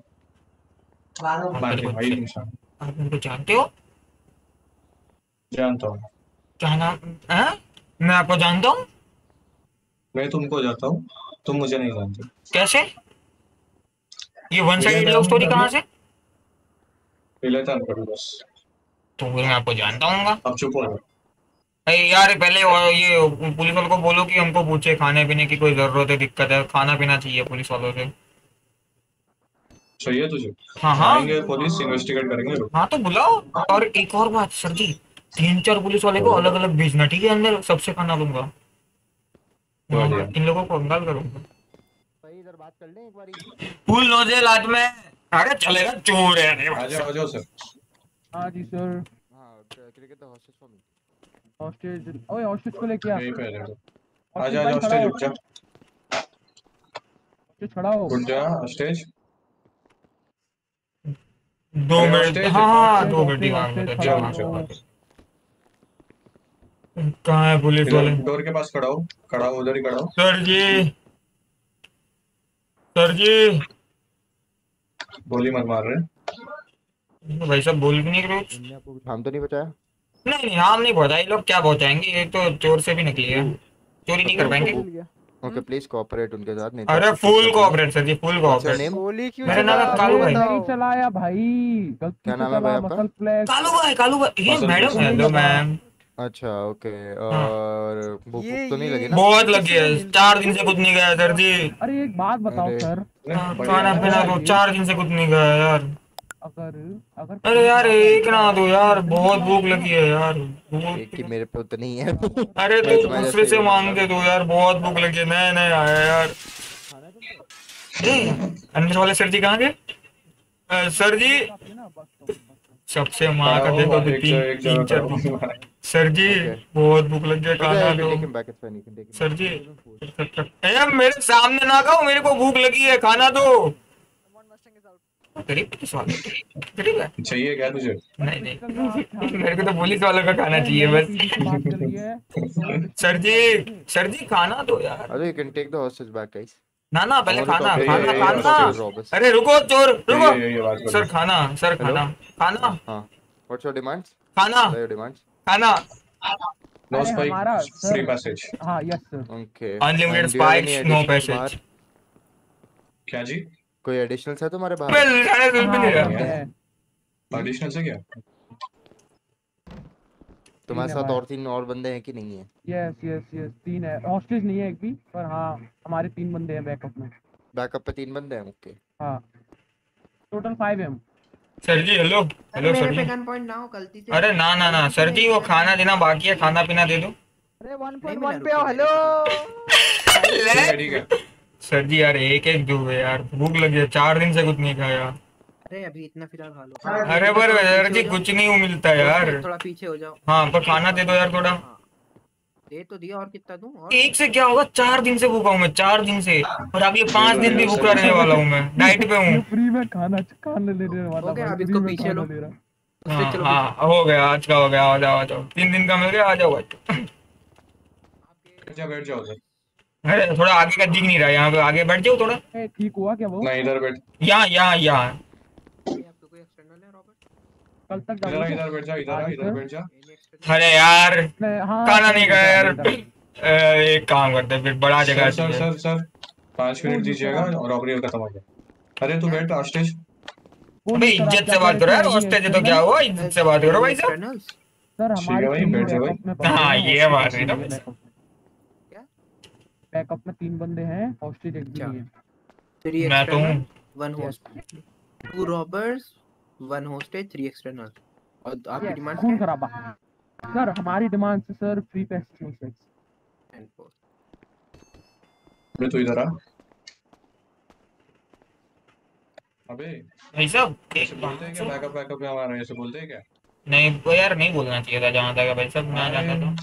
भाई निशान
आप उनको जानते हो?
जानता हूँ।
क्या नाम है? मैं आपको जानता हूँ।
मैं तुमको जानता हूँ, तुम मुझे नहीं जानते।
कैसे? ये वन साइडेड लव स्टोरी कहाँ से?
पहले तो करो बस।
तो फिर मैं आपको जानता हूँ।
अब चुप हो जा।
अरे यार पहले ये पुलिस वालों को बोलो कि हमको पूछे खाने पीने की कोई जरूरत है, दिक्कत है, खाना पीना चाहिए पुलिस वालों से।
चाहिए तुझे?
हाँ हाँ
आएंगे पुलिस, इन्वेस्टिगेट करेंगे।
हाँ तो बुलाओ। और एक और बात सर जी, 3-4 पुलिस वाले को अलग अलग भेजना, ठीक है? अंदर सबसे खाना दूंगा, इन लोगों को कंगाल करूंगा।
इधर बात कर ले एक बारी।
फुल नोजेल हाथ में। अरे चलेगा, चोर है।
आ जाओ सर।
हाँ जी सर।
हाँ cricket the hostage for me.
Hostage, ओए हॉस्टेज को लेके आ।
यहीं पे है। आ जा हॉस्टेज, रुक जा।
हॉस्टेज खड़ा हो।
रुक जा हॉस्टेज।
2 मिनट। हाँ 2 मिनट कहाँ है पुलिस वाले?
डोर के पास खड़ा हो, उधर ही खड़ा हो।
सर जी
गोली मत मार रहे
भाई साहब, बोल भी नहीं रहे।
हम तो नहीं बचाया।
नहीं हम नहीं पहुंचा। ये लोग क्या पहुंचाएंगे? ये तो चोर से भी निकली है, चोरी नहीं कर पाएंगे।
ओके प्लीज कोऑपरेट उनके साथ। नहीं
अरे full cooperate sir ji, full cooperate. मेरा नाम है कालू भाई।
नहीं चलाया भाई, गलती से चला। Muscle flash.
कालू भाई। ये मैडम। Hello ma'am.
अच्छा ओके। और भूख तो नहीं लगी ना?
बहुत लगी है, 4 दिन से कुछ नहीं गया सर जी।
अरे एक बात बताओ सर,
खाना पीना तो 4 दिन से कुछ नहीं गया यार।
अगर
अरे यार एक ना दो यार, बहुत भूख लगी है यार।
एक ही मेरे पे उतनी ही है।
अरे तो दूसरे से मांग के दो यार, बहुत भूख लगी है। नए आया यार। अंदर वाले सर जी कहाँ गए? सर जी सबसे माँ का देखो तो 3-4 सर जी बहुत भूख लग गया, खाना दो सर जी। मेरे सामने ना खाओ, मेरे को भूख लगी है, खाना दो। गरीब गरीब है।
चाहिए क्या तुझे?
नहीं मेरे को तो पुलिस वालों का खाना चाहिए बस। सर जी खाना दो यार।
अरे you can take the hostage back guys.
ना पहले खाना। अरे रुको चोर, रुको सर। खाना
व्हाट्स योर डिमांड्स?
खाना
नो स्पाइक, फ्री पैसेज।
हां yes sir.
Okay
unlimited spikes, no passage.
क्या जी?
कोई एडिशनल है तुम्हारे पास?
एडिशनल से क्या?
तुम्हारे साथ और 3 और बंदे हैं कि नहीं है?
यस 3 है। हॉस्टेज नहीं है एक भी, पर हाँ हमारे 3 बंदे हैं बैकअप में।
बैकअप पे 3 बंदे हैं। ओके
हाँ टोटल 5 है हम।
सर जी हेलो सर जी। अरे ना सर जी, वो खाना देना बाकी है, खाना पीना दे दो।
अरे 1.1 पे आओ। हेलो
ठीक है
सर जी यार, एक दो यार, भूख लगी है, 4 दिन से कुछ नहीं खाया।
अरे अभी इतना फिलहाल खा लो।
अरे पर सर जी कुछ नहीं मिलता यार।
थोड़ा पीछे हो जाओ।
हाँ पर खाना दे दो यार थोड़ा।
दे तो दिया, और कितना दूं? और
एक से क्या होगा, 4 दिन से भूखा हूँ मैं, 4 दिन से, और अगले 5 दिन भी भूखा रहने वाला हूँ मैं, डाइट पे हूँ।
फ्री में खाना लेने वाला
हो गया,
भाई,
अब
फ्री
इसको
में
पीछे
खाना
लो।
ले रहा।
हाँ हो गया, आज का हो गया, आ जाओ आ जाओ, 3 दिन का मिल गया, आ जाओ भाई।
बैठ जाओ उधर।
अरे थोड़ा आगे का दिख नहीं रहा, यहाँ पे आगे बैठ जाओ थोड़ा।
ठीक हुआ क्या वो?
नहीं इधर बैठ।
यहाँ यहाँ यहाँ
कल तक
इधर बैठ जा, इधर बैठ जा।
अरे यार
हाँ,
खाना नहीं खाया यार। एक काम करते हैं, फिर बड़ा जगह
सर
चाहिए।
सर सर 5 मिनट दीजिएगा और रॉबरी खत्म हो जाए। अरे तू बैठ हॉस्टेज।
अबे इज्जत से बात करो यार, हॉस्टेज तो क्या हुआ, इज्जत से बात करो भाई साहब।
सर हमारे
भाई, बैठ जा भाई।
हाँ ये बात है ना।
बैकअप में 3 बंदे हैं, हॉस्टेज एक भी नहीं है।
3
मैं तो हूँ।
External 1 host, 2 robbers 1 hostage 3 external. और आपकी डिमांड
खून खराबा सर, हमारी डिमांड से सर फ्री पैसेज।
अबे तू इधर आ। अबे
भाई साहब
ऐसे बोलते हैं क्या? बैकअप में हमारा ऐसे बोलते हैं क्या?
नहीं वो यार नहीं बोलना चाहिए था, जहाँ तक भाई साहब मैं जानता था।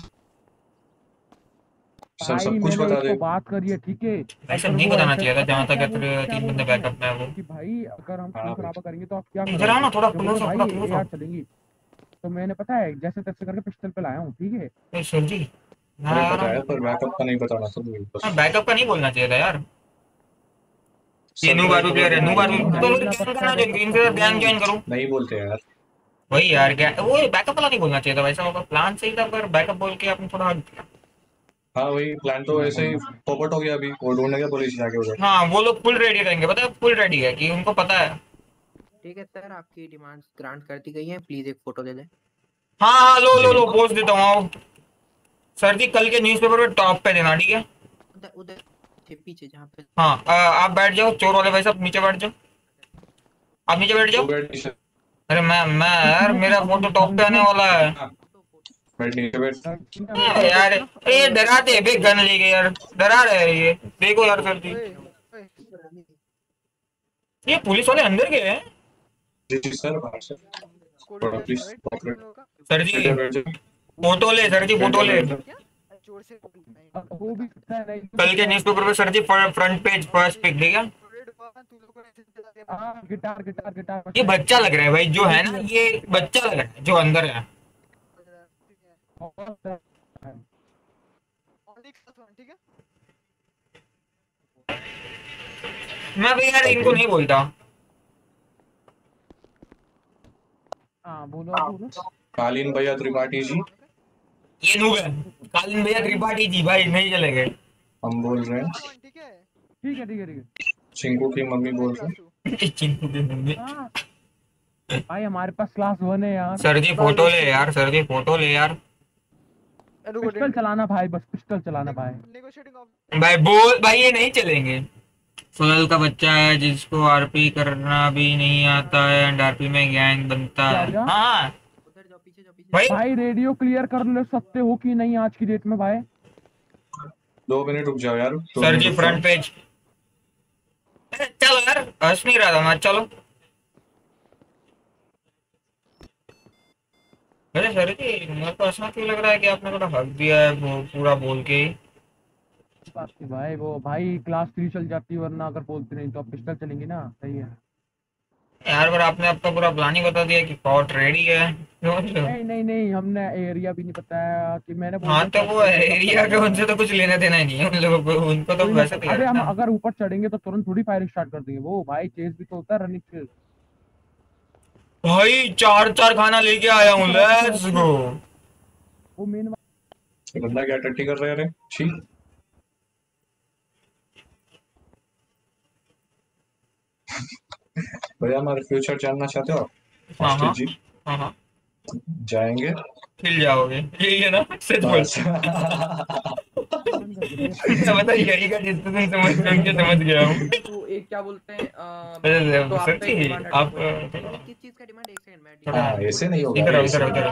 सर सब कुछ बता दे।
बात करिए ठीक है
भाई साहब नहीं बताना चाहिए था, जहाँ तक 3 बंदे बैकअप में है वो।
कि भाई अगर हम खून खराबा करेंगे तो आप क्या
इधर आओ ना थोड़ा,
करोगे?
क्लोज
भाई
आओ, क्लोज आओ।
चलेंगी तो मैंने पता है जैसे तैसे करके पिस्टल पे लाया हूँ, ठीक है
सर जी
अरे पता है, पर बैकअप का नहीं बताना था।
बैकअप का नहीं बोलना चाहिए था यार। ये न्यू बारू प्लेयर है, न्यू बारू तो गैंग ज्वाइन करो।
नहीं बोलते यार
वही यार, क्या वो बैकअप वाला नहीं बोलना चाहिए था भाई साहब, प्लान सही था पर बैकअप बोल के आपने थोड़ा।
हाँ वही प्लान तो ऐसे ही पोपट हो गया। अभी वो ढूंढने गया पुलिस जाके उधर।
हाँ वो लोग फुल रेडी रहेंगे, पता है, फुल रेडी है कि उनको पता है।
ठीक है सर, आपकी डिमांड्स ग्रांट कर दी गई हैं, प्लीज एक फोटो दे दें।
हाँ हाँ लो पोस्ट देता हूँ, आओ सर जी, कल के न्यूज़पेपर पे टॉप पे देना, ठीक है।
उधर पीछे जहाँ पे।
हाँ आप बैठ जाओ, चोर वाले भाई साहब नीचे बैठ जाओ, आप नीचे बैठ जाओ। अरे मैं यार मेरा फोटो टॉप पे आने वाला है यार। ये डराते हैं बे, गन लेके यार, डरा रहे हैं ये, देखो यार सर जी, ये पुलिस वाले अंदर गए हैं। सर जी फोटो ले, सर जी फोटो ले, कल के न्यूज़पेपर पे सर जी फ्रंट पेज फर्स्ट पिक देगा।
गिटार
ये बच्चा लग रहा है भाई, जो है ना ये बच्चा लग रहा है जो अंदर है। मैं भी यार इनको नहीं बोलता।
हाँ बोलो।
कालीन भैया त्रिपाठी जी,
ये नूब है कालीन भैया त्रिपाठी जी, भाई नहीं चलेंगे।
हम बोल रहे हैं।
ठीक है
चिंकू की मम्मी बोल रहे हैं।
चिंकू की मम्मी
भाई हमारे पास क्लास 1 है यार।
सर जी फोटो ले यार, सर जी फोटो ले यार।
पिस्टल चलाना भाई, बस पिस्टल चलाना भाई।
भाई बोल भाई, ये नहीं चलेंगे। 16 का बच्चा है जिसको आरपी करना भी नहीं आता है एंड आरपी में गैंग बनता है। हाँ
भाई रेडियो क्लियर कर ले सकते हो कि नहीं आज की डेट में भाई?
2 मिनट रुक जाओ यार।
सर जी फ्रंट पेज। चलो यार, हंस नहीं रहा था मैं, चलो। अरे सर जी मेरे को ऐसा क्यों लग रहा है कि आपने थोड़ा हक दिया है वो पूरा बोल के।
भाई वो भाई क्लास 3 चल जाती, वरना अगर बोलते नहीं तो अब पिस्टल चलेंगी ना। सही है
यार, पर आपने आपका पूरा प्लान ही बता दिया कि फॉर्ट रेडी है।
नहीं हमने एरिया भी नहीं बताया कि मैंने।
हाँ तो वो एरिया के उनसे तो कुछ लेना देना ही नहीं है उन लोगों को, उनको तो वैसे भी।
अरे हम अगर ऊपर चढ़ेंगे तो तुरंत थोड़ी फायरिंग स्टार्ट कर देंगे। वो भाई चेस भी तो होता है, रनिंग चेस।
भाई 4 खाना लेके आया हूँ, लेट्स गो।
वो मेन
बंदा क्या टट्टी कर रहे हैं? अरे छी भैया हमारे फ्यूचर जानना चाहते हो?
हाँ
जी
हाँ
जाएंगे,
हिल जाओगे, यही है ना? सच बोल। समझ गई का जिस दिन समझ गया हूँ।
तो एक क्या बोलते हैं
तो सच्ची आप
किस चीज का डिमांड? 1 सेकंड में।
हाँ ऐसे नहीं होगा।
इधर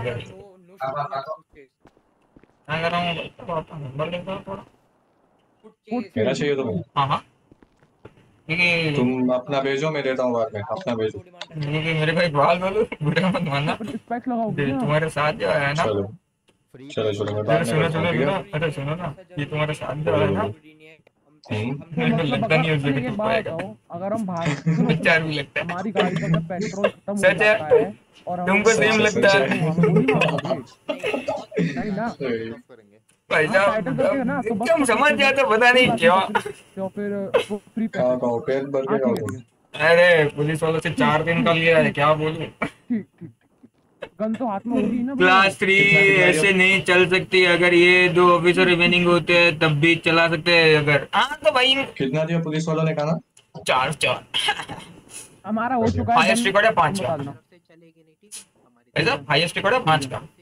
मैं कर रहा हूँ, नंबर लिख दो थोड़ा।
मेरा चाहिए तुम्हें?
हाँ
तुम अपना भेजो, मैं देता हूँ बाद में। अपना भेजो
क्योंकि मेरे को एक बाल बोलो, बुरा मत मानना। तुम्हारे साथ जो है ना
चलो चलो मैं
अरे
बाद में
सुनो
करता
सुनो
हूँ, ठीक
सुनो,
है?
अरे सुनो ना, ये तुम्हारा साथ दे रहा है ना, मेरे को
मतलब
लगता नहीं है उससे
ये
कुछ हो
बात
पाएगा।
बताओ, अगर हम भाग सुनो,
बेचार भी लगता है।
हमारी गाड़ी का जब पेट्रोल खत्म हो
सच है?
जाता है और हम
तुमको सेम लगता है?
तो हमें गोली मारोगे? नहीं ना
भाई
हाँ,
साहब
टाइटल करके ना तो बस
एकदम समझ जाते पता नहीं क्यों।
तो फिर फ्री
कहाँ कहाँ पेट भर के
ठीक
कहाँ
है
अरे पुलिस वालों से 4 दिन का लिया है, क्या बोलूं।
गन तो हाथ में होगी ना bro।
क्लास 3 ऐसे नहीं चल सकती, अगर ये 2 ऑफिसर रिमेनिंग होते हैं तब भी चला सकते हैं। अगर हाँ तो भाई
कितना दिया पुलिस वालों ने कहा?
4
हमारा हो चुका है।
हाईएस्ट रिकॉर्ड है 5
तुम
का।
बता देना।
ऐसा हाईएस्ट रिकॉर्ड है 5 का।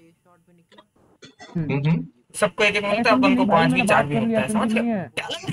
सबको एक मिलता है, अपन को 5 भी 4 भी मिलता है, समझ गए?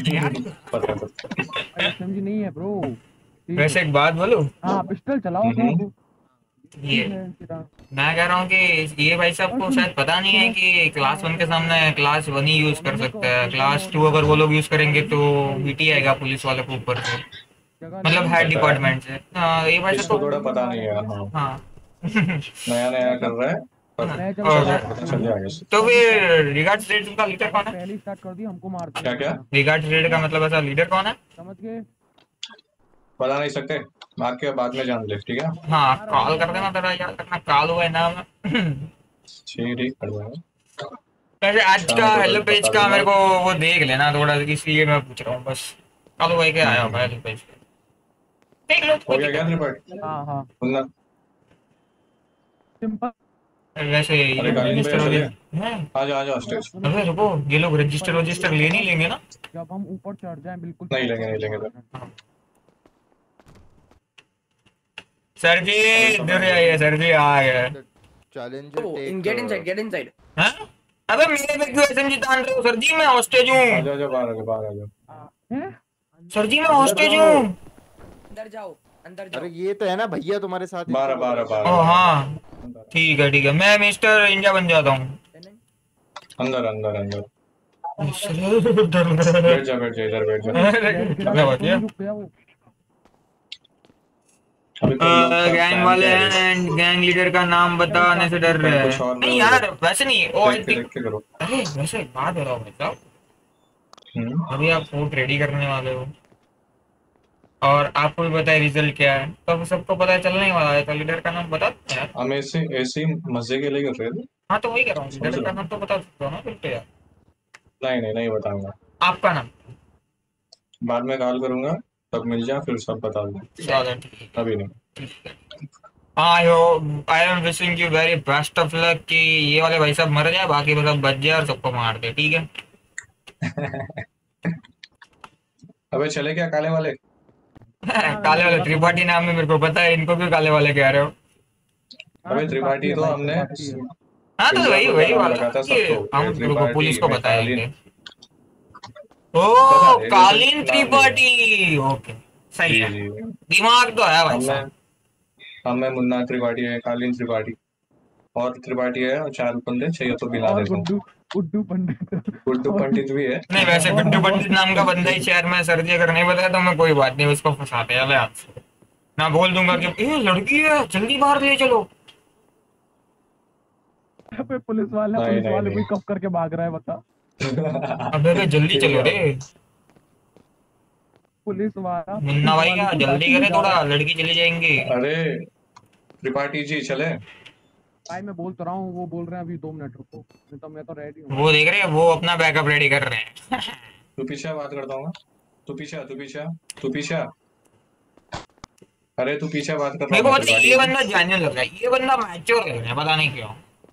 समझी नहीं है ब्रो।
वैसे एक बात बोलूं,
हाँ पिस्टल चलाओ तो
ये मैं कह रहा हूँ कि ये भाई साहब को शायद पता नहीं है कि क्लास 1 के सामने क्लास 1 ही यूज कर सकते हैं। क्लास 2 अगर वो लोग यूज करेंगे तो बीटी आएगा पुलिस वाले के ऊपर से, मतलब हेड डिपार्टमेंट से। ये भाई
इसको
साहब
थोड़ा पता नहीं है। हाँ
हाँ
नया नया कर रहा है, पता चल जाएगा।
तो फिर रिगार्ड्स रेड का लीडर कौन है?
पहले स्टार्ट कर दी, हमको मार
क्या क्या?
रिगार्ड्स रेड का मतलब ऐसा लीडर कौन है?
समझ गए?
बता नहीं सकते, आके बाद में जान ले, ठीक है?
हाँ कॉल कर देना, तेरा याद रखना काल हुआ है नाम।
ठीक कर दूंगा।
वैसे आज का हेलो पेज का मेरे को वो देख लेना थोड़ा, इसलिए मैं पूछ रहा हूँ बस। कालू भाई क्या आया होगा हेलो पेज पे, देख लो।
हो गया क्या रिपोर्ट?
हाँ हाँ
सुनना
सिंपल।
वैसे ये रजिस्टर हो गया।
आ जाओ स्टेज।
अबे रुको, ये लोग रजिस्टर ले नहीं लेंगे ना?
जब हम ऊपर चढ़ जाएं बिल्कुल
नहीं लेंगे
सर जी इधर आइए, सर जी आ गए।
Get inside.
हैं? अबे मेरे पे क्यों एसएमजी तान रहे हो सर जी? मैं हॉस्टेज हूँ।
आ जाओ बाहर आ जाओ।
सर जी मैं हॉस्टेज हूँ।
अंदर जाओ अंदर
अरे ये तो है ना भैया तुम्हारे साथ।
12
ओ हाँ ठीक है, मैं मिस्टर इंडिया बन जाता हूँ।
अंदर बैठ जा इधर बैठ जा।
गैंग वाले हैं, गैंग लीडर का नाम बताने से डर रहे हैं। नहीं यार वैसे नहीं। ओ अरे वैसे एक बात हो रहा हूँ साहब, अभी आप फूड रेडी करने वाले हो और आपको भी पता है रिजल्ट क्या है, तो सबको पता चलने वाला है, तो लीडर का नाम बता दो यार।
हम ऐसे मजे के लिए कर रहे थे।
हाँ तो वही कर रहा हूँ, लीडर का नाम तो बता सकते हो ना बिल्कुल यार।
नहीं बताऊंगा।
आपका नाम
बाद में कॉल करूंगा, तब मिल जा, फिर सब बता दूंगा। अभी नहीं।
I am wishing you very best of luck कि ये वाले भाई साहब मर जाए, बाकी सब बच जाए और सबको मार दे, ठीक है?
अबे चले क्या काले वाले?
काले वाले त्रिपाठी नाम में मेरे को पता है, इनको क्यों काले वाले कह रहे हो?
अबे त्रिपाठी तो हमने
हाँ तो वही वाला हम लोगों पुलिस को बताएंगे। ओ कालीन त्रिपाठी, ओके सही है, दिमाग तो है भाई साहब।
हमें मुन्ना त्रिपाठी है, कालीन त्रिपाठी और त्रिपाठी है, और 4 बंदे चाहिए तो गिना देता हूँ।
गुड्डू
पंडित भी है।
नहीं वैसे गुड्डू पंडित नाम का बंदा ही शहर में सर जी अगर नहीं बताया तो मैं कोई बात नहीं, उसको फंसाते हैं हाथ से। मैं बोल दूंगा कि ये लड़की है जल्दी बाहर ले चलो।
पुलिस वाले भी कब करके भाग रहा है बता।
अबे जल्दी चलो रे
पुलिस वाला।
मुन्ना भाई क्या जल्दी करे थोड़ा, लड़की चली जाएंगी।
अरे त्रिपाठी जी चले
भाई, मैं बोल तो रहा हूँ, वो बोल रहे हैं अभी 2 मिनट रुको, मैं तो रेडी हूँ।
वो देख रहे हैं, वो अपना बैकअप रेडी कर रहे हैं।
तू पीछे बात करता हूँ, तू पीछे। अरे तू पीछे बात कर।
मेरे को पता है ये बंदा जेन्युइन लग रहा है, ये बंदा मैच्योर लग रहा है, पता नहीं क्यों।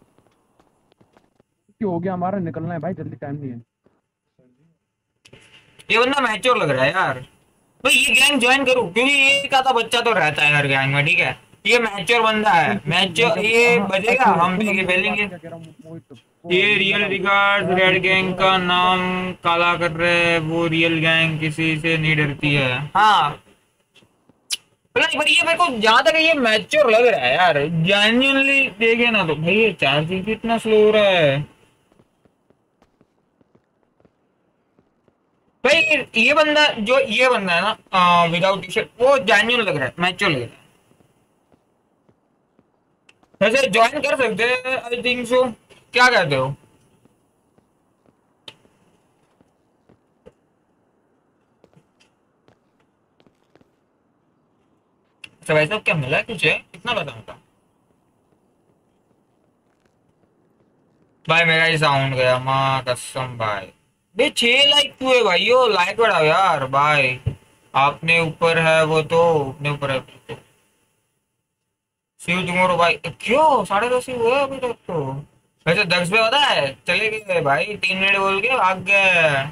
हो गया हमारा, निकलना है भाई, जल्दी टाइम नहीं है।
ये बंदा मैच्योर लग रहा है यार। भाई ये गैंग ज्वाइन करूं क्योंकि ये का तो बच्चा तो रहता है हर गैंग में, ठीक है? ये मैच्योर बंदा है, मैच्योर ये बजेगा, हम भी खेलेंगे। ये रियल रिगार्ड रेड गैंग का नाम काला कर रहे हैं, वो रियल गैंग किसी से नहीं डरती है। हाँ पर ये मेरे को जहाँ तक ये मैच्योर लग रहा है यार, जेन्युइनली देखे ना तो भाई ये चार्जिंग कितना स्लो हो रहा है भाई। ये बंदा है ना विदाउट टी शर्ट, वो जेन्युइन लग रहा है, मैच्योर लग रहा है। वैसे ज्वाइन कर सकते हैं आई थिंक सो, क्या कहते हो? अच्छा भाई साहब क्या मिला है तुझे, कितना बताऊंगा भाई। मेरा ही साउंड गया माँ कसम भाई। बे 6 लाइक क्यों है भाई, यो लाइक बढ़ाओ यार भाई। आपने ऊपर है वो तो अपने ऊपर है तो। शिव टुमारो भाई क्यों 10:30 ही हुए अभी तक तो। वैसे 10 पे पता है चले गए भाई, 3 मिनट बोल के भाग गए।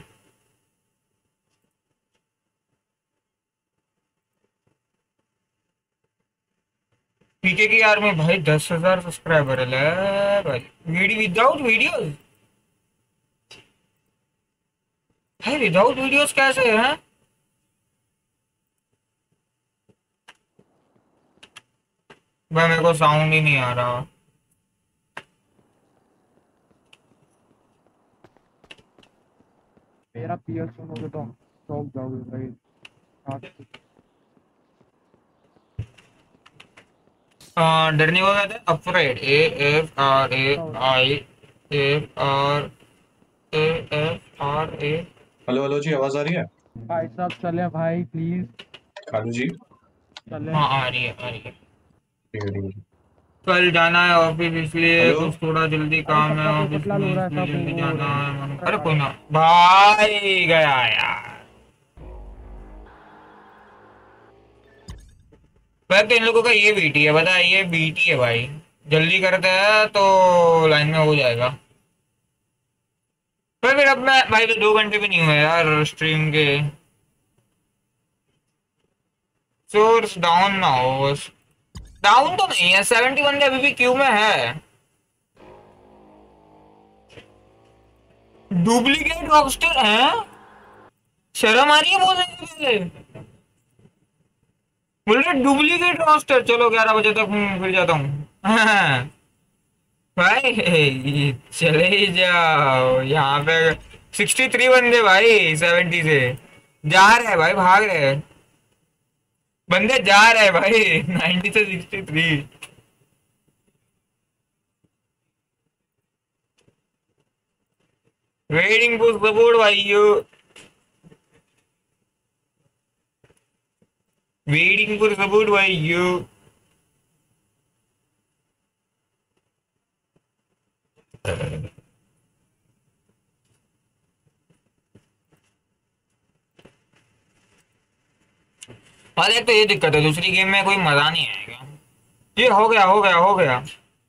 पीके की यार में भाई 10,000 सब्सक्राइबर है भाई। वीडियो विदाउट वीडियोस भाई, विदाउट वीडियोस कैसे हैं? भाई मेरे को साउंड ही नहीं आ रहा।
मेरा पीएस सुनोगे तो चौक जाओगे भाई।
डरने को कहते हैं अफ्रेड, AFRAID।
हेलो हेलो जी, आवाज आ रही है?
भाई साहब चले भाई प्लीज।
कालू जी
चले।
हाँ आ रही है आ रही है।
ठीक है, ठीक है।
कल जाना है ऑफिस इसलिए
हेलो?
कुछ थोड़ा जल्दी काम है ऑफिस में,
हो रहा है,
इसलिए
सब
जल्दी
वो
जाना
हो
है। अरे कोई ना भाई गया यार। वैसे इन लोगों का ये बीटी है बता, ये बीटी है भाई। जल्दी करते हैं तो लाइन में हो जाएगा। पर फिर अब मैं भाई तो 2 घंटे भी नहीं हुए यार स्ट्रीम के। सोर्स डाउन ना हो, डाउन तो नहीं है, 70 बंदे अभी भी क्यू में है। डुप्लीकेट रॉकस्टर है, शर्म आ रही है बोलने के पहले। बोल रहे डुप्लीकेट रॉकस्टर। चलो 11 बजे तक फिर जाता हूँ भाई। चले ही जाओ, यहाँ पे 63 बंदे भाई 70 से जा रहे हैं भाई, भाग रहे हैं बंदे, जा रहे हैं भाई 90 से 63। वेटिंग फॉर सपोर्ट भाइयों, वेटिंग फॉर सपोर्ट भाइयों। और एक तो ये दिक्कत है, दूसरी गेम में कोई मजा नहीं आएगा। ये हो गया हो गया हो गया।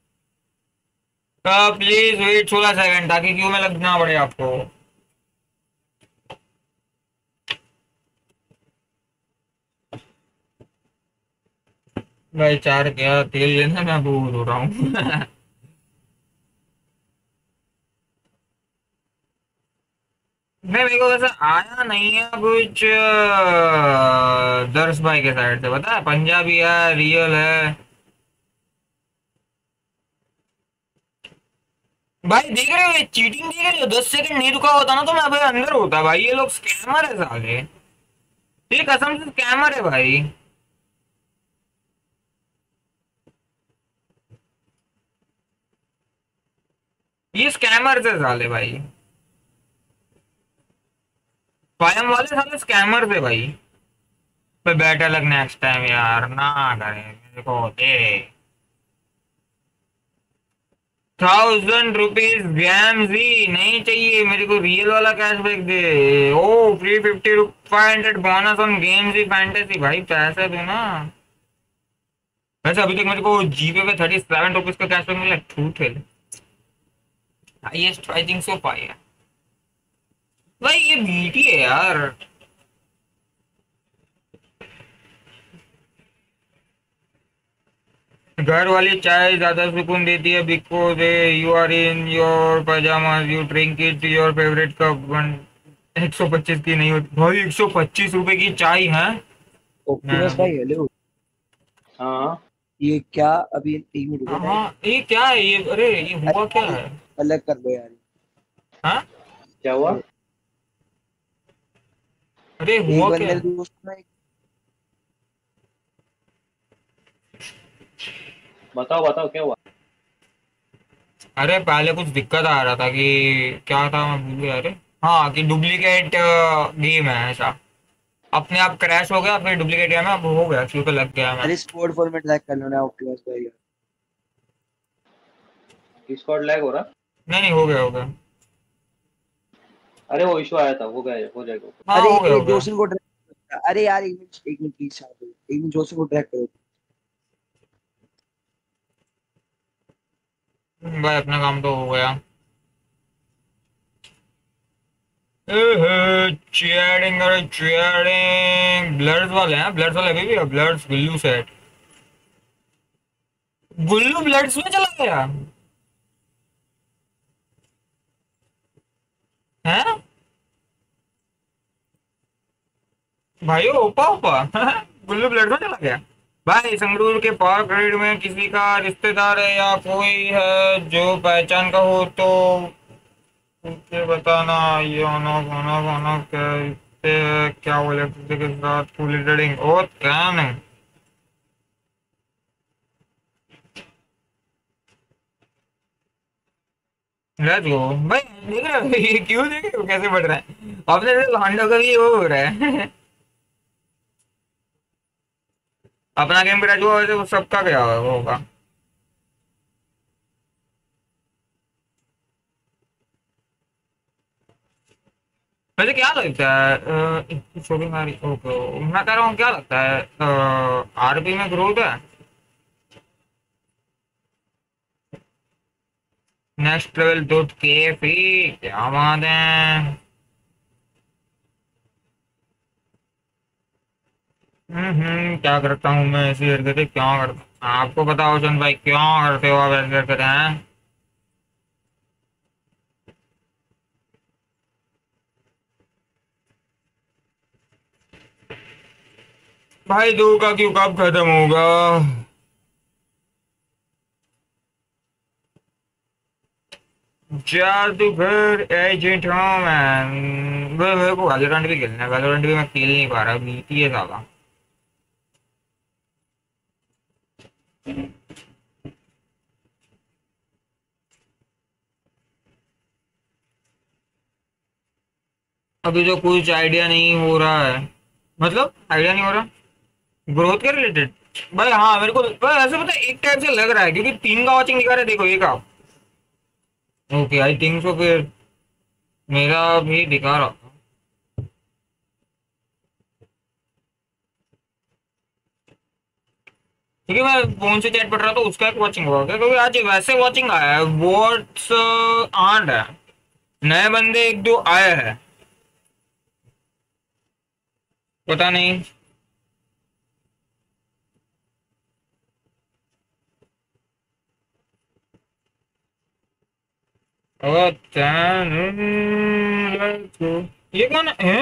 प्लीज वेट 16 सेकंड ताकि क्यू में लगना पड़े आपको। भाई 4 क्या तेल लेना, मैं बोर हो रहा हूँ नहीं मेरे को वैसे आया नहीं है कुछ दर्श भाई के साइड से, पता है पंजाबी है, रियल है भाई। देख रहे हो चीटिंग, देख रहे हो 10 सेकंड नहीं रुका होता ना तो मैं अभी अंदर होता भाई। ये लोग स्कैमर है साले, ये कसम से स्कैमर है भाई। ये स्कैमर से साले भाई, फायम वाले साले स्कैमर थे भाई। पे बेटर लग नेक्स्ट टाइम यार ना करें, देखो दे 1000 रुपीज गैमजी नहीं चाहिए मेरे को, रियल वाला कैशबैक दे। ओ 350 500 बोनस ऑन गेम्स फैंटेसी। भाई पैसे दो ना। वैसे अभी तक मेरे को जीपे पे 37 रुपीज का कैशबैक मिला। ट्रूथ है highest I think so fire. भाई ये बीटी है यार। घर वाली चाय ज्यादा सुकून देती है because you are in your pajamas, you drink it your favourite cup. 125 की नहीं होती भाई, 125 रुपए की चाय है।
ऑप्टिमस भाई हेलो। हाँ ये क्या अभी 1 मिनट रुको।
हाँ ये क्या है ये, अरे ये हुआ क्या है?
अलग कर दो यार।
हाँ
क्या हुआ?
अरे हुआ क्या?
बताओ बताओ क्या हुआ?
अरे पहले कुछ दिक्कत आ रहा था कि क्या था मैं भूल गया। अरे हाँ कि डुप्लीकेट गेम है ऐसा। अपने आप क्रैश हो गया, फिर डुप्लीकेट गया मैं, अब हो गया क्यों पे लग गया मैं।
अरे स्पोर्ट फॉर्मेट लैग कर लो ना ऑप्टिमस भाई।
डिस्कॉर्ड लैग हो रहा?
नहीं नहीं, हो गया हो गया।
अरे वो इशू आया था, हो गया, हो जाएगा।
हाँ,
अरे
हो गया, हो गया।
जोशन को ड्रैग, अरे यार एक मिनट प्लीज शांत हो, एक मिनट जोशन को ड्रैग करो।
भाई अपना काम तो हो गया। चीयरिंग करो चीयरिंग। ब्लड्स वाले हैं, ब्लड्स वाले अभी भी है। Bloods Gullu set, Gullu bloods में चला गया है भाई। ओपा ओपा गुल्लू ब्लड में चला गया भाई। संगरूर के पार्क रेड में किसी का रिश्तेदार है या कोई है जो पहचान का हो तो मुझे बताना। ये होना होना होना कहते हैं क्या वो इलेक्ट्रिसिटी के साथ फुल ट्रेडिंग और क्या नहीं। लेट्स गो भाई। देख रहे हो ये क्यों, देख रहे हो कैसे बढ़ रहा है अपने लॉन्डो का भी वो हो रहा है अपना गेम क्रैश हुआ वैसे वो सबका क्या होगा। वैसे क्या लगता है शोपिंग आ रही, ओके मैं कह रहा हूँ क्या लगता है आरपी में ग्रोथ है। नेक्स्ट लेवल दूध के फ्री, क्या बात है। क्या करता हूँ मैं ऐसी हरकतें, क्या करता आपको पता हो चंद भाई, क्यों करते हो आप ऐसी हरकतें हैं। भाई दो का क्यों कब खत्म होगा। जादूगर एजेंट हूँ मैं। मेरे को वैलोरेंट भी खेलना है, वैलोरेंट भी मैं खेल नहीं पा रहा, बीती है साला। अभी तो कुछ आइडिया नहीं हो रहा है, मतलब आइडिया नहीं हो रहा ग्रोथ के रिलेटेड भाई। हाँ मेरे को भाई ऐसे पता एक टाइप से लग रहा है क्योंकि 3 का वॉचिंग दिखा रहे, देखो एक आप। ओके आई थिंक सो, फिर मेरा भी दिखा रहा था। क्योंकि मैं फोन से चैट पढ़ रहा था, उसका एक वॉचिंग हुआ क्या, क्योंकि आज वैसे वॉचिंग आया है वॉट्स आंट है, नए बंदे एक दो आए हैं, पता नहीं। ये कौन है?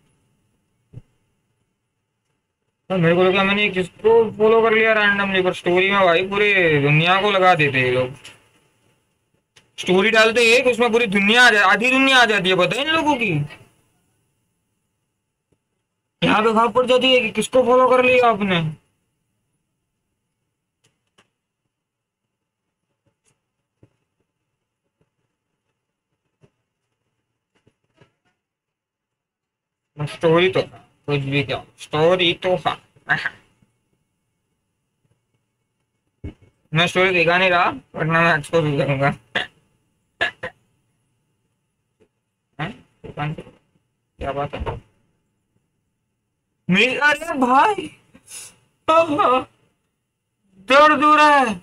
मेरे को लगा मैंने किसको फॉलो कर लिया रैंडमली, पर स्टोरी में भाई पूरी दुनिया को लगा देते हैं लोग। स्टोरी डालते एक उसमें पूरी दुनिया आ जाती, आधी दुनिया आ जाती है, पता है इन लोगों की। यहाँ पे खबर पड़ जाती है कि किसको फॉलो कर लिया आपने। स्टोरी तो कुछ भी क्या, स्टोरी तो मैं स्टोरी दिखा नहीं रहा वरना मैं एक्सपोज हो जाऊंगा। क्या बात है मेरी, अरे भाई दर्द हो रहा है।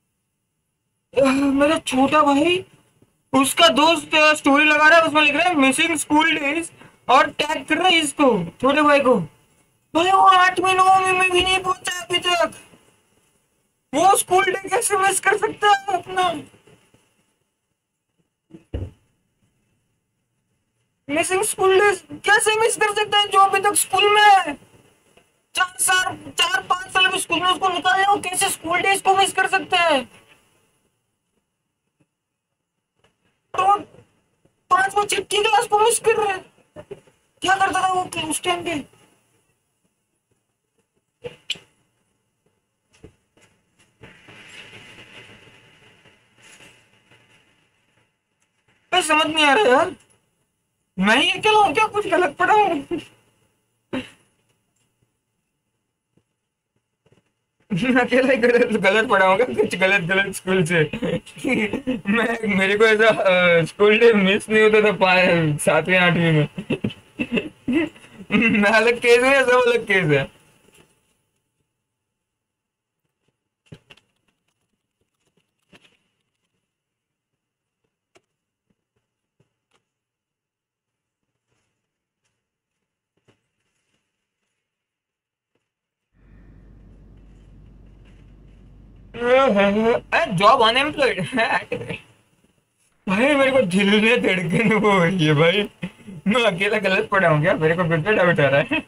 मेरा छोटा भाई उसका दोस्त स्टोरी लगा रहा है, उसमें लिख रहा है मिसिंग स्कूल डेज और टैग कर रहा है इसको, छोटे भाई को। भाई वो 8वीं 9वीं में भी नहीं पहुंचा अभी तक, वो स्कूल डे कैसे मिस कर सकता है अपना। मिसिंग स्कूल डे कैसे मिस कर सकता है जो अभी तक स्कूल में है। 4-5 साल में स्कूल में उसको निकाले, वो कैसे स्कूल डेज को मिस कर सकता है। तो 5वीं 6वीं क्लास को मिस कर रहा है। क्या करता था वो उस टाइम पे। मैं समझ नहीं आ रहा यार, मैं ही अकेला हूँ क्या, कुछ गलत पढ़ा हूँ। मैं अकेला ही गलत पढ़ा होगा कुछ गलत स्कूल से। मैं मेरे को ऐसा स्कूल डे मिस नहीं होता था 7वीं 8वीं में। मैं अलग केस है या सब अलग केस है? जॉब अनएम्प्लॉयड भाई, मेरे को दिल में धड़कन वो हो रही है भाई। मैं अकेला गलत पढ़ा हूँ क्या? मेरे को बिल्कुल डाउट आ रहा है।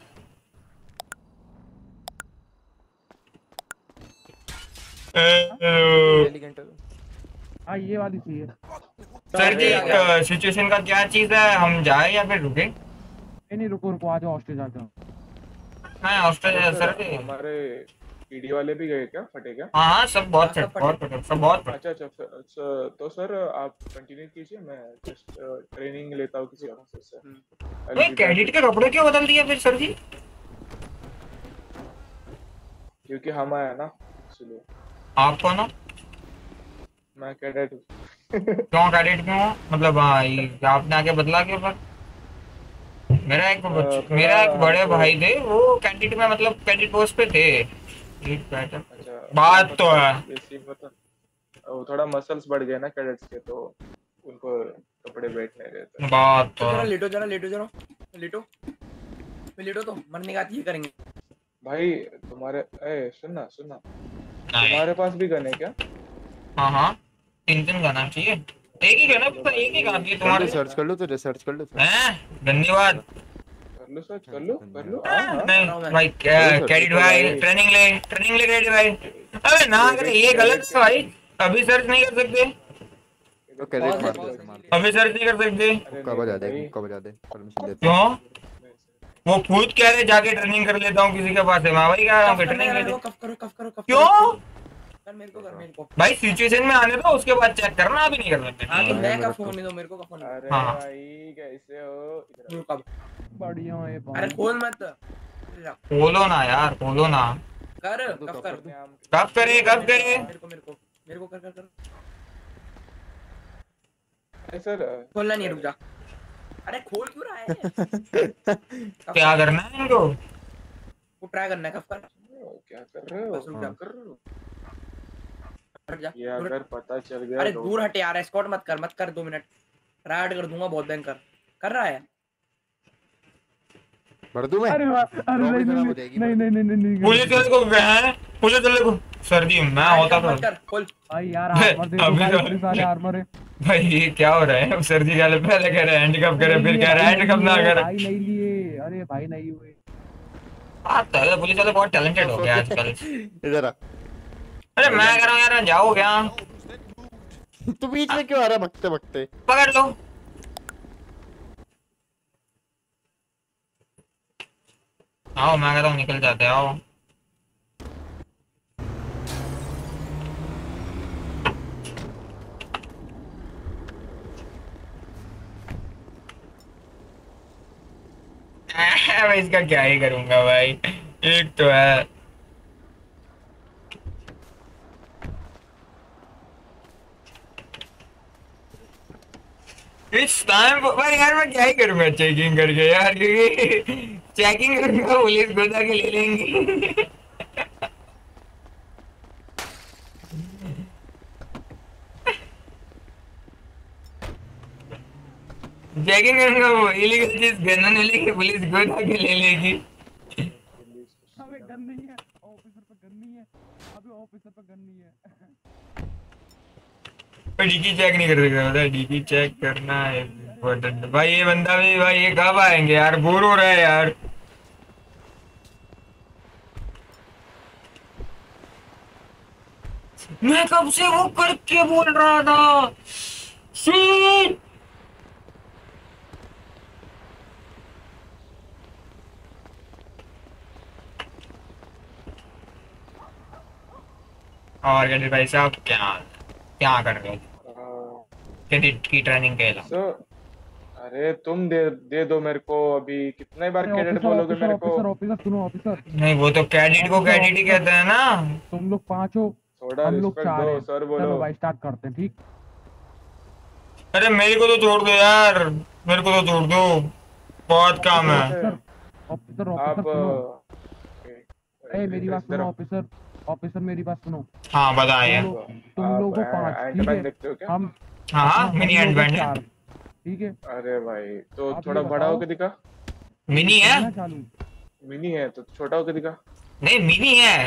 हाँ ये वाली चाहिए
सर जी, सिचुएशन का क्या चीज है? हम जाए या फिर रुके?
नहीं रुको रुको, आ जाओ हॉस्टेज आ जाओ।
हाँ हॉस्टेज सर जी।
हमारे पीडी वाले भी गए क्या? फटे क्या?
हाँ सब बहुत फटे, सब बहुत फटे।
अच्छा तो सर आप कंटिन्यू कीजिए, मैं जस्ट ट्रेनिंग लेता हूँ किसी ऑफिसर से।
कैडेट के कपड़े क्यों बदल दिए फिर सर जी?
क्योंकि हम आया ना इसलिए।
आप कौन हो?
मैं कैडेट हूँ।
क्यों कैडेट क्यों? मतलब आपने आके बदला क्यों? पर मेरा एक बड़े भाई थे, वो कैंडिडेट में मतलब कैंडिडेट पोस्ट पे थे। बात तो है,
वो थोड़ा मसल्स बढ़ गए ना कैडेट्स के, तो उनको कपड़े बैठ नहीं रहते।
बात तो
जरा लेटो तो मरने का ये करेंगे
भाई। तुम्हारे सुनना तुम्हारे पास भी गन है क्या?
हाँ 3 गन चाहिए। एक ही गन है, एक ही काम की तुम्हारे।
सर्च कर लो तो रिसर्च कर लो।
धन्यवाद।
कर लो
नहीं भाई, कैडेट भाई ट्रेनिंग ले कैडेट भाई। अबे ना अगर ये गलत है भाई, अभी सर्च नहीं कर सकते। अभी सर्च नहीं कर सकते।
बजा दे परमिशन दे।
क्यों? वो खुद कह रहे जाके ट्रेनिंग कर लेता हूँ किसी के पास है। मैं वही कह रहा हूँ ट्रेनिंग ले। क्यों भाई? सिचुएशन में आने दो, उसके बाद चेक करना। अभी नहीं कर सकते।
मैं का फोन दो मेरे को का फोन।
अरे भाई कैसे हो?
बढ़िया है।
अरे खोल मत,
खोलो ना यार, खोलो ना।
कब
करे
मेरे को कर
सर
खोलना नहीं है, रुक जा। अरे खोल क्यों रहा है?
क्या करना है इनको?
वो ट्राई करना है। क्या
कर रहे हो? ये अगर पता चल गया।
अरे दूर हटे यार, एस्कॉर्ट मत कर 2 मिनट। राइड कर दूंगा बहुत भयंकर। कर रहा है
भर दूं मैं?
अरे नहीं
पुलिस वाले को पुलिस वाले को सर जी मैं होता तो
भाई यार आर्मर दे दो भाई, पुलिस वाले आर्मर है
भाई। ये क्या हो रहा है? सर जी पहले कह रहे हैं हैंडकफ करे, फिर कह रहे हैं हैंडकफ ना करे।
भाई नहीं लिए। अरे भाई नहीं हुए।
पुलिस वाले बहुत टैलेंटेड हो गए आजकल।
इधर आ।
अरे मैं कह रहा हूँ यार, जाओ क्या?
तू बीच में क्यों आ रहा भगते?
पकड़ लो। आओ, मैं कहता हूँ निकल जाते। आओ मैं इसका क्या ही करूंगा भाई, एक तो है। इस टाइम पर यार मैं क्या ही करूंगा चेकिंग करके यार, क्योंकि चेकिंग करूंगा पुलिस घुसा के ले लेंगी। चेकिंग करूंगा वो इलीगल चीज गन नहीं लेगी, पुलिस घुसा के ले लेगी।
अबे गन नहीं है ऑफिसर पे, गन नहीं है अबे ऑफिसर पे, गन नहीं है।
डीकी चेक नहीं कर सकता, पता है? डीकी चेक करना है इम्पोर्टेंट भाई। ये बंदा भी भाई, ये कब आएंगे यार? बोर हो रहा है यार। मैं कब से वो करके बोल रहा था। शी और कैडेट भाई साहब क्या कर रहे हो? कैडेट की ट्रेनिंग के अलावा
अरे तुम दे दो मेरे को। अभी कितने बार कैडेट बोलोगे मेरे को?
ऑफिसर सुनो ऑफिसर।
नहीं वो तो कैडेट को कैडेट ही कहते हैं ना।
तुम लोग 5 हो,
थोड़ा
हम लोग
रिस्पेक्ट
4
दो
हैं।
सर बोलो।
चलो भाई स्टार्ट करते हैं ठीक।
अरे मेरे को तो छोड़ दो यार, मेरे को तो छोड़ दो, बहुत काम है।
ऑफिसर ऑफिसर सुनो। ए मेरी बात सुनो ऑफिसर, ऑफिसर मेरी बात सुनो।
हाँ बताइए।
तुम लोगों को 5 ठीक है, हम
हाँ मिनी एंड बैंड है।
ठीक है।
अरे भाई तो थोड़ा बड़ा होके दिखा।
मिनी है,
मिनी है तो छोटा होके दिखा।
नहीं मिनी है।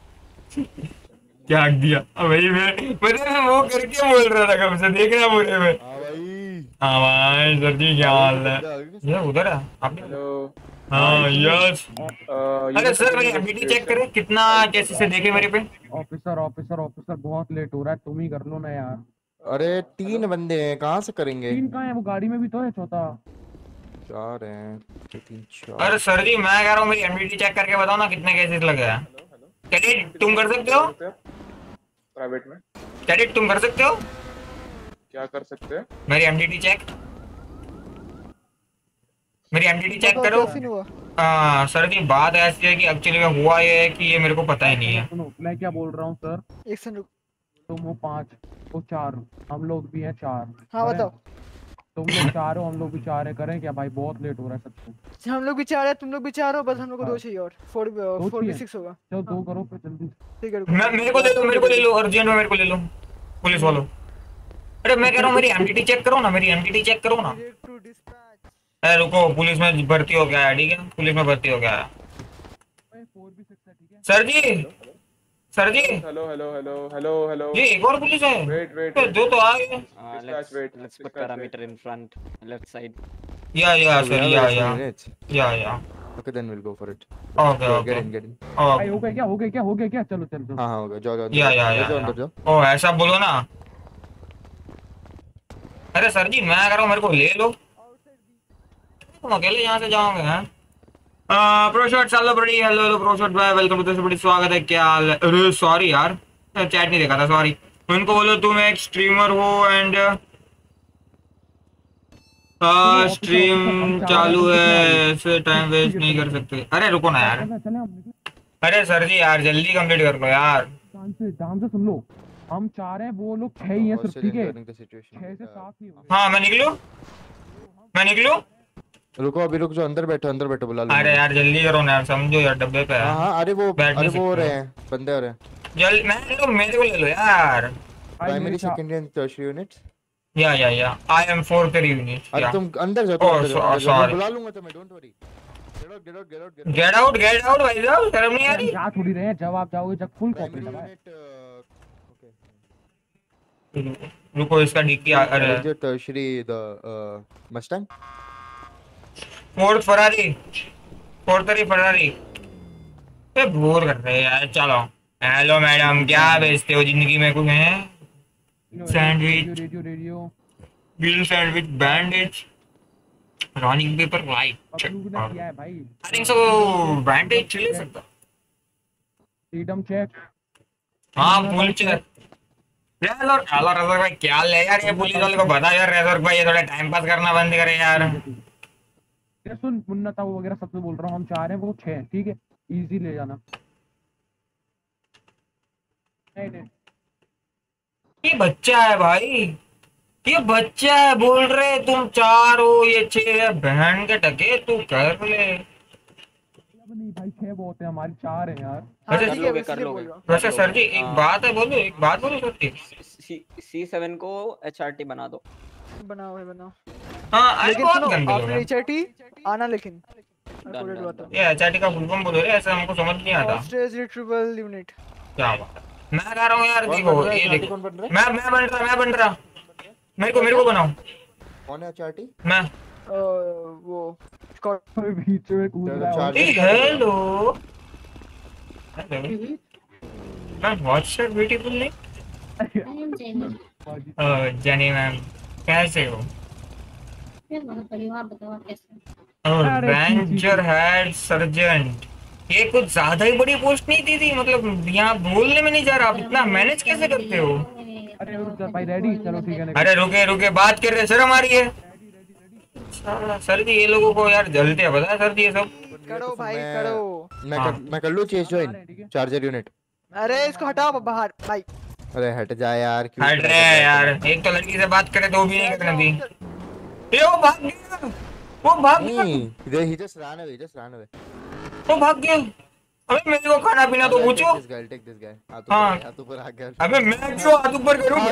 क्या दिया भाई, मैं वो करके बोल रहा था कब से, देख रहा पूरे में। हाँ भाई सर जी क्या हाल है? ये उधर है आप? हाँ यस। अरे सर मेरी एमडीटी चेक करें कितना कैसे से देखे मेरे पे।
ऑफिसर ऑफिसर ऑफिसर बहुत लेट हो रहा है, तुम ही कर लो ना यार।
अरे 3 बंदे हैं, कहाँ से करेंगे?
3 कहाँ है? वो गाड़ी में भी तो है चौथा।
4 हैं। 3 4।
अरे सर जी मैं कह रहा हूँ मेरी एमडीटी चेक करके बताओ ना कितने केसेस लगे हैं। कैडेट तुम कर सकते हो?
प्राइवेट में।
कैडेट तुम कर सकते हो?
क्या कर सकते हैं?
मेरी एमडीटी चेक, मेरी एमडीटी चेक करो। सर जी बात ऐसी है कि एक्चुअली में हुआ ये है कि ये मेरे को पता ही नहीं है।
सुनो मैं क्या बोल रहा हूँ सर,
एक सेकंड।
तुम हो 5, वो 4, हम लोग भी हैं 4।
हाँ बताओ।
तुम लोग 4 हो, हम लोग भी 4 है, करें क्या भाई? बहुत लेट हो रहा है सबको।
हम लोग भी 4 है, तुम लोग भी 4 हो, बस हम लोग को 2 चाहिए और 4v6 होगा।
चलो 2 करो फिर जल्दी।
ठीक है
मेरे को ले लो, मेरे को ले लो अर्जेंट में, मेरे को ले लो पुलिस वालों। अरे मैं कह रहा हूँ मेरी एमडीटी चेक करो ना, मेरी एमडीटी चेक करो ना। अरे रुको, पुलिस में भर्ती हो गया है, ठीक है पुलिस में भर्ती हो गया है। सर जी, सर जी।
Hello hello hello hello hello.
जी एक और पुलिस है।
वेट वेट
दो तो आ गए।
Let's put parameter in front, left side.
Yeah sir, yeah.
Okay then we'll go for it.
Okay.
Get in.
भाई हो गया क्या? हो गया क्या? हो गया क्या? चलो चलो।
हाँ हो गया, जाओ
या
अंदर जाओ।
ओ ऐसा बोलो ना। अरे सर जी मैं कह रहा हूँ मेरे को ले लो, तुम अकेले यहाँ से जाओगे? हैं प्रोशॉट सेलिब्रिटी, हेलो प्रोशॉट भाई, वेलकम टू द स्वागत है। क्या हाल है? अरे सॉरी यार चैट नहीं देखा था, सॉरी। उनको बोलो तुम एक स्ट्रीमर हो एंड स्ट्रीम चालू है, ऐसे टाइम वेस्ट नहीं कर सकते। अरे रुको ना यार। अरे सर जी यार जल्दी कंप्लीट कर लो यार।
ध्यान से सुन लो, हम 4 हैं, वो लोग 6 ही हैं सिर्फ, ठीक है? 6 से 7 नहीं होंगे।
हाँ मैं निकलूं?
रुको अभी रुक जाओ, अंदर बैठो बुला लो।
अरे यार जल्दी करो ना यार, समझो यार डब्बे पे।
हाँ अरे वो हो रहे हैं, बंदे हो रहे हैं।
जल्दी मेरे को ले लो यार।
Primary secondary and tertiary units.
या आई एम 4th यूनिट।
अरे तुम अंदर जाओ,
सॉरी
बुला लूंगा तुम्हें, डोंट वरी।
गेट आउट भाई साहब, शर्म नहीं आ रही?
जा थोड़ी रहे हैं, जब आप जाओगे जब फुल कॉपी लगा है।
रुको इसका डिक्की। अरे
जो tertiary the mustang
4th Ferrari पे बोर कर रहे हैं यार। चलो हेलो मैडम, क्या बेचते हो जिंदगी में? कुछ है? Sandwich, grill sandwich, bandage, running paper, white. I think so bandage ले सकता।
Freedom check.
हाँ फुल चेक। हेलो रेजर भाई क्या ले यार, ये पुलिस वाले को बता यार रेजर भाई ये थोड़ा टाइम पास करना बंद करे यार।
सुन मुन्ना ताऊ वगैरह सबसे बोल रहा हूँ, हम 4 हैं, वो 6 हैं, ठीक है? इजी ले जाना। नहीं
ये बच्चा है भाई, ये बच्चा है। बोल रहे तुम 4 हो, ये 6 है। बहन के टके तू कर ले।
नहीं भाई 6 बहुत है, हमारी 4 है यार।
वैसे सर जी एक बात है, बोलो एक बात बोलो सर जी।
C7 को HRT बना दो।
बनाओ।
हाँ
लेकिन सुनो आपने HRT आना, लेकिन
ये HRT का फुल फॉर्म बोलो रे, ऐसा हमको समझ नहीं आता।
Hostage retrieval unit.
क्या बात है, मैं कह रहा हूँ यार देखो ये देखो, मैं बन रहा। मेरे को बनाओ।
कौन है HRT?
मैं
वो
बीच में कूद रहा है।
हेलो मैं व्हाट्सएप ब्यूटीफुल नहीं। जनी मैम कैसे हो? वेंचर हेड सर्जेंट, ये कुछ ज्यादा ही बड़ी पोस्ट नहीं दी थी, मतलब यहाँ बोलने में नहीं जा रहा। आप इतना मैनेज कैसे करते हो?
अरे भाई रेडी, चलो ठीक है।
अरे रुके बात कर रहे, शर्म आ रही है। सर जी ये लोगों को यार जलते हैं, पता है सर जी ये सब।
करो भाई करो।
मैं कर लूँ चेस ज्वाइन चार्जर यूनिट।
अरे इसको हटाओ बाहर भाई।
अरे हट जा यार, क्यों
हट रहे हैं यार, एक तो लड़की से बात करे तो भी नहीं करने दी। ये वो भाग गया, वो भाग गया।
he just ran away।
वो भाग गया। अबे मेरे को खाना पीना तो पूछो।
take this guy।
हाथ
ऊपर आ गया।
अबे मैं क्यों हाथ ऊपर करूं?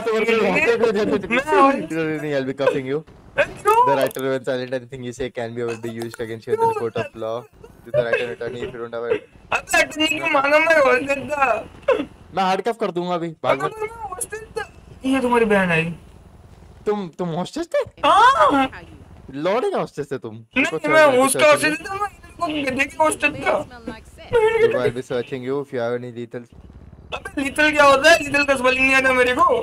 नहीं, I'll be cuffing you। The right to remain silent, anything you say can be used against you in the court of law। To the right attorney if you don't have it।
अबे अटनी को मांगा मैं hostel था।
मैं hard कफ कर दूंगा अभी, भाग मत।
ये तुम्हारी बहन आई।
तुम हॉस्टेज थे?
हाँ।
लौड़े का हॉस्टेज थे तुम?
नहीं मैं उसका हॉस्टेज था, मैं इनको देख के हॉस्टेज था।
I'll be searching you if you have any lethal।
अबे लीथल क्या होता है? लीथल का स्पेलिंग नहीं आता मेरे को।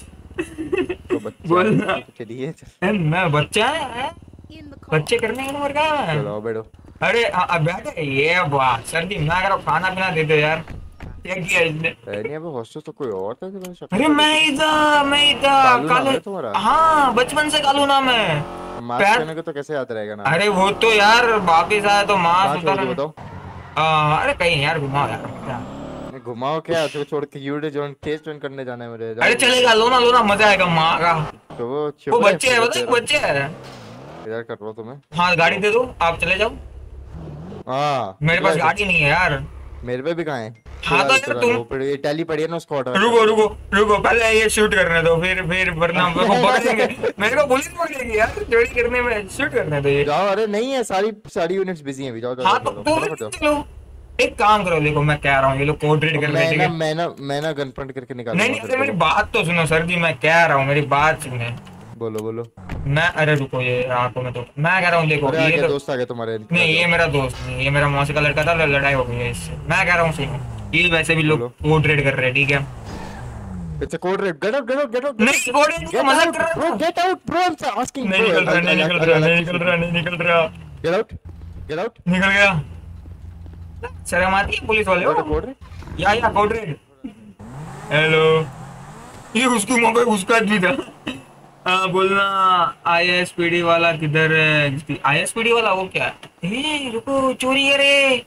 बोलना।
चलिए
मैं बच्चा है, बच्चे करने का उम्र का है।
चलो बैठो।
अरे अब बैठे ये बात सर जी, मैं करो खाना पीना दे दो यार। क्या किया इसने?
नहीं अबे हॉस्टेज तो कोई और था कि
अरे मैं ही था कालू। हाँ बचपन से कालू नाम है।
मास्क पहने को तो कैसे याद रहेगा ना?
अरे वो तो यार वापिस आया तो मास्क उतारा।
बताओ।
अरे कहीं यार घुमाओ यार।
घुमाओ क्या? तो छोड़ के यूडे जॉइन केस जॉइन करने जाना है मेरे।
अरे चलेगा, लो ना मजा आएगा माँ का।
तो
वो बच्चे है, बताइए बच्चे है।
इधर कर रहा तुम्हें।
हाँ गाड़ी दे दो, आप चले जाओ।
हाँ
मेरे पास गाड़ी नहीं है यार।
मेरे पे भी कहाँ है?
हाँ तो यार तुम
ये टैली पड़ी है ना स्क्वाड।
रुको पहले ये शूट करने दो, फिर वरना मेरे को पकड़ेंगे। मेरे को पुलिस पकड़ेगी यार चोरी करने में। शूट करने दो ये।
जाओ। अरे नहीं है, सारी यूनिट्स बिजी हैं अभी। जाओ
हाँ तो एक काम करो, देखो मैं कह रहा हूँ ये लोग कोड रेड कर रहे हैं।
मैं ना गन पॉइंट करके निकाल।
नहीं अरे मेरी बात तो सुनो सर जी, मैं कह रहा हूँ मेरी बात सुने।
बोलो।
मैं अरे रुको ये आंखों में तो मैं कह रहा हूँ देखो ये तो
दोस्त आ गए तुम्हारे।
नहीं ये मेरा दोस्त नहीं, ये मेरा मौसी का लड़का था, लड़ाई हो गई है इससे। मैं कह रहा हूँ सुनो, ये वैसे भी लोग कोड रेड कर रहे हैं, ठीक है?
It's a code red। Get out।
नहीं कोड रेड का मजाक कर रहा हूं।
Get out bro, I'm asking।
नहीं निकल रहा।
Get out।
निकल गया। शर्म आती है पुलिस वाले हो? या कोड रेड। हेलो, ये उसकी मौके उसका भी था। हाँ बोलना। ISPD वाला किधर है? ISPD वाला वो क्या है? रुको चोरी करे।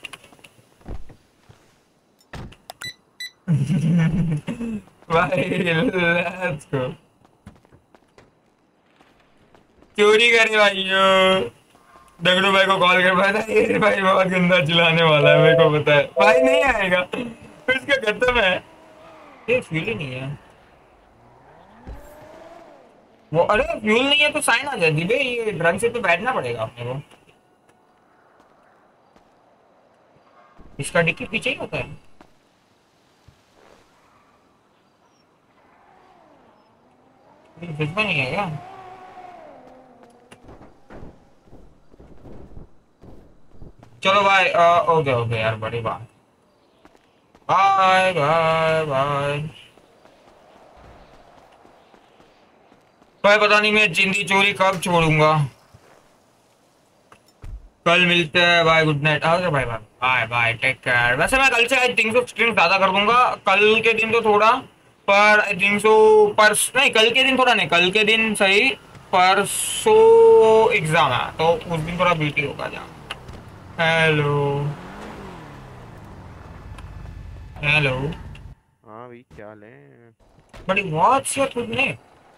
भाई लेट्स गो। चोरी करे भाइयों। दगड़ू भाई को कॉल कर पाया था, ये भाई बहुत गंदा चिल्लाने वाला है, मेरे को पता है। भाई नहीं आएगा, इसका खत्म है। ये फ्यूल ही नहीं है वो। अरे फ्यूल नहीं है तो साइन आ जाती भाई। ये ड्रग से तो बैठना पड़ेगा अपने को। इसका डिक्की पीछे ही होता है। नहीं है क्या? चलो भाई ओके यार बड़ी बात। बाय। भाई पता नहीं मैं जिंदी चोरी कब छोड़ूंगा। कल मिलते हैं। Bye good night. Okay bye take care. वैसे मैं कल से आई थिंक सो स्ट्रीम ज्यादा कर दूंगा। कल के दिन तो थोड़ा पर आई थिंक सो नहीं कल के दिन थोड़ा नहीं, कल के दिन सही, परसों एग्जाम है तो उस दिन थोड़ा बीटी होगा जहाँ। हेलो
हाँ भाई क्या हाल है?
बड़ी वॉच है खुद ने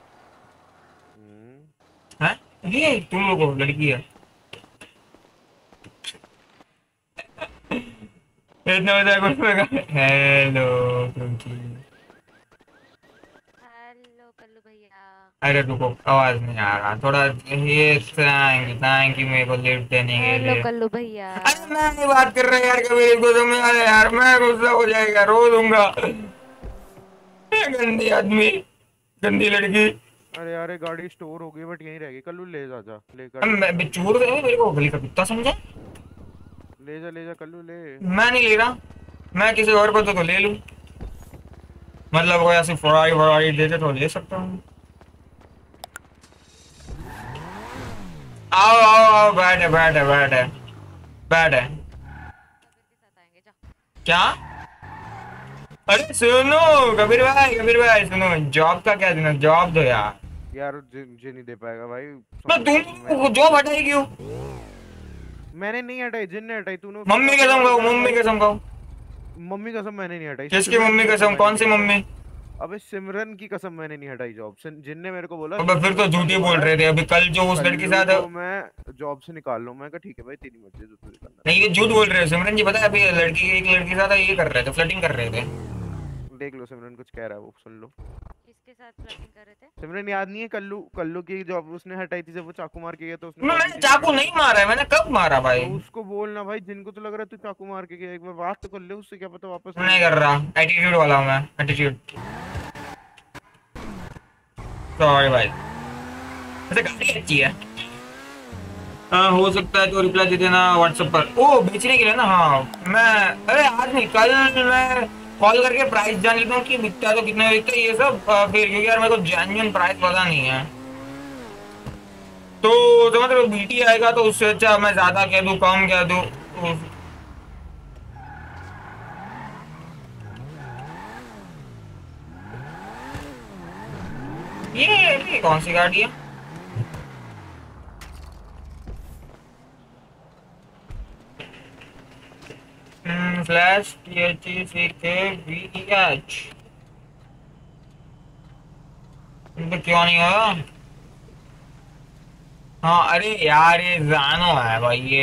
हैं? ये तुम लोगों लड़की है इतना बता कुछ। हेलो अरे रुको आवाज नहीं आ रहा थोड़ा। ये थैंक यू मेरे को लिफ्ट देने के लिए।
कल्लू भैया
अरे मैं नहीं बात कर रहा यार, कभी इसको समझ आ रहा यार, मैं गुस्सा हो जाएगा, रो दूंगा। गंदी आदमी, गंदी लड़की।
अरे यार गाड़ी स्टोर हो गई बट यहीं रह गई। कल्लू ले जा लेकर।
मैं चूर दे मेरे को गली का कुत्ता समझा।
ले जा कल्लू ले।
मैं नहीं ले रहा, मैं किसी और को तो ले लूं। मतलब कोई ऐसी फरारी देते तो ले सकता हूँ। आओ बैठ है क्या? अरे सुनो कबीर भाई सुनो, जॉब का क्या देना, जॉब दो यार।
यार जी नहीं दे पाएगा भाई।
तुम जॉब हटाई क्यों?
मैंने नहीं हटाई, जिन ने हटाई। तूने
मम्मी कसम खाओ, मम्मी कसम खाओ।
मम्मी कसम मैंने नहीं हटाई।
किसकी मम्मी कसम? कौन सी मम्मी?
अबे सिमरन की कसम मैंने नहीं हटाई जॉब से। जिनने मेरे को बोला
अबे फिर तो झूठी बोल रहे थे। अभी कल जो उस लड़की के साथ
मैं जॉब से निकाल लूं। मैं कहा ठीक है भाई तेरी मर्जी जो तू करना।
नहीं ये झूठ बोल रहे हो सिमरन जी। पता है अभी एक लड़की के साथ ये कर रहे थे, फ्लर्टिंग कर रहे थे।
देख लो सिमरन कुछ कह रहा है वो सुन लो।
किसके साथ फ्लर्टिंग कर रहे थे?
सिमरन याद नहीं है कल्लू की जॉब उसने हटाई थी जब वो चाकू मार के गया? तो उसने
मैंने चाकू नहीं मारा है। मैंने कब मारा भाई?
तो उसको बोलना भाई, जिनको तो लग रहा है तू चाकू मार के गया। एक बार बात तो कर ले उससे, क्या पता वापस
नहीं कर रहा। एटीट्यूड वाला हूं मैं, एटीट्यूड। सॉरी भाई। वैसे गाड़ी अच्छी है। हो सकता है तो रिप्लाई दे देना व्हाट्सएप पर। ओ बेचने के लिए ना? हाँ मैं अरे आज नहीं कल मैं कॉल करके प्राइस जान लेता हूँ कि बिकता है तो कितने बिकता है ये सब। फिर क्योंकि यार मेरे को जेन्युइन प्राइस पता नहीं है। तो मतलब बीटी आएगा तो उससे अच्छा मैं ज्यादा कह दूं कम कह दूं। ये कौन सी गाड़ी है? फ्लैश THECKVEH क्यों नहीं होगा? हाँ अरे यार ये जानो है भाई ये।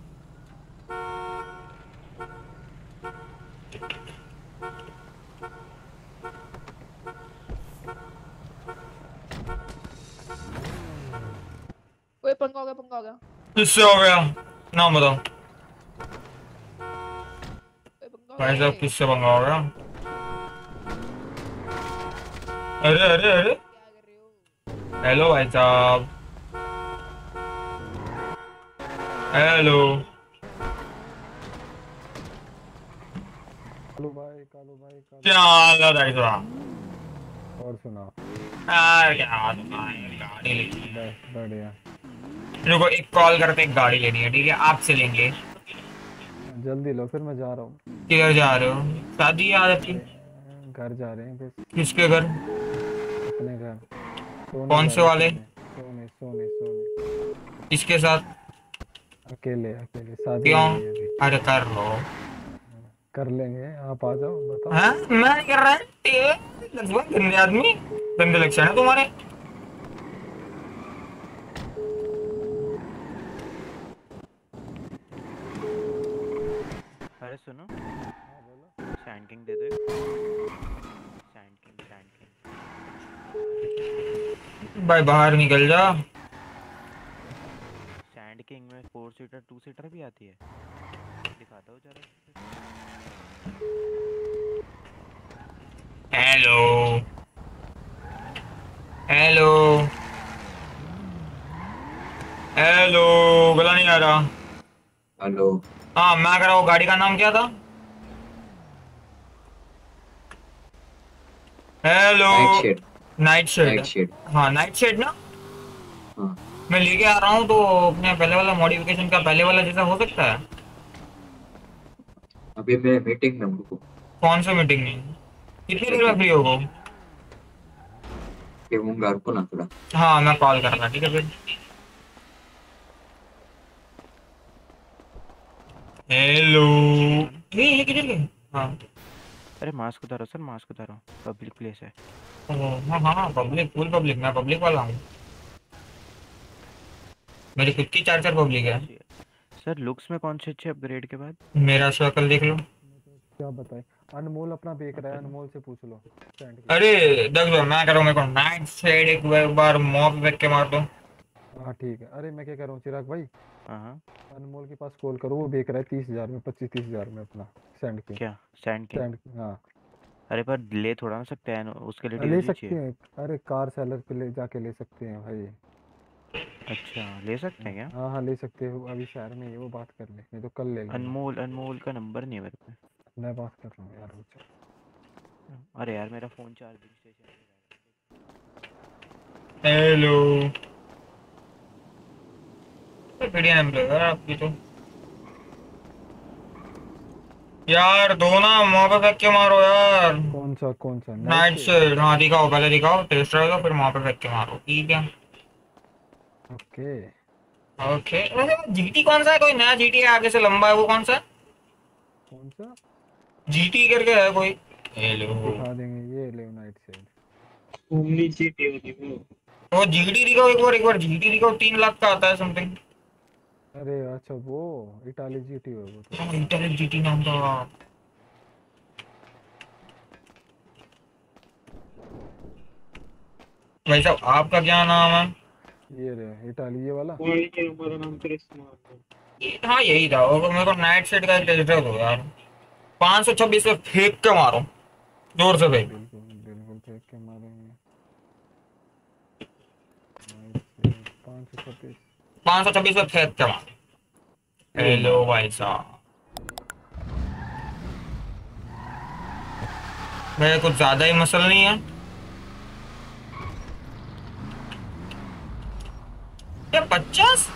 कोई पंगा हो गया, पंगा हो गया।
किससे हो गया? नाम बताओ भाई साहब, किससे पंगा हो गया? अरे अरे अरे हेलो भाई साहब, हेलो।
कालू भाई
क्या हाल है भाई साहब?
और सुना
यार क्या हाल है? गाड़ी लेनी है।
बढ़िया।
रुको एक कॉल करते, एक गाड़ी लेनी है। ठीक है आपसे लेंगे।
जल्दी लो फिर मैं जा रहा हूँ।
किधर जा रहे हो? शादी आ जाती?
घर जा रहे हैं बस।
किसके घर?
अपने घर।
कौन से वाले?
सोने सोने सोने।
किसके साथ?
अकेले अकेले। शादी
क्यों?
नहीं है अभी।
अरे कर लो।
कर लेंगे, आप आ जाओ बताओ।
हाँ मैं नहीं कर रहा है। गंदे आदमी, गंदे लक्षण है तुम्हारे।
अरे सुनो, सैंड किंग दे दो। सैंड किंग
भाई बाहर निकल जा।
सैंड किंग में 4 सीटर 2 सीटर भी आती है। दिखाता हूँ जरा।
हेलो हेलो हेलो, गला नहीं आ रहा।
हेलो।
हाँ मैं कह रहा हूँ गाड़ी का नाम क्या था? हेलो। Night shade. हाँ नाइट शेड ना।
हाँ।
मैं लेके आ रहा हूँ तो अपने पहले वाला मॉडिफिकेशन का पहले वाला जैसा हो सकता है?
अभी मैं मीटिंग में हूँ।
कौन सा मीटिंग में? कितनी देर में फ्री होगा?
होऊंगा आपको ना थोड़ा।
हाँ मैं कॉल कर रहा। ठीक है फिर। हेलो। ये किधर गए? हाँ
अरे मास्क उतारो सर, मास्क उतारो, पब्लिक प्लेस है।
हाँ हाँ पब्लिक, फुल पब्लिक। मैं पब्लिक वाला हूँ। मेरी खुद की 4 पब्लिक है।
सर लुक्स में कौन से अच्छे अपग्रेड के बाद?
मेरा शक्ल देख लो।
क्या बताए? अनमोल अपना बेच रहा है, अनमोल से पूछ लो।
अरे देख लो मैं कह रहा हूँ, मेरे को नाइट शेड एक बार मॉब देख के मार दो।
हाँ ठीक है। अरे मैं क्या कह रहा हूँ चिराग भाई,
हाँ
अनमोल के पास कॉल करो, वो बेच रहा है 30,000 में, 25-30,000 में अपना सैंड किंग।
क्या सैंड किंग?
हाँ।
अरे पर ले थोड़ा ना सकते हैं उसके लिए।
ले सकते हैं। अरे कार सेलर पे ले जाके ले सकते हैं भाई।
अच्छा ले सकते हैं क्या?
हाँ हाँ ले सकते हो। अभी शहर में ही है वो, बात कर ले, नहीं तो कल ले लेना।
अनमोल का नंबर नहीं है मेरे पे।
मैं बात कर रहा हूँ यार।
अरे यार मेरा फोन चार्जिंग स्टेशन
पे। हेलो। बढ़िया नाम लगा आपकी तो। यार दो ना वहां पे फेंक के मारो यार।
कौन सा
नाइट शेड, हाँ दिखाओ, पहले दिखाओ टेस्ट ड्राइव, फिर वहां पे फेंक के मारो, ठीक है।
Okay
okay. जीटी कौन सा है? कोई नया जीटी है आगे से लंबा है, वो कौन सा है?
कौन सा
जीटी करके है कोई? हेलो
दिखा देंगे, ये ले नाइट शेड।
ओमनी जीटी होती
वो जीटी दिखाओ एक बार जीटी दिखाओ, 3 लाख का आता है समथिंग।
अरे अच्छा वो इटाली जीटी है वो तो।
इटाली जीटी नाम था। भाई साहब आपका क्या नाम है?
ये रे इटाली ये वाला।
हमारा नाम कृष्णा।
हाँ यही था। और मेरे को नाइट सेट का एक टेस्ट ड्राइव दो यार। 526 पे फेंक के मारो, जोर से फेंक।
बिल्कुल फेंक के मारेंगे।
526 पे फेंक के मारो। हेलो भाई साहब, मेरे कुछ ज्यादा ही मसल नहीं है क्या? 50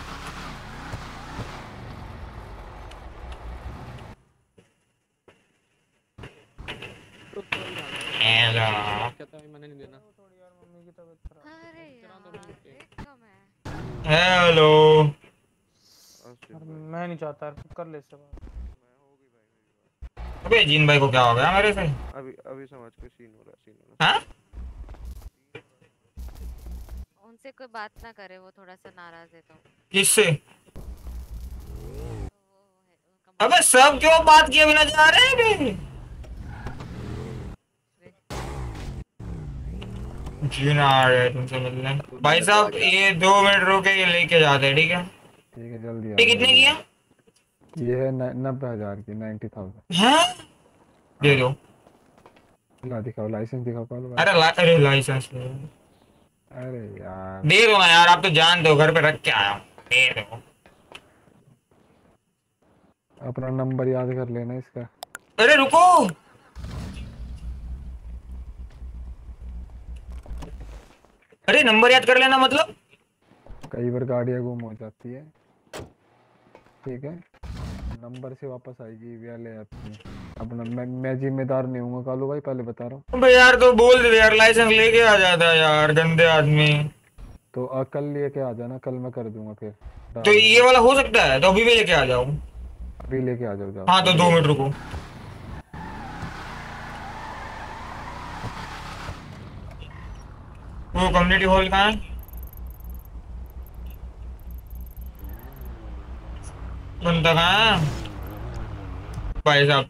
हेलो हेलो।
मैं नहीं चाहता यार, कर ले इससे बात।
अबे जीन भाई को क्या हो गया मेरे से?
अभी समझ के सीन हो रहा
हाँ?
उनसे कोई बात ना करे, वो थोड़ा सा नाराज है तो।
किससे? अबे सब क्यों बात किए बिना जा रहे हैं अभी? जी ना आ रहे हैं तुमसे मिलने। भाई साहब ये 2 मिनट रुके, ये लेके जाते हैं, ठीक है?
ठीक है जल्दी
ये कितने की है?
ये है 90,000 की, 90,000।
हैं? दे दो।
ला दिखाओ, लाइसेंस दिखाओ कॉल।
अरे लाइसेंस
अरे यार
दे दो ना यार, आप तो जानते हो घर पे रख के आया हूँ, दे दो।
अपना नंबर याद कर लेना इसका।
अरे रुको, अरे नंबर याद कर लेना मतलब?
कई बार गाड़ियाँ गुम हो जाती है, ठीक है? नंबर से वापस आएगी या ले आती है अपना। मैं जिम्मेदार नहीं हूँ कालू भाई, पहले बता रहा हूँ।
भाई यार तो बोल दे यार, लाइसेंस लेके आ जाता है यार, गंदे आदमी।
तो कल लेके आ जाना, कल मैं कर दूंगा फिर।
तो ये वाला हो सकता है? तो अभी भी लेके आ जाओ।
अभी लेके आ जाओ।
हाँ तो 2 मिनट रुको। वो कम्युनिटी हॉल कहाँ है? बंदा कहाँ है? भाई साहब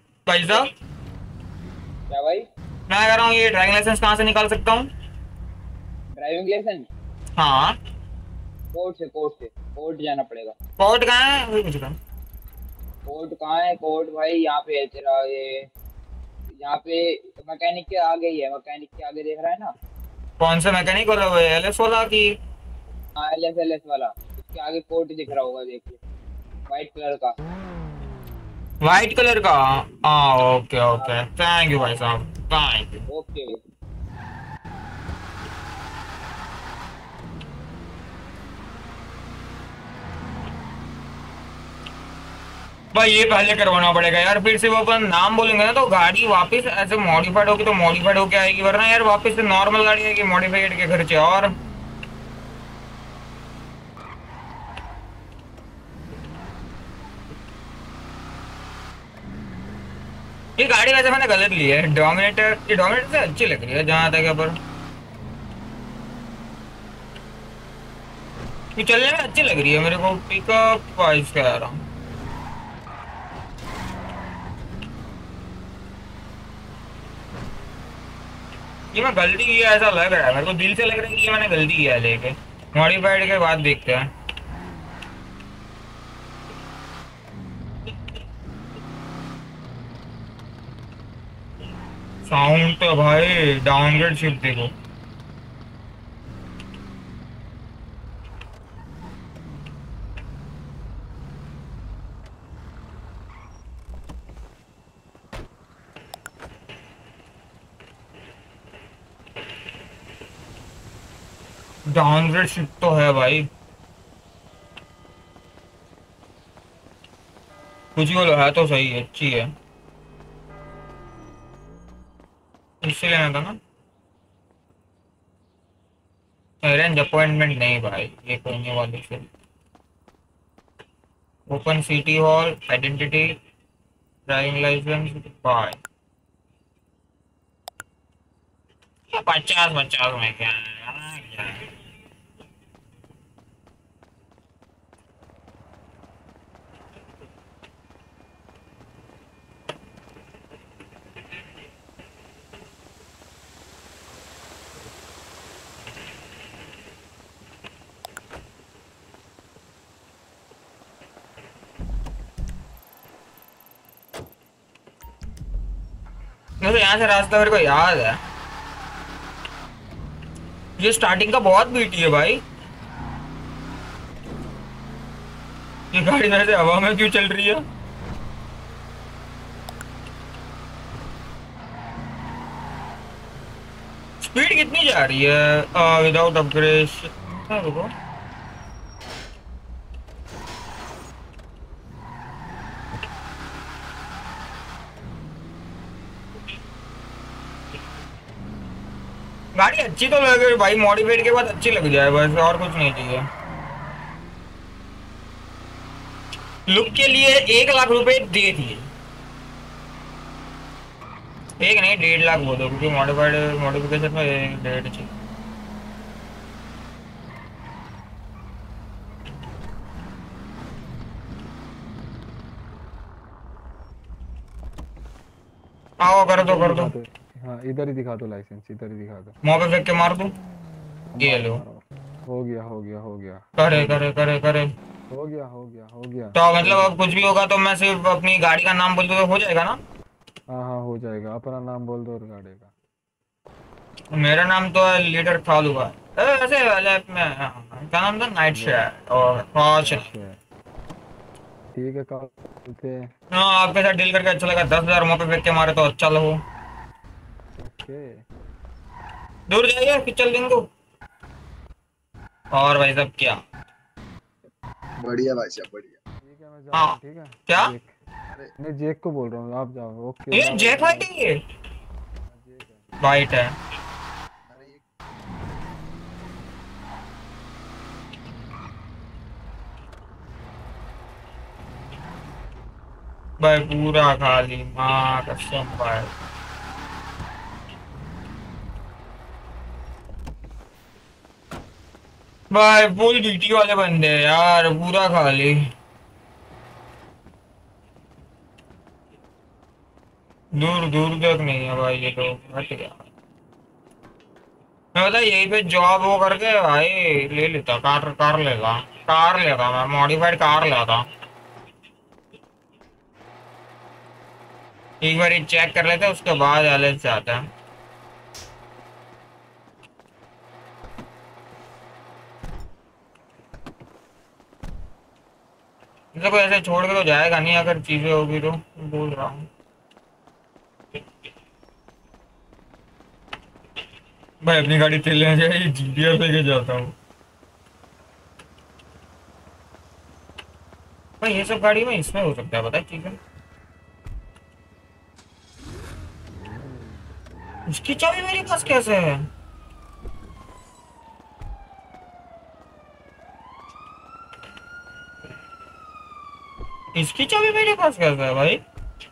क्या भाई?
मैं कह रहा हूँ ये ड्राइविंग लाइसेंस कहाँ से निकाल सकता हूँ?
Driving licence?
हाँ
कोर्ट जाना पड़ेगा।
कोर्ट कहाँ है? वही पूछ रहा हूँ।
कोर्ट कहाँ है? कोर्ट भाई यहाँ पे है तेरा, ये यहाँ पे मैकेनिक के आगे ही है। मैकेनिक के आगे देख रहा है ना?
कौन सा मैकेनिक वाला? वो एलएस वाला की?
हाँ एलएस वाला, उसके आगे कोर्ट दिख रहा होगा, देखिए व्हाइट कलर का।
व्हाइट कलर का? हाँ ओके थैंक यू भाई साहब, थैंक यू।
ओके
भाई ये पहले करवाना पड़ेगा यार, फिर से वो अपन नाम बोलेंगे ना तो गाड़ी वापस ऐसे मॉडिफाइड होगी तो मॉडिफाइड होके आएगी, वरना यार वापस से नॉर्मल गाड़ी आएगी, मॉडिफाइड के खर्चे। और ये गाड़ी वैसे मैंने गलत ली है, डोमिनेटर। ये डोमिनेटर से अच्छी लग रही है जहां तक पर ये चलने में अच्छी लग रही है मेरे को। पिकअप वाइज कह रहा हूँ। ये मैं गलती की है ऐसा लग रहा है मेरे को, दिल से लग रहा है कि ये मैंने गलती किया है लेके। मॉडिफाइड के बाद देखते हैं। साउंड तो भाई डाउनग्रेड शिफ्ट देखो। डाउनग्रेड शिफ्ट तो है भाई, कुछ बोलो है तो सही है, अच्छी है। इससे लेना था ना। अरेंज अपॉइंटमेंट नहीं भाई, ये करने वाली से। Open city hall, identity, driving licence, by 50 में क्या है? मुझे यहाँ से रास्ता मेरे को याद है। ये स्टार्टिंग का बहुत बीटी है भाई। ये गाड़ी मेरे से हवा में क्यों चल रही है? स्पीड कितनी जा रही है विदाउट अपग्रेड? रुको, गाड़ी अच्छी तो लगे भाई, मॉडिफाइड के बाद अच्छी लग जाए बस, और कुछ नहीं चाहिए। लुक के लिए 1 लाख रुपए दे दिए, 1 नहीं 1.5 लाख बोलो, क्योंकि मॉडिफाइड मॉडिफिकेशन में 1.5 चाहिए। आओ कर दो।
हाँ इधर ही दिखा दो लाइसेंस, इधर ही दिखा दो।
मुंह पे फेंक के मार दूं? ये लो,
हो गया।
करे
हो गया।
तो मतलब अब कुछ भी होगा तो मैं सिर्फ अपनी गाड़ी का नाम बोल दूं तो हो जाएगा ना?
हाँ हो जाएगा, अपना नाम बोल दो और गाड़ी का।
मेरा नाम तो है लीडर खालू का। ऐसे वाले में क्या नाम था? नाइट शेयर और
ठीक है चलते हैं।
हाँ आपके साथ डील करके अच्छा लगा। 10,000 मुंह पे फेंक के मारे तो अच्छा लगो। दूर जाइए फिर चल देंगे। और भाई साहब क्या
बढ़िया भाई साहब बढ़िया।
ठीक है मैं जा रहा हूं। ठीक है
क्या?
मैं जेक को बोल रहा हूँ, आप जाओ। ओके
ये जेक वाइट है, ये वाइट है। भाई पूरा खाली, माँ कसम भाई। भाई फुल ड्यूटी वाले बंदे यार, पूरा खाली। दूर तक नहीं है भाई ये लोग। हट गया मैं, बता यही पे जॉब वो करके भाई ले लेता। कार लेता मैं, मॉडिफाइड कार लेता। एक बार चेक कर लेते उसके बाद एलएस से आता है। देखो ऐसे छोड़ के तो जाएगा नहीं, अगर चीजें होगी तो बोल रहा हूँ। भाई अपनी गाड़ी तेल लेने जाए, जीटीआर लेके जाता हूँ भाई। ये सब गाड़ी में इसमें हो सकता है, पता है चीजें। इसकी चाबी मेरे पास कैसे है? इसकी चाबी मेरे पास कैसे है भाई?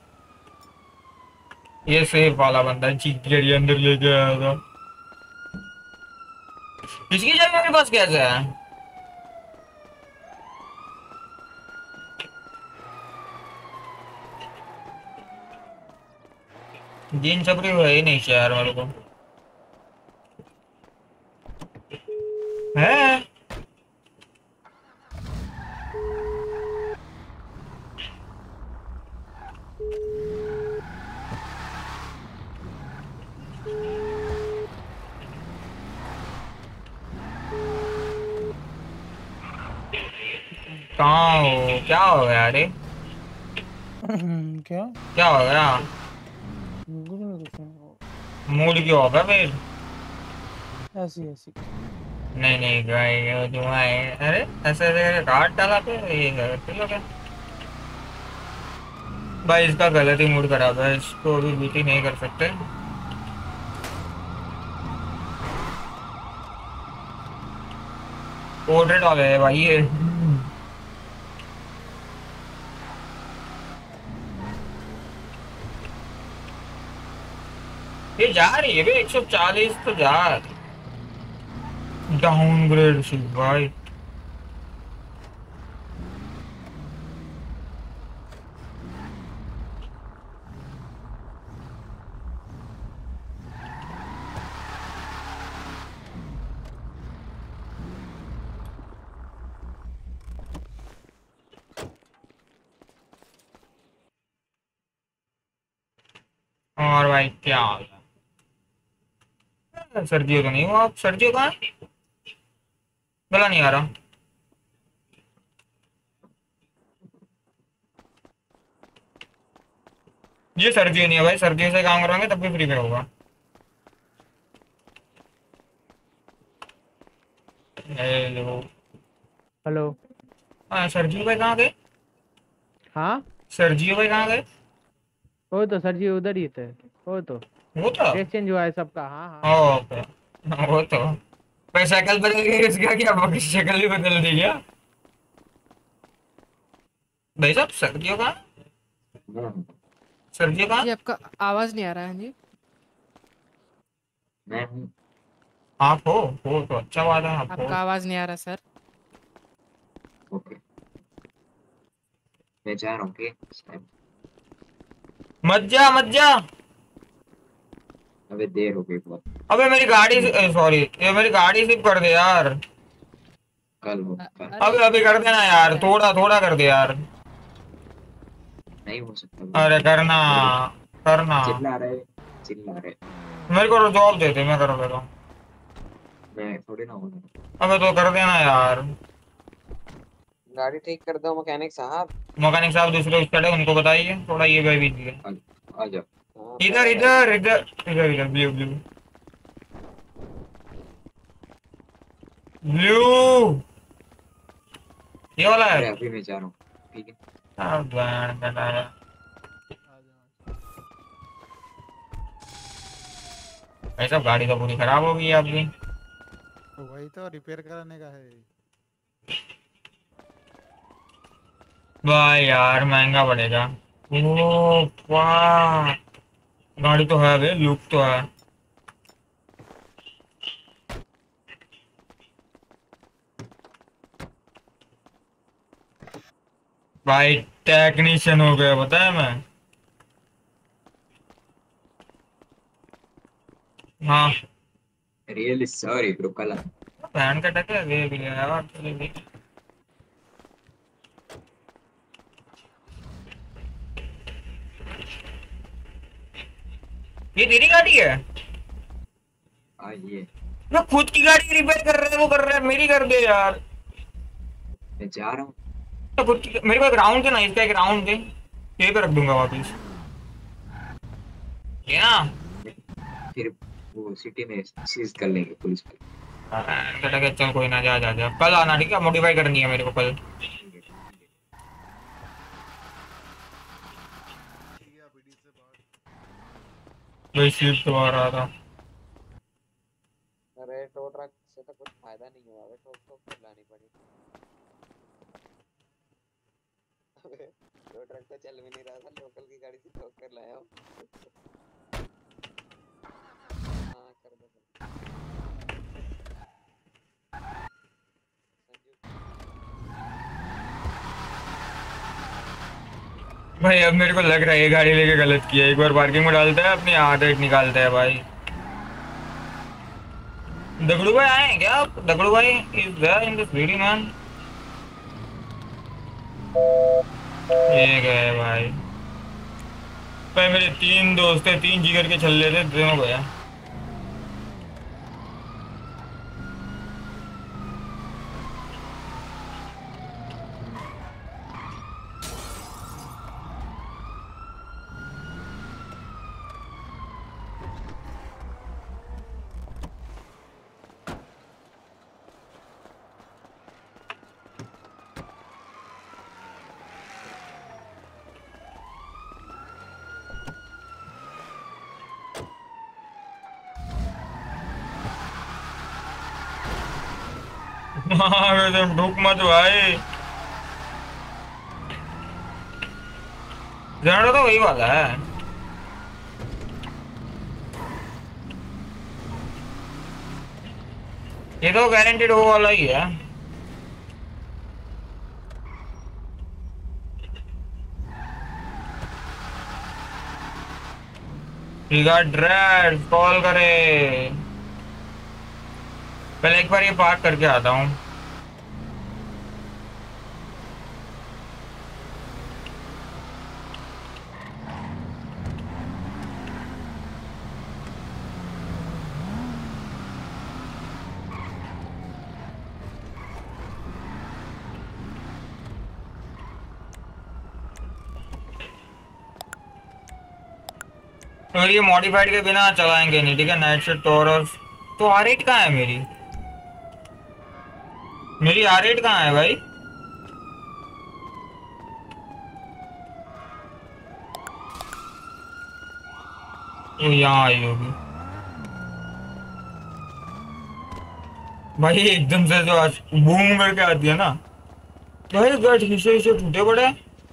ये सेफ वाला बंदा चीटियर अंदर लेके आया था। इसकी चाबी मेरे पास कैसे है? जीन छपरी है ही नहीं शहर मेरे को है। कहाँ हो? क्या हो गया? अरे क्या हो गया? मूड क्यों होगा फिर?
ऐसी
नहीं भाई जो है। अरे ऐसे काट डाला पे ये लोग भाई। इसका गलत ही मूड खराब है, इसको अभी बीटी नहीं कर सकते। पोर्ट्रेट वाले है भाई ये। ये जा रही है भाई 140 तो जा। डाउनग्रेड से भाई। और भाई क्या हाल है? सर्दियों तो नहीं हुआ। आप सर्दियों कहाँ है? गला नहीं आ रहा। ये सर्दियों नहीं है भाई, सर्दियों से काम करवाएंगे तब भी फ्री में होगा। Hello
hello.
हाँ सर्जियो भाई कहाँ गए?
हाँ
सर्जियो भाई कहाँ गए?
वो तो सर जी उधर ही थे। वो तो ड्रेस चेंज हुआ है सबका। हाँ हाँ
ओके वो तो भाई शक्ल बदल गई इसका क्या? बाकी शक्ल भी बदल दी क्या भाई साहब? सर्दियों का सर्दियों का
जी आपका आवाज नहीं आ रहा है जी।
मैं हूँ।
आप हो तो अच्छा बात है। आप हो।
आपका आवाज नहीं आ रहा सर।
ओके मैं जा रहा हूँ। ओके
मत जा मत जा।
अबे देर हो गई बहुत।
अबे मेरी गाड़ी सॉरी ये मेरी गाड़ी सिर्फ कर दे यार।
कल हो
अबे अभी कर देना यार, थोड़ा थोड़ा कर दे यार।
नहीं हो सकता।
अरे करना करना।
चिल्ला रहे
मेरे को जॉब दे दे, मैं कर देता हूँ।
मैं थोड़ी ना हूँ।
अबे तो कर देना यार।
गाड़ी ठीक कर दो मैकेनिक साहब।
मैकेनिक साहब दूसरे स्टार्ट है उनको बताइए थोड़ा ये भाई भी
आ जाओ।
इधर इधर इधर इधर इधर ब्लू ब्लू ब्लू ये वाला है।
अभी मैं जा रहा हूँ। ठीक है
भाई साहब गाड़ी तो पूरी खराब हो गई है आपकी।
तो वही तो रिपेयर कराने का है।
भाई यार महंगा पड़ेगा। ओ वाह गाड़ी तो है भाई, लुक तो है। भाई टेक्नीशियन हो गया पता है मैं। हाँ
रियली सॉरी ब्रो। कल
बहन का टके वे भी है यार चले भी। ये तेरी गाड़ी है?
ये
मैं खुद की गाड़ी रिपेयर कर रहे हैं, वो कर रहा है मेरी कर दे यार।
मैं जा रहा हूँ।
तो खुद की मेरे को एक राउंड दे ना, इसका एक राउंड दे, यहीं पे रख दूंगा वापिस। क्या
फिर वो सिटी में सीज कर लेंगे पुलिस पे।
चल कोई ना, जा जा जा कल आना ठीक है, मॉडिफाई करनी है मेरे को कल। वही स्लिप तो आ रहा था।
अरे टो ट्रक से तो कुछ फायदा नहीं हुआ। अबे टो लानी पड़ी। अबे टो ट्रक तो चल भी नहीं रहा था, लोकल की गाड़ी से ठोक कर लाया हूँ। हाँ कर दो।
भाई अब मेरे को लग रहा है ये गाड़ी लेके गलत किया। एक बार पार्किंग में डालता है अपनी आदत निकालता है भाई। दगड़ू भाई आए हैं क्या आप? दगड़ू भाई is there in this video man. ये गए भाई। भाई मेरे 3 दोस्त थे, 3 जिगर के छल्ले थे, दोनों गए। तुम ढूक मत भाई। जनरेटर तो वही वाला है। ये तो गारंटेड वो वाला ही है। ड्रेड कॉल करे। पहले एक बार ये पार्क करके आता हूँ। और ये मॉडिफाइड के बिना चलाएंगे नहीं, ठीक है। नाइट शेड टोरस तो R8 कहाँ है मेरी R8 कहाँ है भाई? तो यहाँ आई होगी भाई। एकदम से जो आज बूम करके आती है ना भाई, गट हिस्से टूटे पड़े।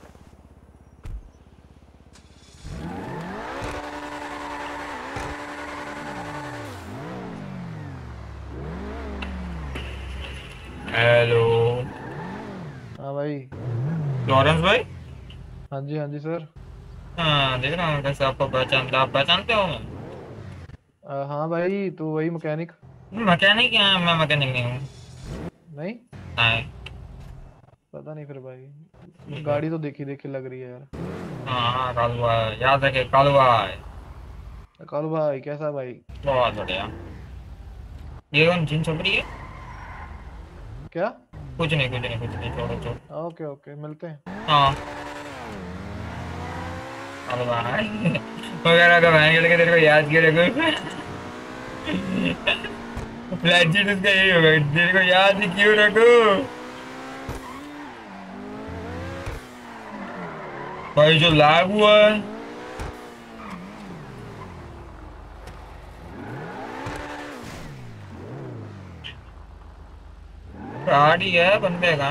हेलो।
हाँ भाई।
लॉरेंस भाई।
हाँ जी सर।
हाँ देख रहा हूँ कैसे आपको पहचानता। आप पहचानते हो?
हाँ भाई, तो वही मैकेनिक
है। मैं मैकेनिक नहीं हूँ।
नहीं पता नहीं फिर भाई, गाड़ी तो देखी लग रही है यार।
हाँ कालू भाई, याद रखे कालू भाई
कैसा भाई?
बहुत बढ़िया। ये कौन जिन छप रही है?
क्या?
कुछ नहीं छोड़ो।
ओके मिलते हैं।
हाँ कालू भाई वगैरह का बहन के तेरे को याद किया रखो। फ्लैट शीट उसका यही होगा, तेरे को याद ही क्यों रखो भाई। जो लैग हुआ है गाड़ी है बंदे का।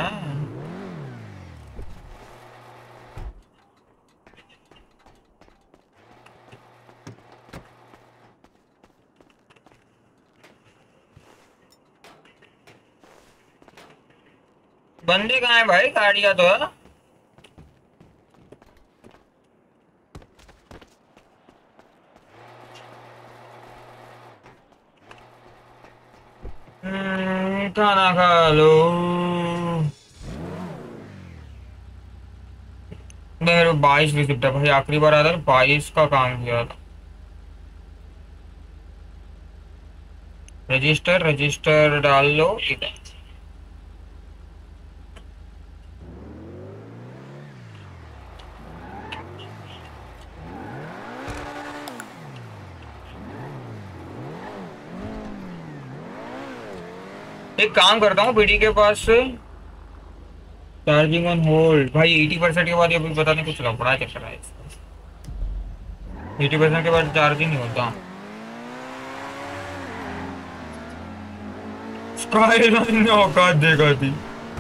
बंदे कहाँ है भाई? गाड़ियाँ तो है। खाना खा लो। मेरे 22 रिसिप्ट है भाई। आखिरी बार आया था 22 का काम किया था। रजिस्टर डाल लो इधर। एक काम करता हूँ पीडी के पास से चार्जिंग ऑन होल्ड भाई। 80% के बाद अभी पता नहीं कुछ लफड़ा चल रहा है। 80% के बाद चार्जिंग नहीं होता। स्काईलाइन ने औकात देखा थी।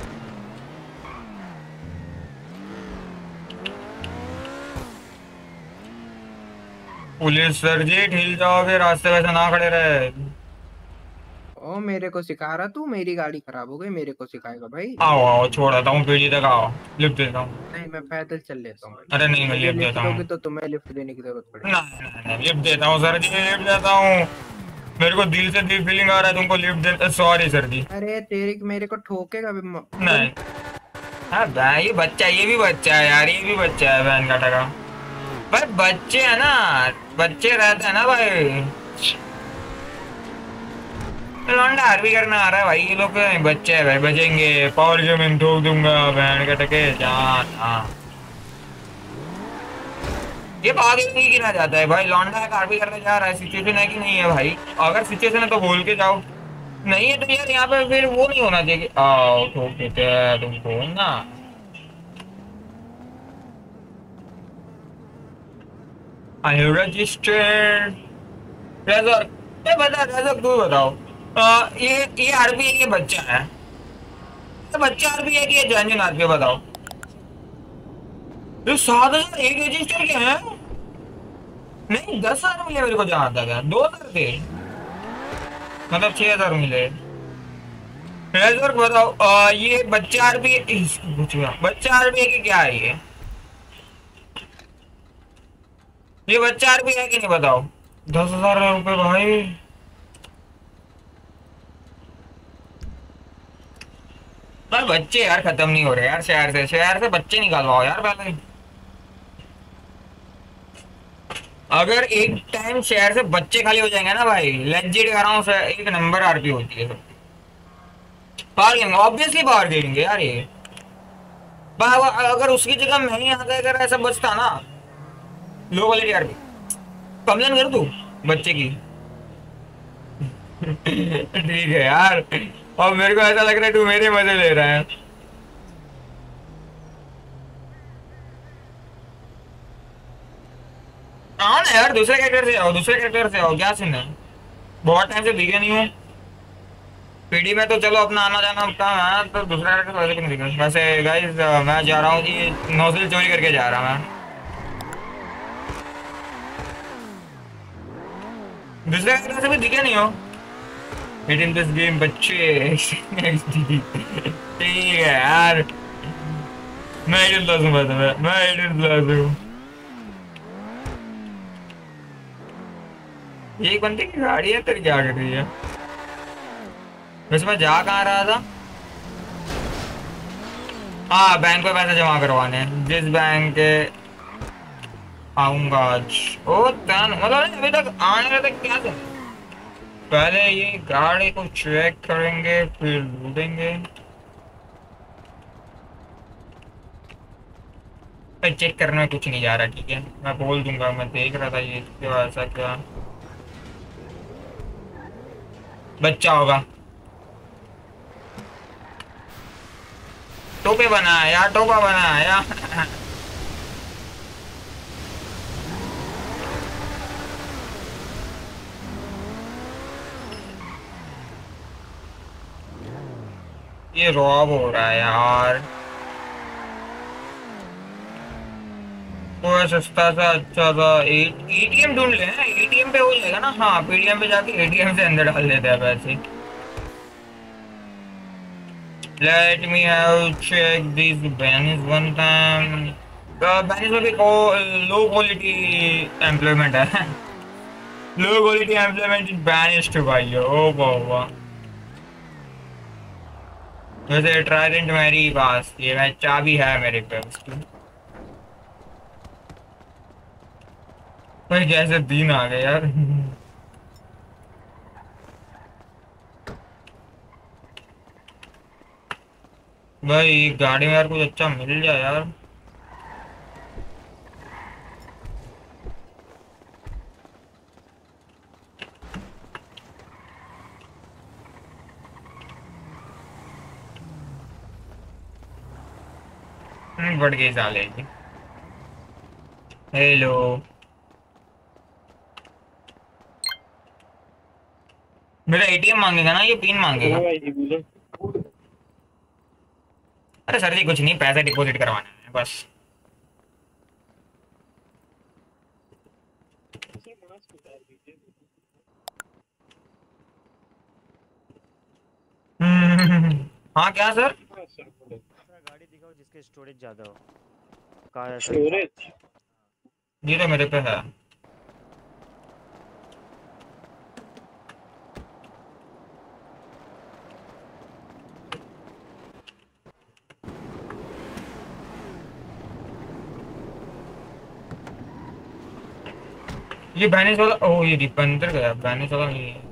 पुलिस सर जी ढील जाओगे, रास्ते वैसे ना खड़े रहे।
ओ मेरे को सिखा रहा तू? मेरी गाड़ी खराब हो गई, मेरे को सिखाएगा भाई?
आओ छोड़ देता हूँ पीडी तक। आओ लिफ्ट देता हूँ।
नहीं मैं पैदल चल लेता हूँ।
अरे नहीं मैं लिफ्ट देता हूँ।
तो तुम्हें लिफ्ट देने की जरूरत पड़ेगी।
नहीं लिफ्ट देता हूँ सर जी, लिफ्ट देता हूँ। मेरे को दिल से दिल फीलिंग आ रहा है तुमको लिफ्ट दे। सॉरी सर जी।
अरे तेरे मेरे को ठोकेगा भी
नहीं। हाँ भाई ये भी बच्चा है यार। ये भी बच्चा है बहन का टका भाई। बच्चे है ना, बच्चे रहते हैं ना भाई। लौंडा आरबी करना आ रहा है भाई। ये लोग बच्चे है भाई, बचेंगे। पावर गेमिंग ठोक दूंगा बहन का टके जान। हाँ ये पावर गेमिंग गिरा जाता है भाई। लौंडा है आरबी करने जा रहा है। सिचुएशन है कि नहीं है भाई? अगर सिचुएशन है तो बोल के जाओ, नहीं है तो यार यहाँ पे फिर वो नहीं होना चाहिए। आओ ठोक देते हैं तुमको ना। I registered razor. बता रेजर तू बताओ। ये आरबी ये बच्चा है बच्चा आरपी है कि ये जेन्युइन आरपी है बताओ? ये 7,000 एक रजिस्टर के हैं? नहीं 10,000 मिले मेरे को जहाँ तक है, 2,000 थे मतलब 6,000 मिले। रेजर बताओ ये बच्चा आरपी बच्चा आरपी है कि क्या है ये बच्चा आरपी है कि नहीं बताओ? 10,000 रुपए भाई। पर बच्चे यार खत्म नहीं हो रहे यार, शहर से बच्चे निकालवाओ यार पहले। अगर एक टाइम शहर से बच्चे खाली हो जाएंगे ना भाई, लेजिट कर रहा हूँ, एक नंबर आरपी होती है सब। Power gaming obviously power gaming यार ये। अगर उसकी जगह मैं ही आता अगर ऐसा बचता ना लो क्वालिटी आरपी, कंप्लेन कर तू बच्चे की। ठीक है यार, और मेरे को ऐसा लग रहा है तू मेरे मजे ले रहा है। हाँ ना यार, दूसरे कैरेक्टर से आओ, क्या सीन है? बहुत टाइम से दिखे नहीं हूँ पीडी में, तो चलो अपना आना जाना काम है, तो दूसरा कैरेक्टर वैसे भी नहीं दिखा। वैसे गाइस मैं जा रहा हूँ कि नोजल चोरी करके जा रहा मैं। दूसरे कैरेक्टर से भी दिखे नहीं हो हिट इन दिस गेम बच्चे। ठीक है यार, मैं एक बंदे की गाड़ी है तेरी, क्या कर रही है? वैसे मैं जा कहाँ रहा था? हाँ बैंक में पैसे जमा करवाने, जिस बैंक के आऊंगा आज। ओ मतलब अभी तक आने तक क्या था? पहले ये गाड़ी को चेक करेंगे फिर लूटेंगे। चेक करने में कुछ नहीं जा रहा, ठीक है मैं बोल दूंगा, मैं देख रहा था ये क्या ऐसा क्या बच्चा होगा। टोपे बनाया, टोपा बनाया। ये रॉब हो रहा है यार। कोई सस्ता सा अच्छा सा एटीएम ढूंढ ले ना, एटीएम पे हो जाएगा ना। हाँ पीडीएम पे जाके एटीएम से अंदर डाल देते हैं पैसे। Let me have check these banners one time. Banners में भी low quality employment है। Low quality employment is banished भाई। ओ बाबा। वैसे ट्राइडेंट मेरी पास, ये मैं चाबी है मेरे पे उसकी। भाई कैसे दिन आ गए यार। भाई गाड़ी में यार कुछ अच्छा मिल जाए यार। बढ़ गई साले की। हेलो मेरा एटीएम मांगेगा ना, ये पिन मांगेगा। अरे सर जी कुछ नहीं, पैसा डिपॉजिट करवाना है बस। हाँ क्या सर?
गाड़ी दिखाओ जिसके स्टोरेज ज्यादा हो। कहाँ है
स्टोरेज? ये तो मेरे पे है। ये बैनेज वाला, ओह ये अंदर गया, बैनेज वाला नहीं है।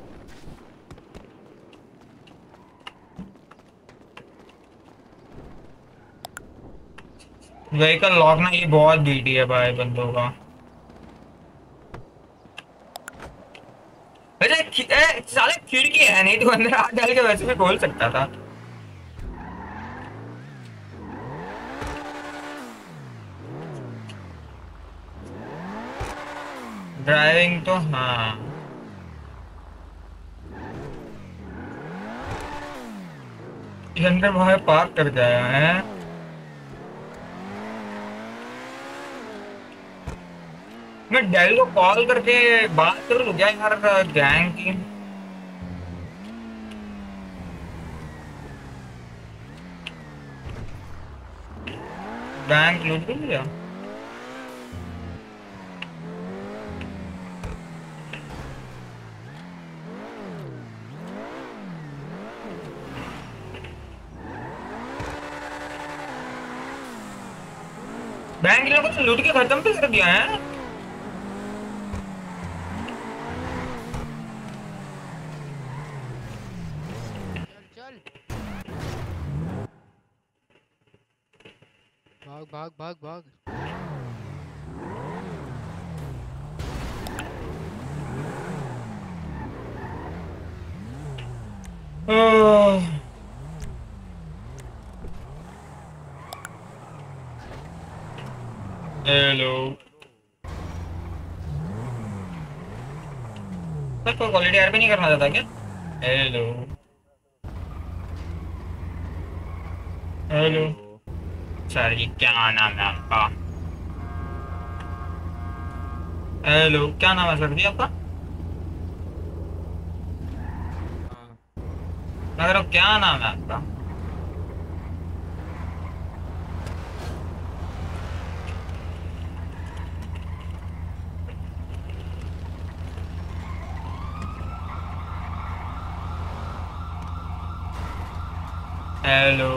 व्हीकल लॉक ना, ये बहुत बीटी है भाई बंदों का। अरे साले खिड़की है नहीं तो अंदर हाथ डाल के वैसे भी खोल सकता था। ड्राइविंग तो हाँ अंदर वहां पार्क करके आया है। मैं डेल को कॉल करके बात कर लूं क्या यार गैंग की? बैंक लूट लिया। बैंक लोगों ने लूट के खत्म भी कर दिया है।
भाग भाग भाग भाग।
हेलो सर, कोई क्वालिटी आर भी नहीं करना चाहता क्या? हेलो हेलो सर, ये क्या नाम है आपका? हेलो, क्या नाम है सर जी आपका? मैं कह रहा हूँ क्या नाम है आपका? हेलो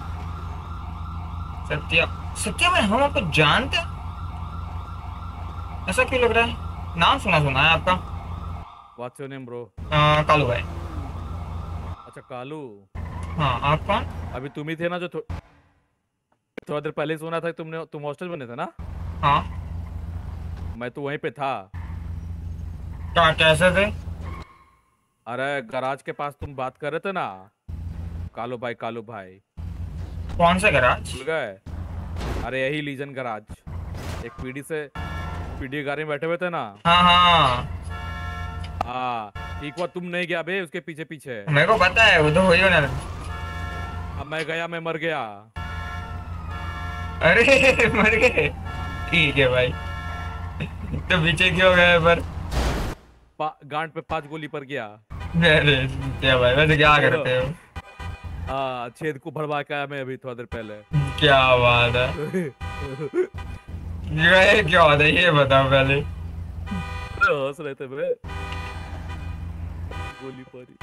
सत्या, सत्या भाई हम आपको जानते हैं? ऐसा क्यों लग रहा है? नाम सुना सुना है आपका।
What's your name, bro?
Kalu भाई।
अच्छा कालू।
हाँ, आप कौन?
अभी तुम ही थे ना जो थोड़ा देर पहले सुना था कि तुम हॉस्टल बने थे ना?
हाँ।
मैं तो वहीं पे था।
क्या कैसे थे?
अरे गराज के पास तुम बात कर रहे थे ना, कालू भाई कालू भाई।
कौन सा गराज?
भूल गए? अरे यही लीजन गराज, एक पीडी गाड़ी में बैठे हुए थे ना।
हाँ हाँ
हाँ ठीक हुआ तुम नहीं गया बे उसके पीछे पीछे।
मेरे को पता है, वो तो वही होना।
अब मैं गया, मैं मर गया।
अरे मर गए? ठीक है भाई। तो पीछे क्यों गए पर?
गांड पे 5 गोली पर गया।
अरे क्या भाई, वैसे क्या करते हो?
हाँ, छेद को भरवा के आया मैं अभी थोड़ा देर पहले।
क्या बात है? ये क्या बात है, ये बताओ पहले।
हंस रहे थे बे। गोली पड़ी।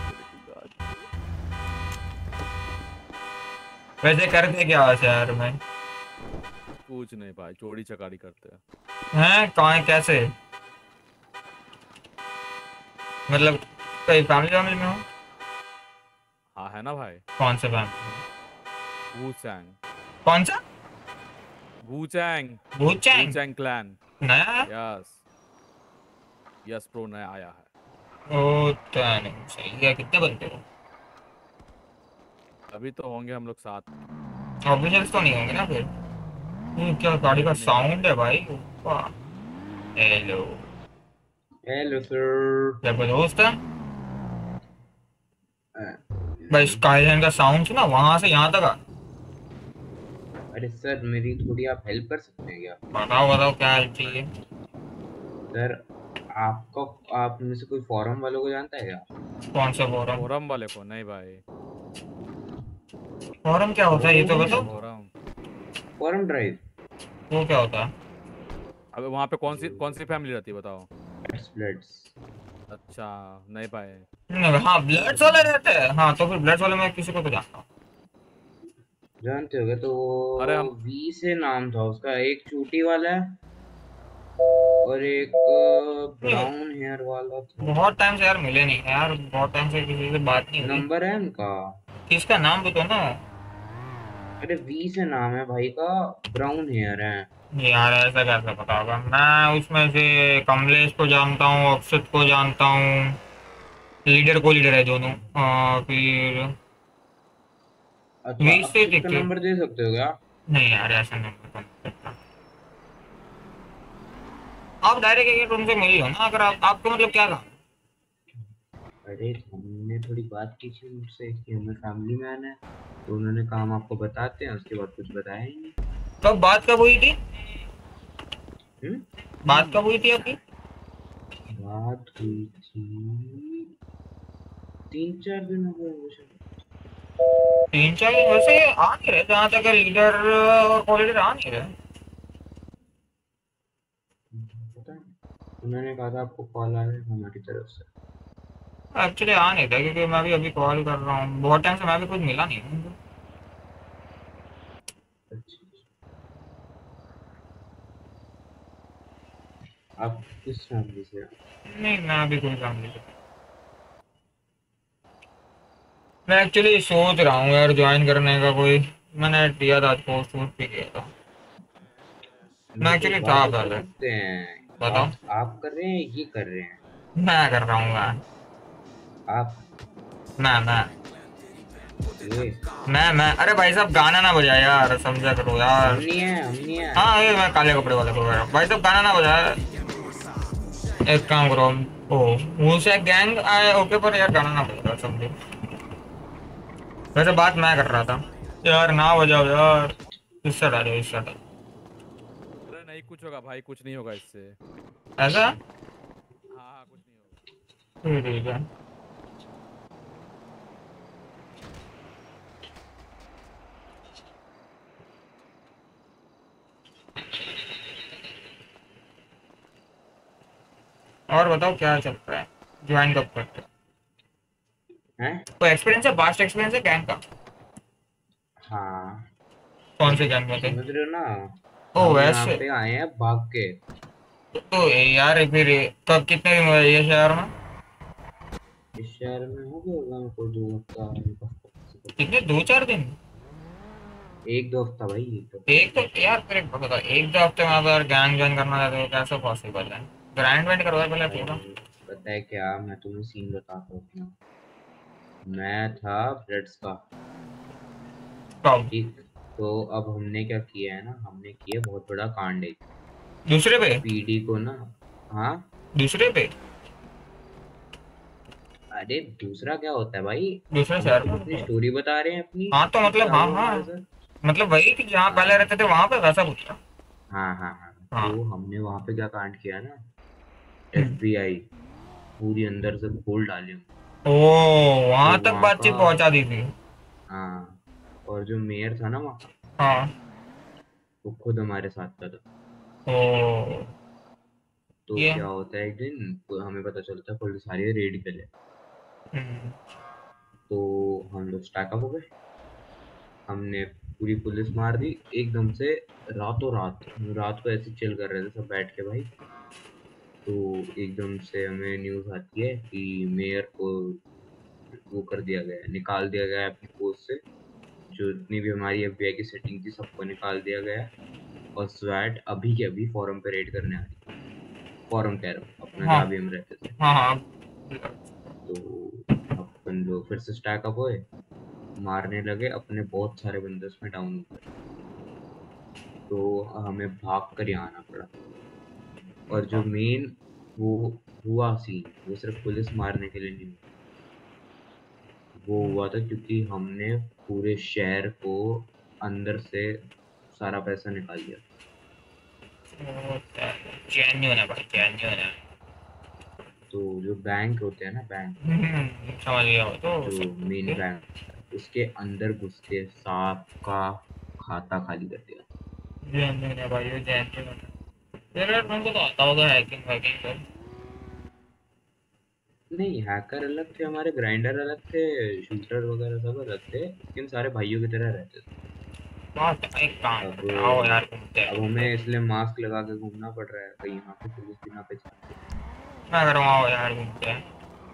वैसे करते क्या हो शहर में?
कुछ नहीं भाई, चोरी चकारी करते हैं।
हैं? कहाँ, कैसे? मतलब कोई फैमिली में हो?
हाँ है ना भाई।
कौन सा फैमिली?
वुचैंग।
कौन सा?
वुचैंग क्लैन
नया है?
यस प्रो नया आया है।
ओ तो नहीं सही है। कितने बनते हो?
अभी तो होंगे हम लोग 7।
ऑफिशियल्स तो नहीं होंगे ना फिर? ये क्या गाड़ी का साउंड है भाई? Hello
hello sir.
क्या दोस्त है भाई? स्काईलाइन का साउंड सुना वहां से यहाँ तक आ।
अरे सर मेरी थोड़ी आप हेल्प कर सकते हैं क्या?
बताओ बताओ क्या हेल्प चाहिए?
सर आपको, आप में से कोई फोरम वालों को जानता है क्या?
कौन सा फोरम?
फोरम वाले को नहीं भाई।
फोरम क्या होता है ये तो बताओ।
फोरम ड्राइव
वो क्या होता है?
अब वहाँ पे कौन सी फैमिली रहती है बताओ?
ब्लड्स।
अच्छा नहीं पाए।
हाँ ब्लड्स वाले रहते हैं। हाँ तो फिर ब्लड्स वाले मैं किसी को तो जानता हूँ।
जानते होगे तो
अरे हम
वी से नाम था उसका, एक चूटी वाला है और एक ब्राउन हेयर वाला था।
बहुत टाइम से यार मिले नहीं यार, बहुत टाइम से किसी से बात नहीं हुई।
नंबर है उनका?
किसका नाम बताओ ना।
अरे वी से नाम है भाई का, ब्राउन हेयर है
यार। ऐसा कैसे पता होगा? मैं उसमें से कमलेश को जानता हूँ, अक्षत को जानता हूँ, लीडर है दोनों। फिर
अच्छा नंबर दे सकते हो क्या?
नहीं यार ऐसा नहीं बता सकता। आप डायरेक्ट उनसे मिल लो ना अगर आपको मतलब क्या काम?
अरे हमने थोड़ी बात की थी उनसे कि हमें फैमिली में आना है। तो उन्होंने कहा हम आपको बताते हैं, उसके बाद कुछ बताया ही नहीं।
कब बात कब हुई थी? बात कब हुई थी आपकी?
बात हुई थी 3-4 दिन हो गए मुझे।
3-4 दिन? वैसे ये आ नहीं रहे जहाँ तक लीडर और कोऑर्डिनेटर आ नहीं रहे।
पता नहीं, उन्होंने कहा था आपको कॉल आया है हमारी तरफ से।
एक्चुअली आ नहीं था क्योंकि मैं भी अभी कॉल कर रहा हूँ, बहुत टाइम से मैं भी कुछ मिला नहीं हूँ।
आप किस फैमिली से?
नहीं, मैं अभी कोई फैमिली से। मैं एक्चुअली सोच रहा हूँ यार ज्वाइन करने का कोई। मैंने दिया था आज पोस्ट भी किया था। मैं एक्चुअली था पहले। बताओ।
आप कर रहे हैं ये कर रहे हैं?
मैं कर रहा हूँ।
आप
मैं अरे भाई साहब गाना ना बजा यार, समझा करो यार।
हम नहीं है।
हाँ ये मैं काले कपड़े वाले को कह रहा हूँ। भाई साहब गाना ना बजा। एक काम करो, ओ से गैंग आए ओके, पर यार गाना ना बजा समझे। वैसे बात मैं कर रहा था यार, ना बजाओ यार। इस साइड आ जाओ, इस साइड।
अरे नहीं कुछ होगा भाई, कुछ नहीं होगा इससे।
ऐसा?
हाँ कुछ नहीं होगा।
ठीक है। और बताओ क्या चल रहा है? ज्वाइन कब करते
हैं?
कोई एक्सपीरियंस है? पास्ट एक्सपीरियंस है गैंग का?
हाँ।
कौन से गैंग में थे?
समझ रहे हो ना?
ओ
हम
वैसे
यहाँ पे आए हैं भाग के।
तो यार फिर कब कितने दिन हुए ये शहर में?
इस शहर में हो गया हमको 2 हफ्ता।
कितने? 2-4 दिन?
1-2 हफ्ता भाई।
एक तो यार फिर एक बात बताओ, 1-2 हफ्ते में अगर गैंग ज्वाइन करना चाहते हो कैसे पॉसिबल है? ग्राइंड वाइंड करवाए पहले पूरा।
पता है क्या, मैं तुम्हें सीन बताता हूँ अपना। मैं था ब्रेड्स का। ठीक, तो अब हमने क्या किया है ना, हमने किया बहुत बड़ा कांड एक
दूसरे पे
पीडी को ना। हाँ
दूसरे पे?
अरे दूसरा क्या होता है भाई?
दूसरे शहर में
अपनी स्टोरी बता रहे हैं अपनी।
हाँ तो मतलब हाँ मतलब वही कि जहाँ पहले रहते थे वहाँ पे वैसा पूछ रहा।
हाँ। तो हमने वहाँ पे क्या कांड किया ना, FBI पूरी अंदर से खोल डाली।
ओ वहाँ तक बातचीत पहुँचा दी थी।
हाँ, और जो मेयर था ना वहाँ,
हाँ
वो खुद हमारे साथ था।
ओ
तो क्या होता है, एक दिन तो हमें पता चलता है पुलिस आ रही है रेड के लिए। तो हम लोग स्टैक अप हो गए, हमने पूरी पुलिस मार दी एकदम से। रातों रात को ऐसे चिल कर रहे थे सब बैठ के भाई। तो एकदम से हमें न्यूज़ आती है कि मेयर को वो कर दिया गया है, निकाल दिया गया है अपनी पोस्ट से। जो जितनी भी हमारी FBI की सेटिंग थी सबको निकाल दिया गया। और स्वैट अभी के अभी फॉरम पे रेड करने आ रही। फॉरम कह रहा हूँ अपना, जहाँ भी हम रहते थे। तो अपन लोग फिर से स्टैक अप हुए, मारने लगे, अपने बहुत सारे बंदे उसमें डाउन हो गए। तो हमें भाग कर यहाँ आना पड़ा। और जो मेन वो हुआ सीन, वो सिर्फ पुलिस मारने के लिए नहीं, वो हुआ था क्योंकि हमने पूरे शहर को अंदर से सारा पैसा निकाल लिया।
जेन्युइन है भाई, जेन्युइन है।
तो जो बैंक होते हैं ना, बैंक
समझ गया हो तो
जो मेन बैंक, उसके अंदर घुस के सबका खाता खाली कर दिया।
जेन्युइन है भाई, ये जेन्युइन है। यार तुमको तो आता होगा हैकिंग वैकिंग कर?
नहीं, हैकर अलग थे हमारे, ग्राइंडर अलग थे, शूटर वगैरह सब अलग थे, लेकिन सारे भाइयों की तरह रहते थे।
एक काम आओ यार घूमते हैं।
अब हमें इसलिए मास्क लगा के घूमना पड़ रहा है, कहीं यहाँ पे पुलिस भी ना पहचाने।
मैं कह रहा हूँ आओ यार घूमते हैं।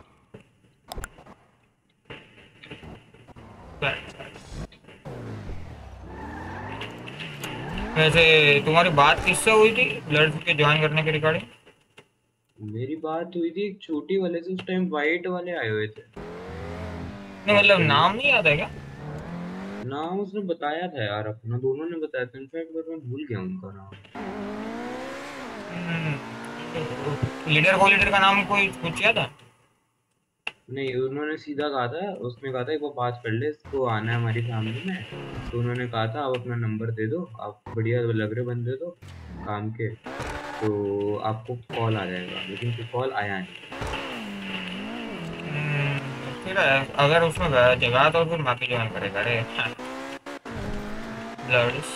वैसे तुम्हारी बात किससे हुई थी ब्लड के ज्वाइन करने के रिगार्डिंग?
मेरी बात हुई थी एक छोटी वाले से, उस टाइम वाइट वाले आए हुए थे।
नहीं मतलब नाम नहीं याद है क्या?
नाम उसने बताया था यार अपना, दोनों ने बताया था इनफैक्ट, पर मैं भूल गया उनका नाम।
लीडर का नाम कोई पूछ किया था?
नहीं, उन्होंने सीधा कहा था, उसने कहा था एक बार बात कर ले, इसको आना है हमारी फैमिली में। तो उन्होंने कहा था आप अपना नंबर दे दो, आप बढ़िया लग रहे बंदे तो काम के, तो आपको कॉल आ जाएगा, लेकिन कोई कॉल आया नहीं।
फिर अगर उसमें जगह तो फिर बाकी ज्वाइन करेगा रे। ब्लड्स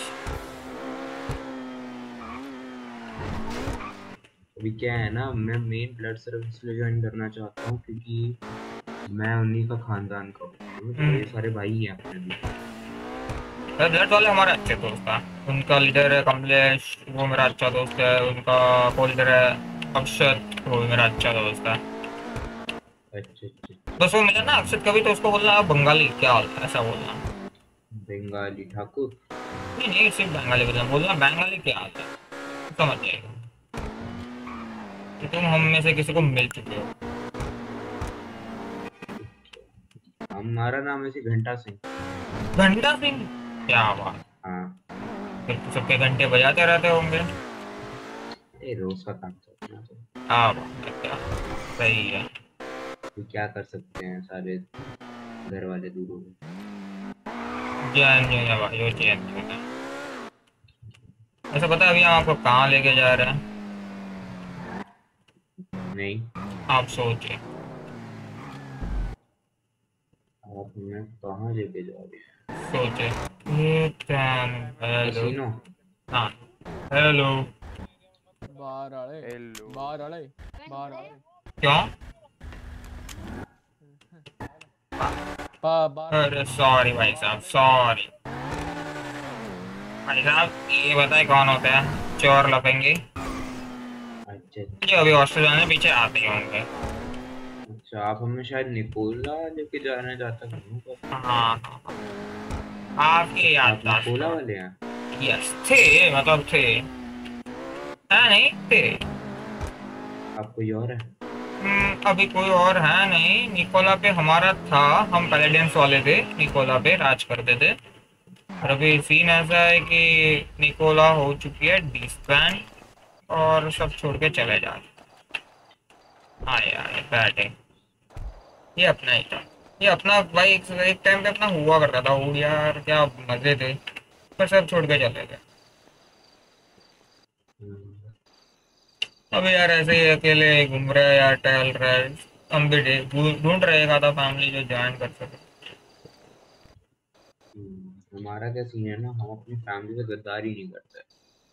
अभी क्या है ना, मैं मेन ब्लड सर्विस इसलिए ज्वाइन करना चाहता हूँ क्योंकि मैं उन्हीं का खानदान का हूँ, तो ये सारे भाई हैं अपने भी।
ब्लड वाले हमारे अच्छे दोस्त हैं, उनका लीडर है कमलेश, वो मेरा अच्छा दोस्त है, उनका को लीडर है अक्षत, वो भी मेरा अच्छा दोस्त है।
अच्छा।
बस वो मिला ना अक्षत कभी, तो उसको बोलना बंगाली क्या हाल है, ऐसा बोलना।
बंगाली ठाकुर
नहीं सिर्फ बंगाली बोलना बंगाली क्या हाल है, समझ जाएगा कि तुम हम में से किसी को मिल चुके हो।
हमारा नाम ऐसे घंटा सिंह।
घंटा सिंह, क्या बात।
हाँ,
फिर तो सबके घंटे बजाते रहते होंगे।
ये रोज का काम चलता है।
हाँ क्या सही है।
तो क्या कर सकते हैं, सारे घर वाले दूर हो गए।
ऐसा पता है अभी हम आपको कहाँ लेके जा रहे हैं?
नहीं,
आप सोचिए
आप हमें कहाँ लेके जा रहे हैं?
सोचिए।
कैसीनो?
हाँ हेलो।
बाहर आले, बाहर आले, बाहर आले।
क्यों? अरे सॉरी भाई साहब, सॉरी भाई साहब। ये बताए कौन होते हैं चोर लपेंगे?
अच्छा,
जो अभी ऑस्ट्रेलिया में पीछे आते ही होंगे।
अच्छा, आप हमें शायद निकोला लेके जाना चाहता हूँ।
हाँ आपके याद
निकोला वाले हैं?
यस थे, मतलब थे, है नहीं थे।
आप कोई और है?
अभी कोई और है नहीं, निकोला पे हमारा था, हम पैलेडियंस वाले थे, निकोला पे राज करते थे। और अभी सीन ऐसा है कि निकोला हो चुकी है डिस्बैंड और सब छोड़ के चले जा रहे। आए आए बैठे, ये अपना ही था, ये अपना भाई एक टाइम पे अपना हुआ करता था वो, यार क्या मजे थे, पर सब छोड़ के चले गए। अभी यार ऐसे ही अकेले घूम रहे यार, टहल रहे। हम भी ढूंढ रहे था फैमिली जो ज्वाइन कर सके।
हमारा क्या सीन है ना, हम अपनी फैमिली से गद्दारी नहीं करते।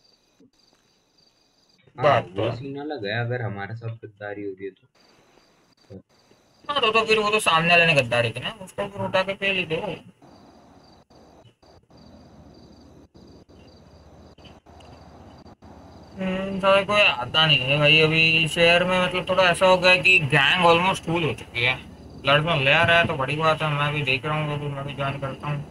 हाँ, वो सीन अलग है, अगर हमारे साथ गद्दारी हो रही है तो।
हाँ तो फिर वो तो सामने वाले ने गद्दारी की ना, उसको फिर उठा के फेल ही दो। सारे कोई आता नहीं है भाई अभी शहर में, मतलब थोड़ा ऐसा हो गया कि गैंग ऑलमोस्ट फुल हो चुकी है। लड़का ले आ रहा है तो बड़ी बात है, मैं भी देख रहा हूँ, तो मैं भी ज्वाइन करता हूँ।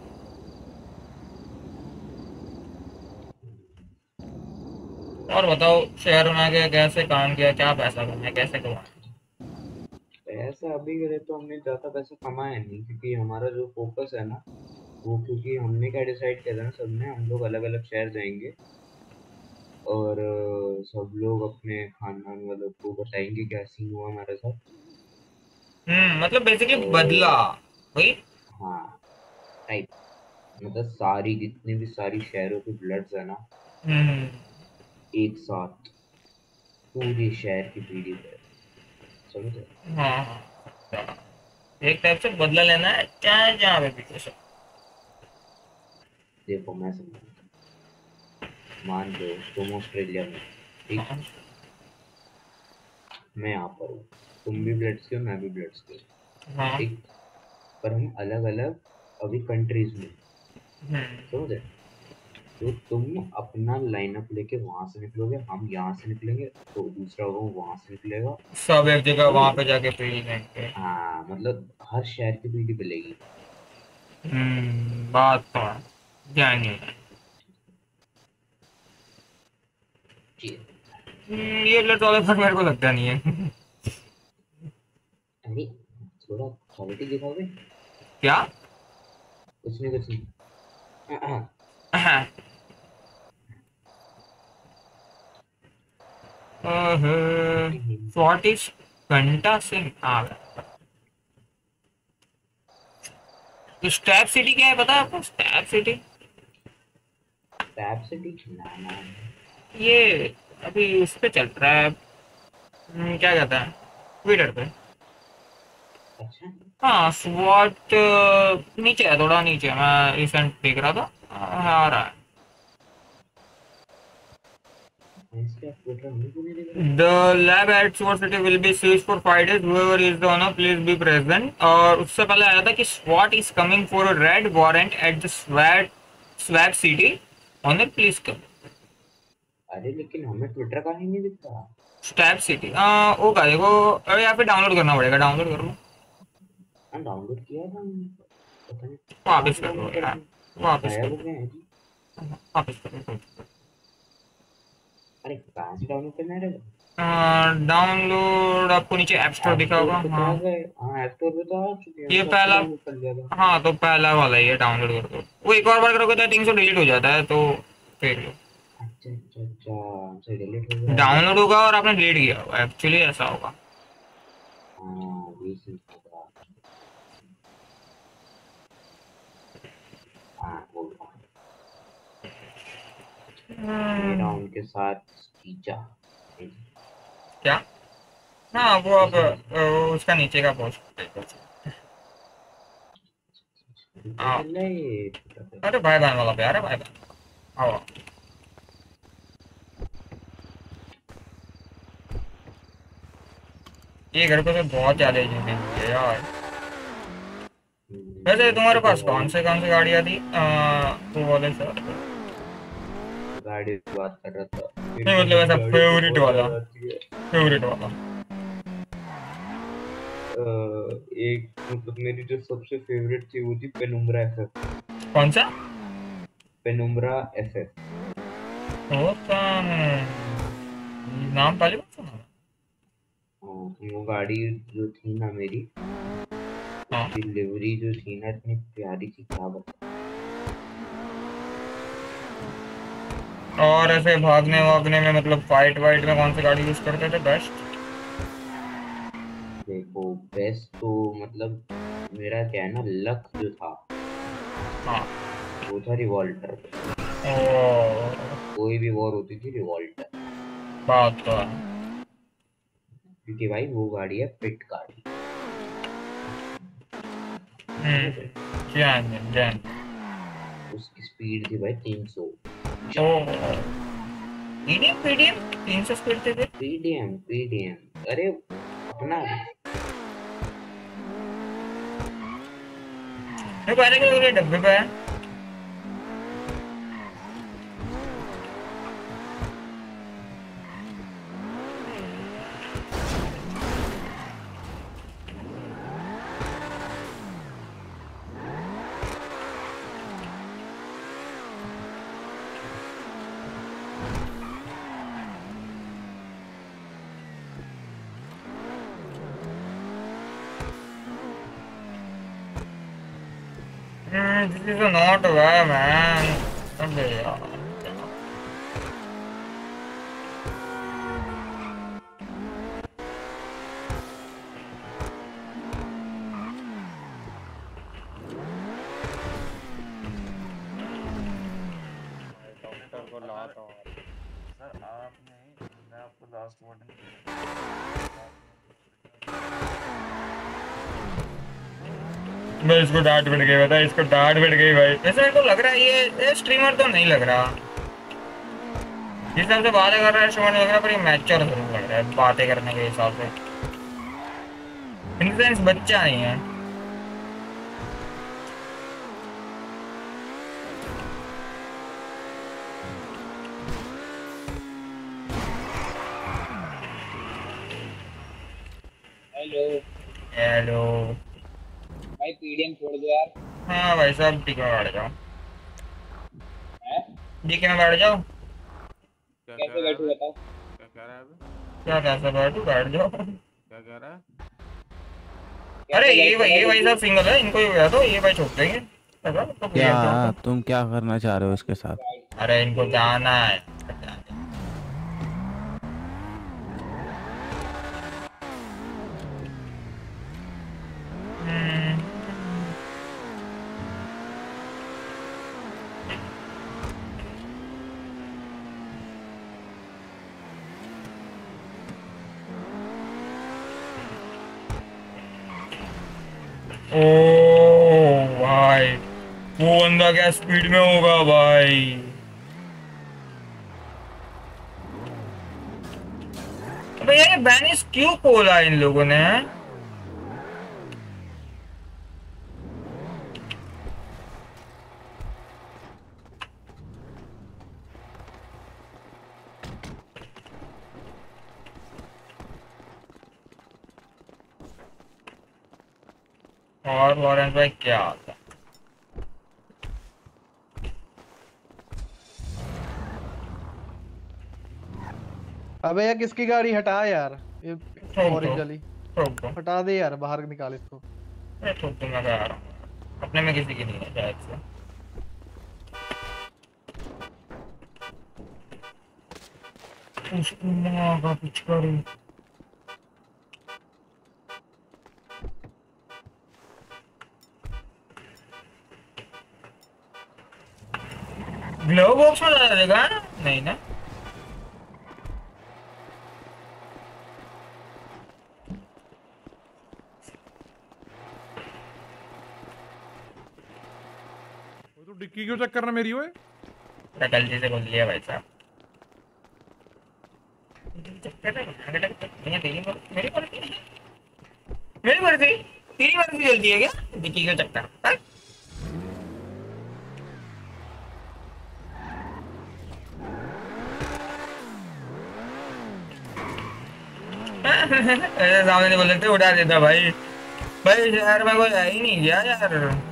और बताओ शहर में आके कैसे काम किया, क्या पैसा कमाया, कैसे कमाया?
पैसा अभी के लिए तो हमने ज़्यादा पैसा कमाया नहीं, क्योंकि हमारा जो फोकस है ना वो, क्योंकि हमने क्या डिसाइड किया था ना सबने, हम लोग अलग अलग शहर जाएंगे और सब लोग अपने खानदान वालों को बताएंगे क्या सीन हुआ हमारे साथ।
मतलब बेसिकली बदला वही।
हाँ टाइप, मतलब सारी जितने भी सारी शहरों के ब्लड्स है ना, एक साथ पूरे शहर की पीढ़ी पे, समझे?
हाँ एक टाइप से बदला लेना है, चाहे जहाँ पे भी कुछ।
देखो मैं समझा, मान लो तुम ऑस्ट्रेलिया में, ठीक, मैं यहाँ पर हूँ, तुम भी ब्लड्स के हो, मैं भी ब्लड्स के हूँ, ठीक, पर हम अलग अलग अभी कंट्रीज में, समझे? तो तुम अपना लाइनअप लेके वहां से निकलोगे, हम यहाँ से निकलेंगे, तो दूसरा वो वहां से निकलेगा,
सब एक जगह वहां पे जाके पीढ़ी लेंगे।
हाँ, मतलब हर शहर की पीढ़ी मिलेगी।
बात तो जानिए। ये ब्लड वाले पर मेरे को लगता नहीं है।
अरे थोड़ा क्वालिटी दिखाओगे
क्या?
कुछ नहीं, कुछ नहीं।
40 घंटा सिंह आ गया। तो स्टैप सिटी क्या है पता है आपको? स्टैप सिटी
टैप सिटी ना ना
ये अभी इस पे चल रहा है, क्या कहता है, ट्विटर पे।
अच्छा
हाँ स्वॉट नीचे है, थोड़ा नीचे, मैं रिसेंट देख रहा था, आ रहा है।
इसके ट्विटर हमने क्यों नहीं देखा?
The lab at SWAT City will be seized for 5 days. Whoever is the owner, please be present. और उससे पहले आया था कि SWAT is coming for a red warrant at the swap city. Owner, please come.
अरे लेकिन हमें Twitter का ही नहीं दिखता।
Swap city. वो का देखो, अरे यहाँ पे डाउनलोड करना पड़ेगा, डाउनलोड कर लो।
हाँ डाउनलोड किया था हमने, पता नहीं
वापस कर लो यार, वापस
गायब
कर
हो
लो,
गए हैं जी।
वापस कर लो।
अरे कहाँ से डाउनलोड करना है रे?
डाउनलोड आपको नीचे ऐप स्टोर दिखा होगा। हाँ
हाँ ऐप स्टोर पे तो आ चुके हैं,
ये
तो
पहला,
डाउनलोड कर लिया था।
हाँ तो पहला वाला ही है, डाउनलोड कर दो। वो एक और बार करोगे तो आई थिंक सो डिलीट हो जाता है, तो देख लो।
अच्छा अच्छा अच्छा हमसे डिलीट हो गया।
डाउनलोड होगा और आपने डिलीट किया होगा, एक्चुअली ऐसा होगा।
हाँ ये चीज़ होगा। हाँ बोल रहा मेरा उनके साथ कीचा
क्या? हाँ वो अब उसका नीचे का पोस्ट। हाँ अरे भाई बहन वाला प्यार है, भाई बहन। आओ ये घर पे तो बहुत ज्यादा चीजें है यार। वैसे तुम्हारे पास कौन से गाड़ियाँ थी? वो वाले सर
गाड़ी बात कर रहा था।
नहीं मतलब ऐसा फेवरेट वाला, फेवरेट वाला।
एक मतलब मेरी जो सबसे फेवरेट थी वो थी पेनुम्ब्रा एफएफ।
कौन सा?
Penumbra FF.
नाम पहले बार सुना।
वो गाड़ी जो थी ना मेरी, डिलीवरी जो थी ना इतनी प्यारी थी, क्या बता।
और ऐसे भागने वागने में मतलब फाइट वाइट में कौन सी गाड़ी यूज करते थे बेस्ट?
देखो बेस्ट तो मतलब मेरा क्या है ना, लक जो था
हाँ
वो था रिवॉल्टर। कोई भी वॉर होती थी रिवॉल्टर।
बात तो है,
क्योंकि भाई वो गाड़ी है पिट गाड़ी। उसकी स्पीड थी भाई 300।
पीडीएम 300 स्पीड थे।
पीडीएम अरे अपना
पहले के डब्बे पे है। This is not where, man. अबे यार
को लाता हूँ सर। आप नहीं, मैं आपको लास्ट वार्निंग।
मैं इसको डांट पिट गई, बता इसको डांट पिट गई भाई। वैसे मेरे को लग रहा है ये स्ट्रीमर तो नहीं लग रहा, जिस हिसाब से बातें कर रहा है स्ट्रीमर लग रहा है, पर ये मैच्योर जरूर लग रहा है बातें करने के हिसाब से। इन सेंस बच्चा नहीं है।
हेलो
हेलो
भाई पीडीएम छोड़ दो यार।
हाँ भाई साहब ठीक है, बैठ जाओ। ठीक है बैठ जाओ।
कैसे बैठू बताओ?
क्या कह रहा है अभी?
क्या कैसे बैठू? बैठ जाओ।
क्या कह रहा है?
अरे ये भाई साहब सिंगल है, इनको ही तो ये भाई छोड़ देंगे। तो
क्या तुम क्या करना चाह रहे हो इसके साथ?
अरे इनको जाना है। ओ भाई वो बंदा क्या स्पीड में होगा भाई। अबे ये बैनिस क्यों खोला इन लोगों ने? और लॉरेंस भाई क्या आता?
अबे यार किसकी गाड़ी हटा यार, ये ऑरेंज वाली हटा दे यार, बाहर निकाल इसको।
ठोक दूंगा मैं आ रहा हूँ। अपने में किसी की नहीं है शायद से। उसकी माँ का पिचकारी। ग्लोव बॉक्स में डाल देगा? नहीं ना।
तो डिक्की क्यों चेक करना मेरी? ओए
गलती से खोल लिया भाई साहब। मेरी मर्जी तेरी मर्जी जल्दी है क्या? डिक्की क्यों चेक कर? सामने बोल रहे थे उड़ा देता भाई। भाई शहर में कोई है ही नहीं क्या यार?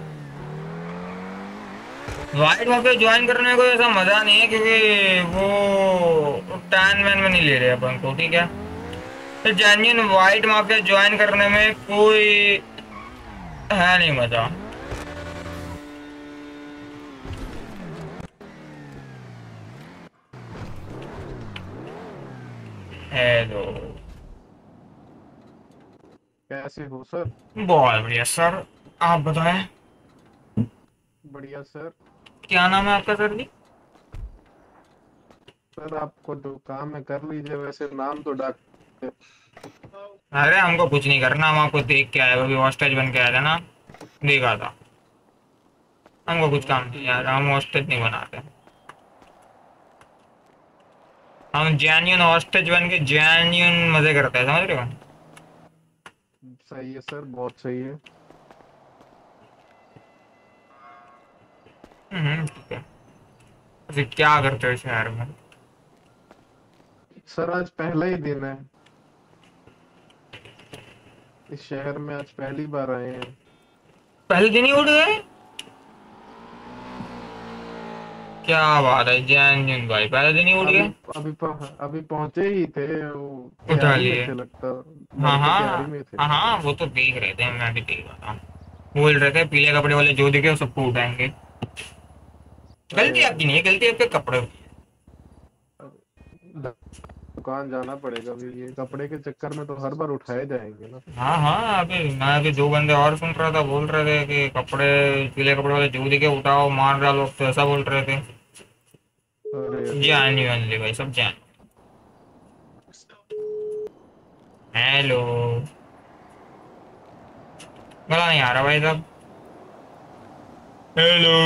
वाइट माफिया ज्वाइन करने में कोई ऐसा मजा नहीं है क्योंकि वो टैन मैन में नहीं ले रहे अपन को, ठीक है? तो जेन्युइन वाइट माफिया ज्वाइन करने में कोई है नहीं मजा। हेलो
कैसे हो सर?
बहुत बढ़िया सर, आप बताएं।
बढ़िया सर।
क्या नाम है आपका सर जी?
सर आपको जो काम है कर लीजिए, वैसे नाम तो डॉक्टर।
अरे हमको कुछ नहीं करना, हम आपको देख के आए, वो भी हॉस्टेज बन के आया था ना, देखा था। हमको कुछ काम नहीं यार, हम हॉस्टेज नहीं बनाते। हम जेन्युइन हॉस्टेज बन के जेन्युइन मजे करते हैं, समझ रहे हो?
सही है सर, बहुत सही है।
ठीक है। वैसे क्या करते हो शहर में?
सर आज पहला ही दिन है इस शहर में, आज पहली बार आए हैं।
पहले दिन ही उठ गए? क्या बात है जेन्युइन भाई, पहले दिन ही उठ गए?
अभी पहुंचे ही थे,
उठा लिए
लगता।
हाँ वो तो देख रहे थे, मैं भी देख रहा था। बोल रहे थे पीले कपड़े वाले जो दिखे वो सबको उठाएंगे। गलती आपकी नहीं है, गलती आपके कपड़े।
दुकान जाना पड़ेगा अभी, ये कपड़े के चक्कर में तो हर बार उठाए जाएंगे ना।
हाँ अभी दो बंदे और सुन रहा था, बोल रहे थे कि कपड़े पीले कपड़े वाले जो दिखे उठाओ मार डालो, तो ऐसा बोल रहे थे। जेन्युइनली भाई, सब जेन्युइन। हेलो, गला नहीं आ रहा भाई साहब। Hello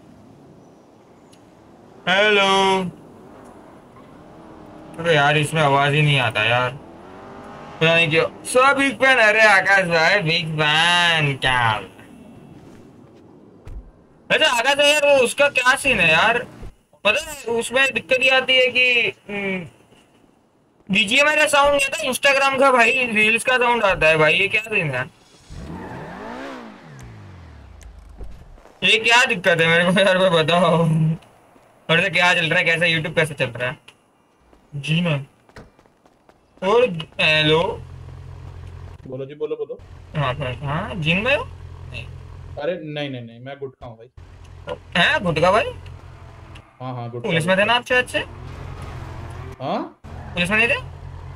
hello. अरे यार इसमें आवाज ही नहीं आता यार, पता नहीं क्यों। So big fan. अरे आकाश भाई बिग फैन। क्या वैसे आकाश भाई यार, वो उसका क्या सीन है यार? पता है उसमें दिक्कत ये आती है कि बीजीएम का साउंड नहीं आता, इंस्टाग्राम का भाई रील्स का साउंड आता है भाई। ये क्या सीन है? ये क्या दिक्कत है मेरे को यार, मैं बताओ। और से क्या चल रहा है, कैसा यूट्यूब कैसे चल रहा है? जी मैम। और हेलो।
बोलो जी, बोलो बोलो।
हाँ जिन में हो?
अरे नहीं मैं गुटखा हूँ भाई।
हैं गुटखा भाई?
हाँ गुटखा।
पुलिस में थे ना आप शायद से?
हाँ
पुलिस में नहीं थे?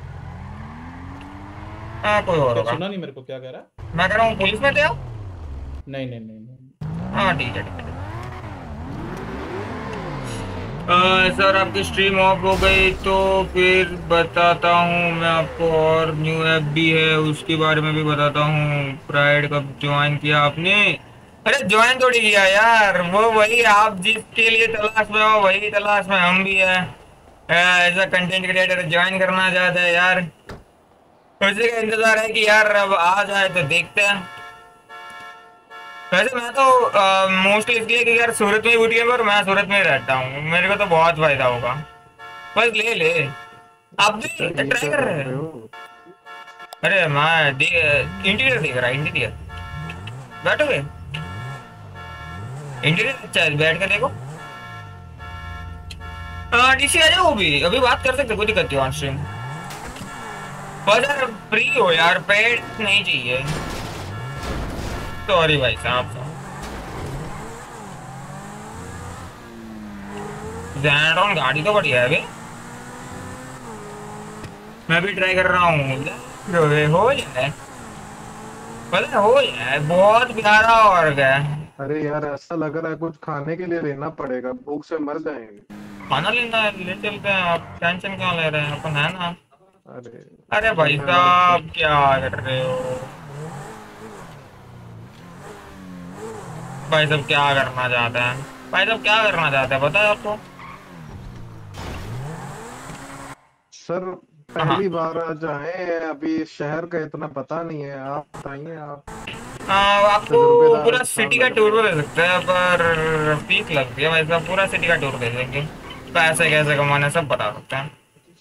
हाँ कोई और होगा।
सुना नहीं मेरे को, क्या कह रहा है?
मैं कह रहा हूँ पुलिस में थे आप?
नहीं।
हाँ ठीक है। सर आपकी स्ट्रीम ऑफ हो गई तो फिर बताता हूँ मैं आपको, और न्यू ऐप भी है उसके बारे में भी बताता हूँ। प्राइड कब ज्वाइन किया आपने? अरे ज्वाइन थोड़ी किया यार, वो वही आप जिसके लिए तलाश में हो वही तलाश में हम भी है। ऐसा कंटेंट क्रिएटर ज्वाइन करना चाहता है यार, उसी का इंतजार है कि यार अब आ जाए तो देखते हैं। वैसे मैं तो मोस्टली इसलिए कि यार सूरत में बूट कैंप और मैं सूरत में रहता हूँ, मेरे को तो बहुत फायदा होगा। बस ले ले, आप भी ट्राई कर रहे हैं? अरे मैं इंटीरियर देख रहा है, इंटीरियर बैठोगे? इंटीरियर अच्छा है, बैठ के देखो। डीसी आ जाओ, भी अभी बात कर सकते, कोई दिक्कत नहीं ऑन स्ट्रीम। बस यार फ्री हो यार, पेड नहीं चाहिए। सॉरी भाई साहब। ज़ेनट्रॉन गाड़ी तो बढ़िया है अभी, मैं भी ट्राई कर रहा हूँ। हो जाए पता हो जाए, बहुत प्यारा और क्या।
अरे यार ऐसा लग रहा है कुछ खाने के लिए लेना पड़ेगा, भूख से मर जाएंगे।
खाना लेना है, ले चलते हैं, आप टेंशन क्यों ले रहे हैं, अपन है ना।
अरे
अरे भाई साहब क्या कर रहे हो भाई साहब, क्या करना चाहते हैं भाई साहब, क्या करना चाहते हैं बताए आपको?
सर पहली बार आ जाए, अभी शहर का इतना पता नहीं है, आप बताइए।
आपको पूरा सिटी का टूर दे सकते हैं, पर फीस लगती है भाई साहब, पूरा सिटी का टूर दे देंगे, पैसे कैसे कमाने सब बता सकते हैं।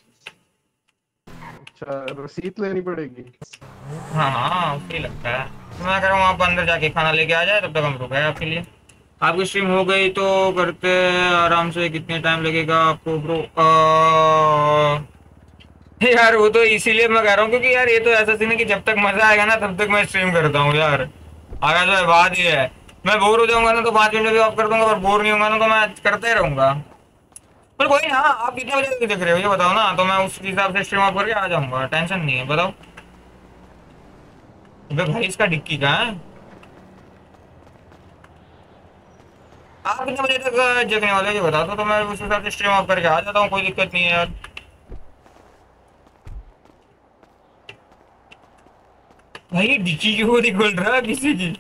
अच्छा रसीद लेनी पड़ेगी?
हाँ फी लगता है। मैं कह रहा हूँ आप अंदर जाके खाना लेके आ जाए, तब तक हम रुक गए आपके लिए। आपकी स्ट्रीम हो गई तो करते आराम से, कितने टाइम लगेगा आपको ब्रो? यार वो तो इसीलिए मैं कह रहा हूँ क्योंकि यार ये तो ऐसा सीन है कि जब तक मजा आएगा ना तब तक मैं स्ट्रीम करता हूँ यार। आगे तो बात ये है, मैं बोर हो जाऊंगा ना तो 5 मिनट भी ऑफ कर दूंगा, और बोर नहीं होगा ना तो मैं करता ही रहूंगा। पर कोई ना, आप कितने बजे देख रहे हो ये बताओ ना, तो मैं उस हिसाब से स्ट्रीम ऑफ करके आ जाऊंगा, टेंशन नहीं है। बताओ भाई इसका डिक्की कहाँ है? आप कितने बजे तक जगने वाले ये बता दो, तो मैं उस हिसाब से स्ट्रीम ऑफ करके आ जाता हूँ, कोई दिक्कत नहीं है यार। भाई डिक्की क्यों नहीं खोल रहा किसी की?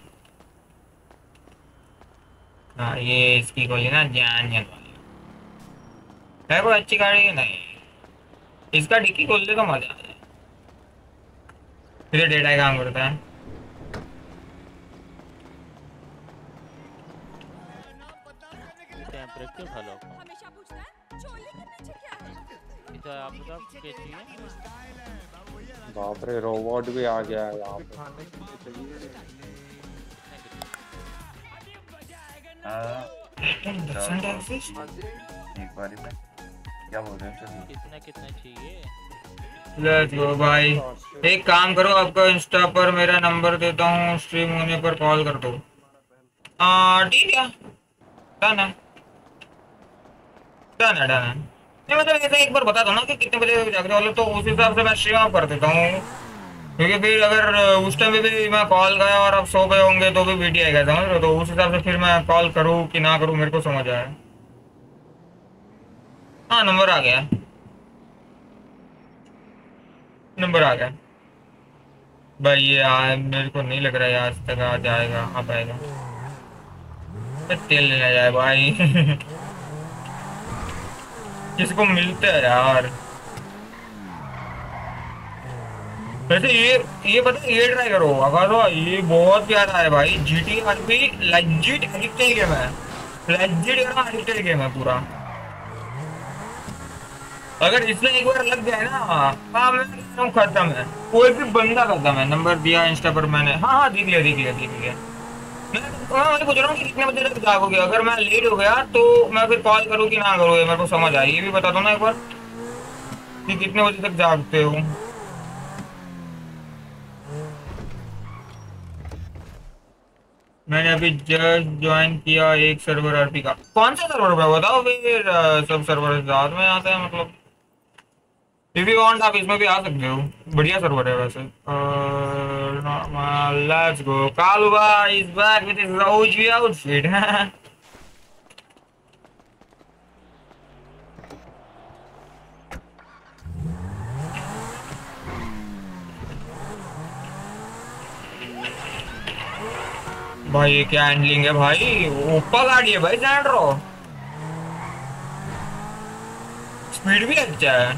हाँ ये इसकी कोई ना जान है कोई अच्छी गाड़ी नहीं, इसका डिक्की खोल दे तो मजा आ जाए। फिर डेटा काम करता है।
टेम्परेचर भालो हमेशा पूछता है चोली के पीछे क्या है? इधर आप बताओ क्या चाहिए? बाप रे रोबोट भी आ गया है यहाँ पे।
एक बार में क्या बोल रहे हैं?
कितना कितना चाहिए?
लेट्स गो भाई, एक काम करो, आपका इंस्टा पर मेरा नंबर देता हूँ, स्ट्रीम होने पर कॉल कर दो। ठीक है, डन है डन है डन है। नहीं मतलब ऐसे एक बार बता दो ना कि कितने बजे जागने वाले, तो उस हिसाब से मैं स्ट्रीम ऑफ कर देता हूँ, क्योंकि फिर अगर उस टाइम पे भी मैं कॉल गया और आप सो गए होंगे तो भी वीडियो आएगा, समझ रहे हो? तो उस हिसाब से फिर मैं कॉल करूँ कि ना करूँ मेरे को समझ आए। हाँ नंबर आ गया, नंबर आ गया भाई। ये मेरे को नहीं लग रहा है आज तक आ जाएगा, आ पाएगा। तेल लेना जाए भाई किसको मिलता है यार? वैसे ये पता है, ये ट्राई करो अगर, ये बहुत प्यारा है भाई। जीटी भी लेजिट एडिक्टेड गेम है, लेजिट एडिक्टेड गेम है पूरा। अगर इसमें एक बार लग जाए ना, हाँ मैं खत्म है, कोई भी बंदा खत्म है। नंबर दिया इंस्टा पर मैंने, हाँ देख लिया। मैं पूछ रहा हूँ कि कितने बजे तक जागोगे? अगर मैं लेट हो गया तो मैं फिर कॉल करूँ कि ना करूँ, मेरे को समझ आए। ये भी बता दो ना एक बार कि कितने बजे तक जागते हो। मैंने अभी जस्ट ज्वाइन किया एक सर्वर आरपी का। कौन सा सर्वर पे बताओ फिर? सब सर्वर साथ में आते हैं मतलब। इफ यू वांट आप इसमें भी आ सकते हो, बढ़िया सर्वर है वैसे। Let's go, Kaluba is back with his OG outfit. भाई ये क्या हैंडलिंग है भाई, ऊपर गाड़ी है भाई सैंड्रो, स्पीड भी अच्छा है।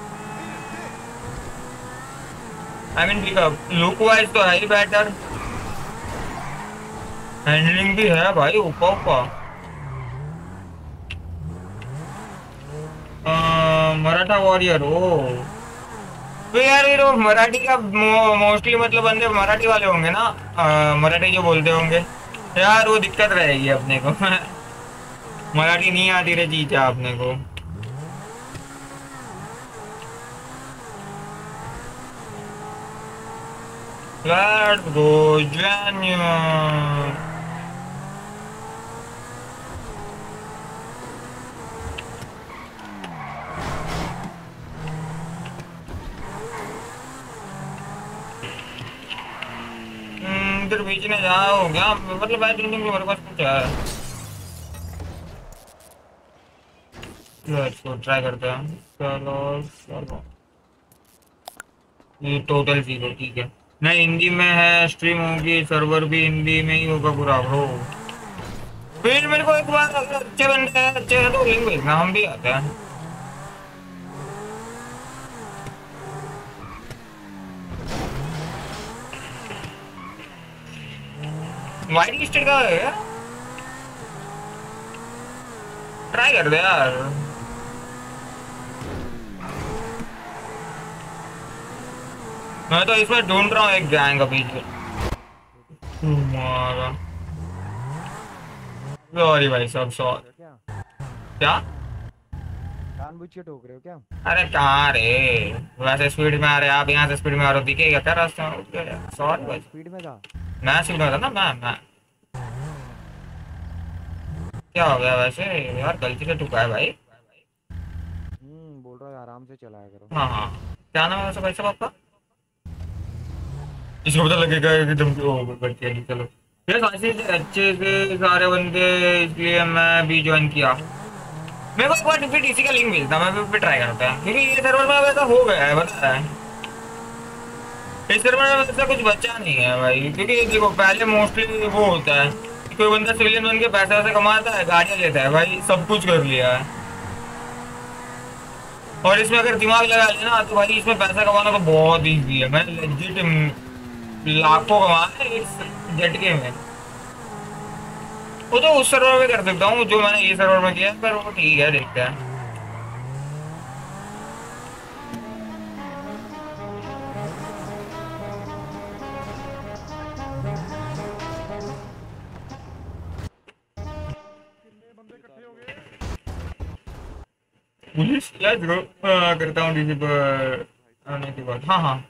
I mean pickup look wise तो है ही बेटर, हैंडलिंग भी है भाई ऊपर ऊपर। मराठा वॉरियर ओ तो यार ये लोग मराठी का मोस्टली मतलब बंदे मराठी वाले होंगे ना, मराठी जो बोलते होंगे यार, वो दिक्कत रहेगी अपने को मराठी नहीं आती रे चीजा अपने को। Let's go January. इधर बेचने जाओ क्या, मतलब भाई दिन मेरे पास कुछ है, इसको ट्राई करते हैं। चलो चलो ये टोटल 0 ठीक है। नहीं हिंदी में है, स्ट्रीम होगी, सर्वर भी हिंदी में ही होगा पूरा ब्रो। फिर मेरे को एक बार अगर अच्छे बंदे हैं, अच्छे हैं तो लिंक भेजना, हम भी आते हैं। वाइट स्टेट का है क्या, ट्राई कर दे यार। मैं तो इसमें ढूंढ रहा हूँ एक गैंग अभी। सॉरी भाई सब सॉरी। क्या
जानबूझ के ठोक रहे हो क्या?
अरे कहाँ रे, वैसे स्पीड में आ रहे आप, यहाँ से स्पीड में आ रहे हो, दिखेगा क्या रास्ते में? सॉरी भाई
स्पीड में था,
मैं स्पीड में था ना, मैं क्या हो गया वैसे यार, गलती से ठुका है भाई।
बोल रहा है आराम से चलाया करो।
हाँ हाँ क्या नाम है वैसे भाई साहब आपका? इसको पता लगेगा कि तुम बच्चे नहीं। चलो ये अच्छे से सारे बंदे, इसलिए मैं भी ज्वाइन किया। मेरे को एक बार फिर इसी का लिंक मिलता, मैं भी ट्राई करता है, क्योंकि ये सर्वर में वैसा हो गया है पता है, इस सर्वर में वैसा कुछ बचा नहीं है भाई। क्योंकि देखो पहले मोस्टली वो होता है, कोई बंदा सिविलियन बन के पैसा वैसा कमाता है, गाड़ियाँ लेता है भाई, सब कुछ कर लिया है। और इसमें अगर दिमाग लगा लेना तो भाई इसमें पैसा कमाना तो बहुत ईजी है। मैं लेजिट लाखों कमाना है इस झटके में। वो तो उस सर्वर में कर सकता हूँ जो मैंने ये सर्वर में किया, पर वो ठीक है, देखते हैं। पुलिस करता हूँ डीसी पर आने के बाद। हाँ हाँ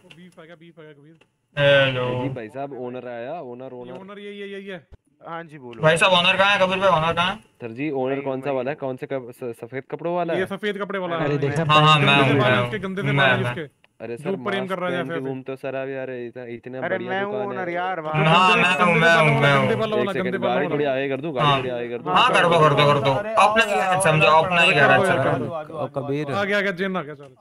हेलो
जी भाई साहब, ओनर आया, ओनर
यही है। हाँ जी बोलो
भाई साहब। ओनर कहाँ है कबीर भाई, ओनर कहाँ है?
सर जी ओनर कौन सा वाला है, कौन से सफेद कपड़ों वाला है?
ये सफेद कपड़े वाला है।
हाँ हाँ मैं
गंदे से बाल है इसके।
अरे सर
प्रेम कर रहा है
घूम तो सर अब यार इतने
अरे
बढ़िया
मैं हूँ
दुकान
ओनर
है
यार।
हाँ मैं
गाड़ी थोड़ी आगे कर दूं, गाड़ी थोड़ी आगे कर दूं।
हाँ कर दो अपना ही गैरेज समझो, अपना ही गैरेज।
कबीर
आ गया जेन आ गया। चलो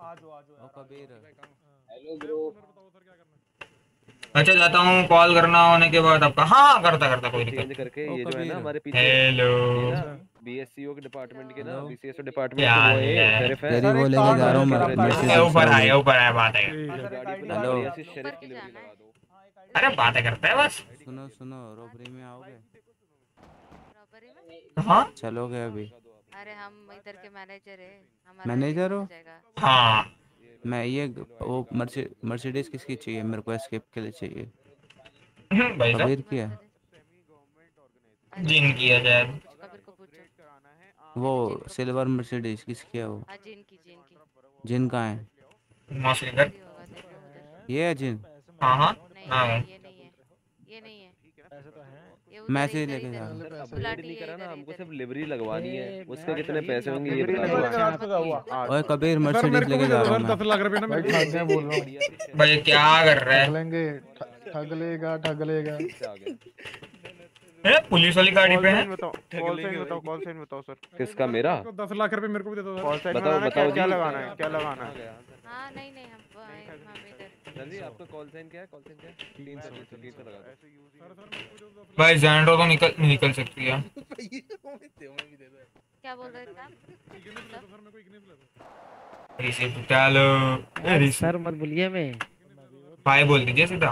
हेलो ब्रो।
अच्छा जाता हूँ, कॉल करना होने के बाद आपका। हाँ करता कोई दिक्कत
चेंज करके ये जो है ना हमारे पीछे
हेलो
बीएससीओ के डिपार्टमेंट के ना, बीसीएसओ डिपार्टमेंट
क्या
वो है शेरिफ है।
तेरी वो लेके जा रहा हूँ मैं।
ऊपर आया बात है।
हेलो
शेरिफ की डिलीवरी लगा दो।
अरे बातें करते हैं बस।
सुनो रोबरी में आओगे?
हाँ
चलोगे अभी?
अरे हम इधर के मैनेजर है,
मैनेजर हो?
हाँ
मैं ये वो मर्सिडीज किसकी चाहिए? मेरे को एस्केप के लिए चाहिए।
भाई
कबीर की है?
जिन की है शायद।
वो सिल्वर मर्सिडीज किसकी है वो? जिन कहाँ है?
मौसलीगर
ये है जिन?
हाँ हाँ
ये नहीं है।
मैं से लेके जा रहा हूँ।
अपग्रेड नहीं करा ना, हमको सिर्फ लिवरी लगवानी है, उसके कितने पैसे होंगे ये बता।
ओए कबीर मर्सिडीज लेके जा रहा हूँ मैं।
10 लाख रुपए ना मैं बोल रहा हूँ
भाई क्या कर रहा है?
ठग लेगा।
पुलिस वाली गाड़ी पे है।
कॉल साइन बताओ सर।
किसका? मेरा
10 लाख रुपए मेरे को भी दे दो।
बताओ
क्या लगाना है?
हाँ नहीं हम इधर
जल्दी आपका कॉल साइन क्या है? कॉल साइन क्या है? 300 लगा दो।
भाई जैंड्रो तो निकल सकती है।
क्या बोल रहे थे आप?
रिसीव चलो
सर मत बोलिए मैं
भाई बोल दीजिए सीधा।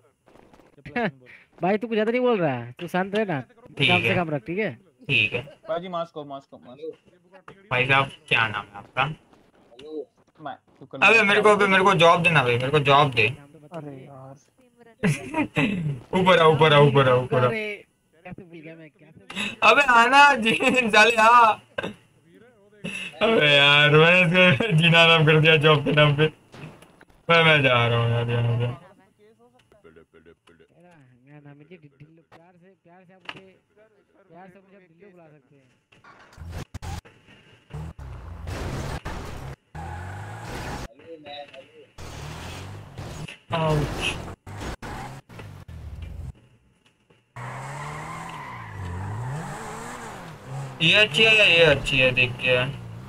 भाई तू कुछ ज्यादा नहीं बोल रहा है, तू शांत रह ना, काम से काम रख, ठीक है?
ठीक है
बाजी मास्को।
भाई साहब क्या नाम है आपका? अबे मेरे को जॉब देना भाई, मेरे को जॉब दे।
अरे यार
ऊपर आ। अबे आना जी साले आ। अबे यार मैंने इसको जीना नाम कर दिया जॉब के नाम पे। मैं जा रहा हूँ यार यहाँ से।
मेरा नाम है जी ढिल्लो। प्यार से आप मुझे ढिल्लो बुला सकते हैं।
Ouch. ये अच्छी है या ये अच्छी है? देख के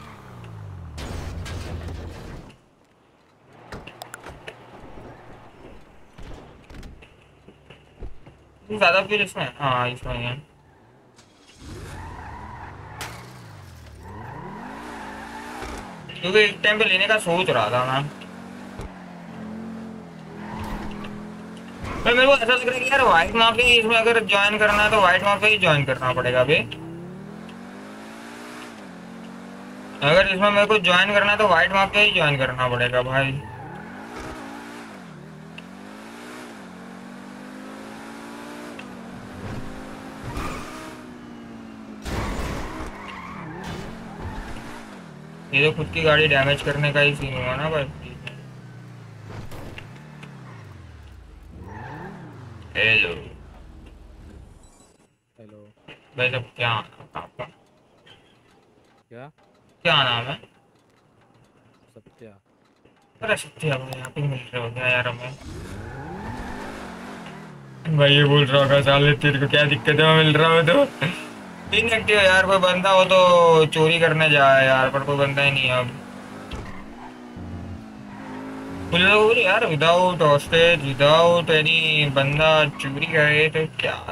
ज्यादा फिर इसमें, हाँ इसमें है। क्योंकि एक टाइम पे लेने का सोच रहा था मैं। मेरे को ऐसा लग रहा है कि यार व्हाइट माफिया इसमें अगर ज्वाइन करना है तो व्हाइट माफिया ही ज्वाइन करना पड़ेगा अभी। अगर इसमें मेरे को ज्वाइन करना है तो व्हाइट माफिया ही ज्वाइन करना पड़ेगा भाई। ये तो खुद की गाड़ी डैमेज करने का ही सीन हुआ ना भाई। हेलो भाई साहब क्या नाम है आपका? क्या नाम है?
सत्या।
अरे सत्या भाई यहाँ पे मिल रहे हो क्या यार हमें? भाई ये बोल रहा होगा साले तेरे को क्या दिक्कत है मिल रहा हो तो। इनएक्टिव यार, कोई बंदा हो तो चोरी करने जाए यार, पर कोई बंदा ही नहीं है अब। यार विदाउट हॉस्टेज, विदाउट एनी बंदा चोरी करे तो क्या?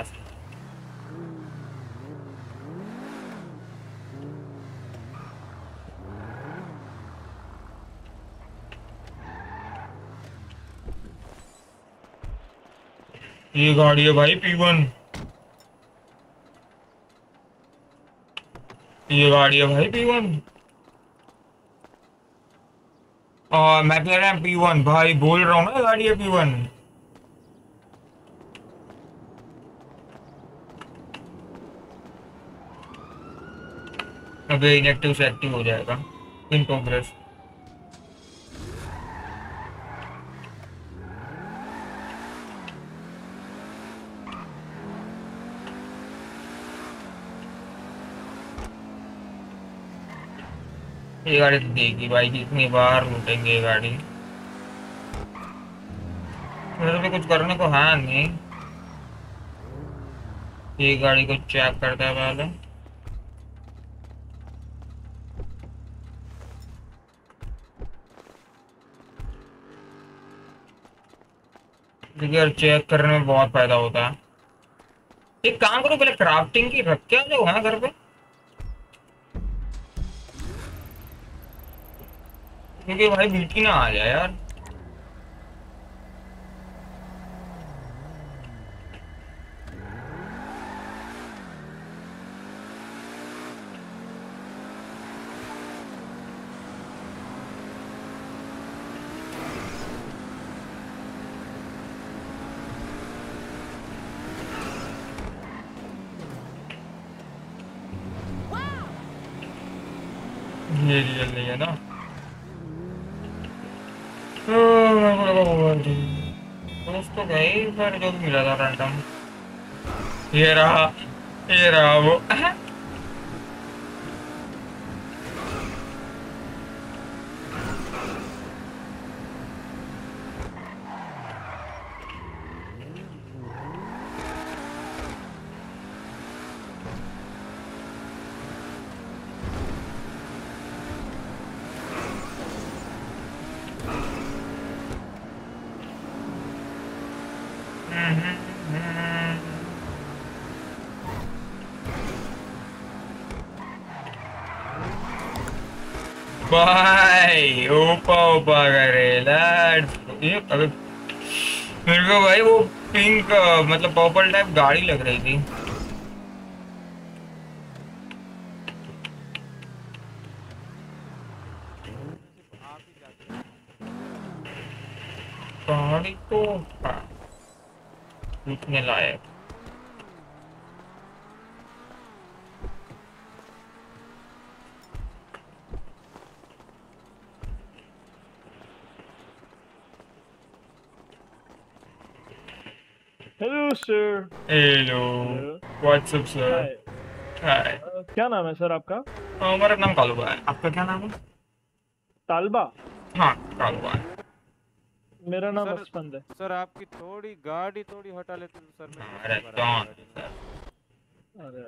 ये गाड़ी है भाई P1। ये गाड़ी है भाई P1। और मैं कह रहा हूँ P1 भाई, बोल रहा हूँ ना गाड़ी है P1। अबे इनएक्टिव से एक्टिव हो जाएगा। In progress. ये गाड़ी तो देगी भाई, कितनी बार लूटेंगे ये गाड़ी। मेरे पे कुछ करने को है नहीं। ये गाड़ी को चेक करता है पहले। देखिए यार चेक करने में बहुत फायदा होता है। एक काम करो पहले क्राफ्टिंग की रख के आ जाओ है घर पे, क्योंकि भाई बीटी ना आ जाए यार। ये रियल नहीं है ना। दोस्तों गई फिर जो भी मिला था रैंडम। ये रहा वो। भाई ऊपर ऊपर करे लेट्स ये अबे मेरे को भाई वो पिंक मतलब पर्पल टाइप गाड़ी लग रही थी। गाड़ी तो पूछने लायक।
Hello sir.
Hello what's up sir. Hi
क्या नाम है सर आपका?
हमारा नाम कालूबा है। आपका क्या नाम है?
तालबा।
हाँ कालूबा है।
मेरा नाम अस्पंद है।
सर आपकी थोड़ी गाड़ी थोड़ी हटा लेते तो सर मैं
अरे कौन
अरे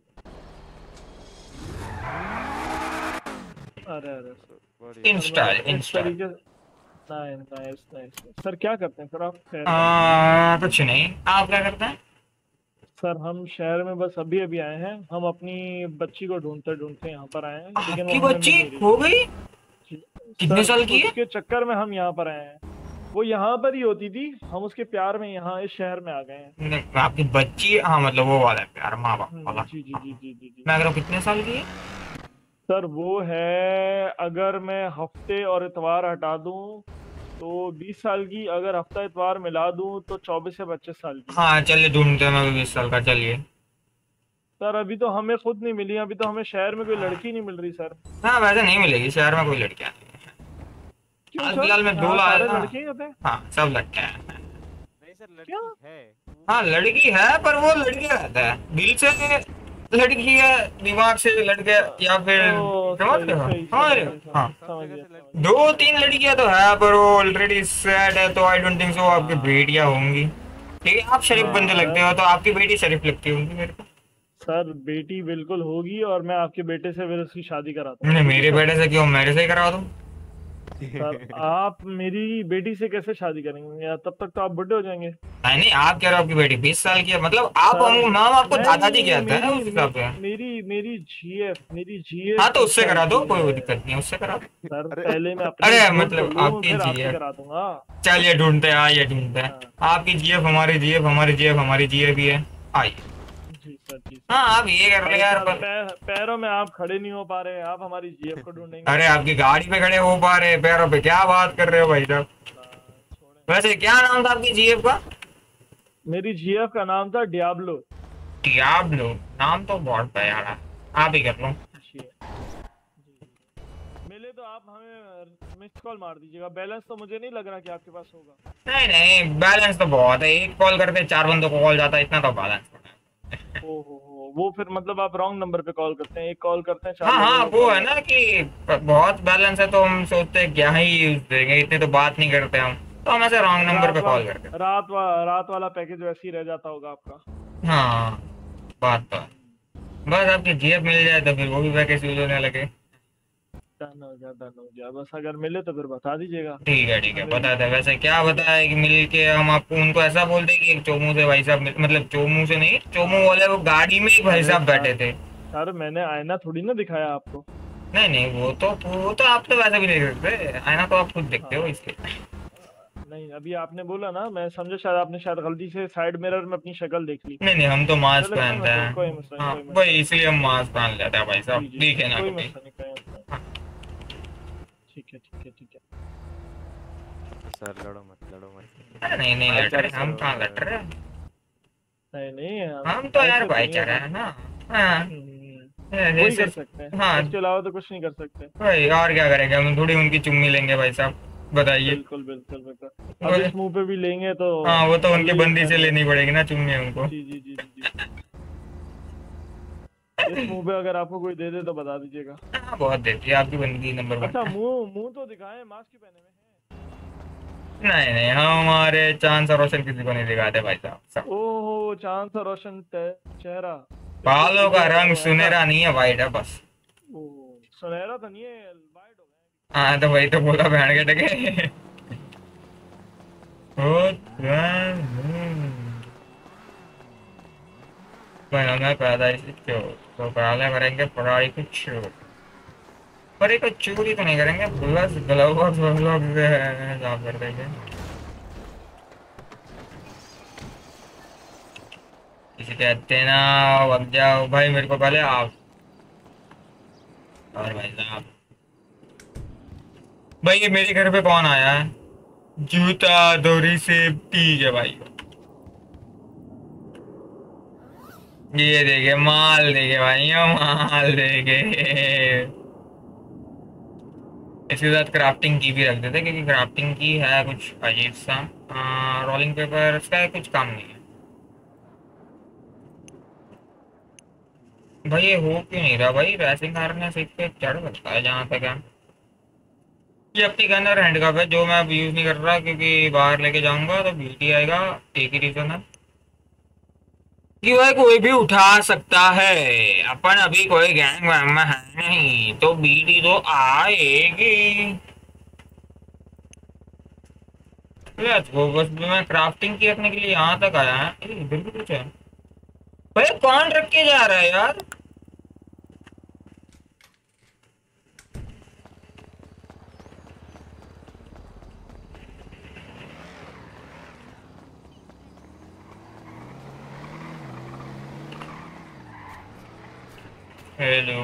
अरे अरे सर
इंस्टॉल
नाइस सर क्या करते हैं सर आप?
कुछ नहीं। आप क्या करते हैं?
सर हम शहर में बस अभी अभी आए हैं। हम अपनी बच्ची को ढूंढते ढूंढते यहाँ पर आए हैं, लेकिन
आपकी बच्ची हो गई? कितने साल की है?
उसके चक्कर में हम यहाँ पर आए हैं। वो यहाँ पर ही होती थी, हम उसके प्यार में यहाँ इस शहर में आ गए हैं।
आपकी बच्ची? हाँ मतलब वो वाला प्यार, माँ बाप वाला।
जी जी जी जी जी।
मैं अगर कितने साल की है?
सर वो है, अगर मैं हफ्ते और इतवार हटा दूं तो 20 साल की, अगर हफ्ता इतवार मिला दूं तो 24 से 25 साल की।
हाँ चलिए ढूंढते हैं, मैं भी 20 साल का। चलिए
सर अभी तो हमें खुद नहीं मिली, अभी तो हमें शहर में कोई लड़की नहीं मिल रही सर।
हाँ वैसे नहीं मिलेगी शहर में कोई लड़कियां। फिलहाल में 2 लाख
लड़के होते हैं।
हाँ सब लड़के हैं।
नहीं सर लड़की है।
हाँ लड़की है पर वो लड़का रहता है, दिल से लड़की है, दिमाग से लड़के या फिर समझ रहे हो? हाँ 2-3 लड़कियां तो है पर वो ऑलरेडी सेट है, तो आई डोंट थिंक सो आपकी बेटियां होंगी। ठीक है आप शरीफ बंदे लगते हो, तो आपकी बेटी शरीफ लगती होंगी मेरे को।
सर बेटी बिल्कुल होगी, और मैं आपके बेटे से फिर उसकी शादी कराता हूँ।
नहीं मेरे बेटे से क्यों, मेरे से ही करा दूं।
सर आप मेरी बेटी से कैसे शादी करेंगे यार? तब तक तो आप बुढ़े हो जाएंगे।
नहीं आप कह रहे हो आपकी बेटी 20 साल की है, मतलब आप नाम आपको दादाजी कहते हैं उस हिसाब से।
मेरी जीएफ।
हाँ तो उससे करा दो, कोई दिक्कत नहीं, उससे करा दो।
सर पहले मैं
अरे मतलब आपकी जीएफ
करा दूंगा।
चलिए ढूंढते हैं, आइए ढूंढते हैं। आपकी जीएफ हमारी जीएफ, हमारी जीएफ हमारी जीएफ भी है। आइए।
जी सर जी।
हाँ आप ये कर ले यार।
पैरों में आप खड़े नहीं हो पा रहे, आप हमारी जीएफ को ढूंढेंगे।
अरे आपकी गाड़ी पे खड़े हो पा रहे, पैरों पे क्या बात कर रहे हो भाई साहब? वैसे क्या नाम था आपकी जीएफ का?
मेरी जीएफ का नाम था डियाब्लो।
डियाब्लो नाम तो बहुत प्यारा है, आप ही कर लो।
मिले तो आप हमें मिस्ड कॉल मार दीजिएगा। बैलेंस तो मुझे नहीं लग रहा कि आपके पास होगा।
नहीं नहीं बैलेंस तो बहुत है, एक कॉल करते 4 बंदों को कॉल जाता है, इतना तो बैलेंस।
ओहो वो फिर मतलब आप रॉन्ग नंबर पे कॉल करते हैं, एक कॉल करते हैं 4।
हाँ वो है ना कि बहुत बैलेंस है, तो हम सोचते हैं क्या ही यूज देंगे, इतने तो बात नहीं करते हम, तो हम ऐसे रॉन्ग नंबर पे कॉल करते हैं।
रात वाला पैकेज वैसे ही रह जाता होगा आपका।
हाँ बात तो बस आपकी जीएफ मिल जाए तो फिर वो भी पैकेज यूज होने लगे।
डन हो गया बस, अगर मिले तो फिर बता दीजिएगा।
ठीक है बताते हैं। वैसे क्या बताया कि मिल के हम आपको उनको ऐसा बोलते कि एक चोमू से भाई साहब, मतलब चोमू से नहीं, चोमू वाले वो गाड़ी में ही भाई साहब बैठे थे।
सर मैंने आईना थोड़ी ना दिखाया आपको।
नहीं वो तो आप तो वैसे भी नहीं देख सकते, आईना तो आप खुद देखते हो इसलिए।
नहीं अभी आपने बोला ना, मैं समझा शायद आपने गलती से साइड मिरर में अपनी शक्ल देख ली।
नहीं हम तो मास्क पहनते हैं भाई, इसलिए हम मास्क पहन लेते हैं भाई साहब, दिखे ना कभी।
ठीक है
सर लड़ो मत।
नहीं लड़ रहे हम, कहाँ लड़ रहे हैं?
नहीं
हम तो यार भाईचारा है ना। हाँ
वही कर सकते हैं। हाँ इसके अलावा तो कुछ नहीं कर सकते
भाई, और क्या करेंगे हम? थोड़ी उनकी चुम्मी लेंगे भाई साहब, बताइए।
बिल्कुल अब इस मुंह पे भी लेंगे तो
हाँ वो तो उनकी बंदी से लेनी पड़ेगी ना चुम्मी उनको।
जी इस मुंह पे अगर आपको कोई दे दे तो बता दीजिएगा।
हाँ बहुत देती है आपकी बंदी नंबर 1।
अच्छा मुंह तो दिखाएं, मास्क ही पहने में है।
नहीं हमारे चांद और रोशन किसी को नहीं दिखाते भाई साहब।
ओहो चांद और रोशन चेहरा,
बालों का रंग सुनहरा नहीं है, वाइट है बस।
सुनहरा तो नहीं है, वाइट हो गया।
हाँ तो वही तो बोला बहन के टके। पैदा तो पहले करेंगे पढ़ाई कुछ। पर एक चोरी तो नहीं करेंगे, प्लस ग्लव्स व्लव्स है साफ कर देंगे। किसी कहते हैं ना वग जाओ भाई, मेरे को पहले आप और भाई साहब। भाई ये मेरे घर पे कौन आया है? जूता दोरी से ठीक है भाई। ये देखे माल, देखे भाई ये माल देखे। इसके साथ क्राफ्टिंग की भी रख देते क्योंकि क्राफ्टिंग की है कुछ अजीब सा। रोलिंग पेपर इसका कुछ काम नहीं है भाई। ये हो क्यों नहीं रहा भाई? रेसिंग हारने से पे चढ़ सकता है जहाँ तक है। ये अपनी गन और हैंडकप है जो मैं अब यूज नहीं कर रहा क्योंकि बाहर लेके जाऊंगा तो बीटी आएगा। एक ही रीजन है कि वह कोई भी उठा सकता है। अपन अभी कोई गैंग वैंग में है नहीं तो बीटी तो आएगी। वो बस मैं क्राफ्टिंग की रखने के लिए यहाँ तक आया है। इधर भी कुछ है भाई, कौन रख के जा रहा है यार? हेलो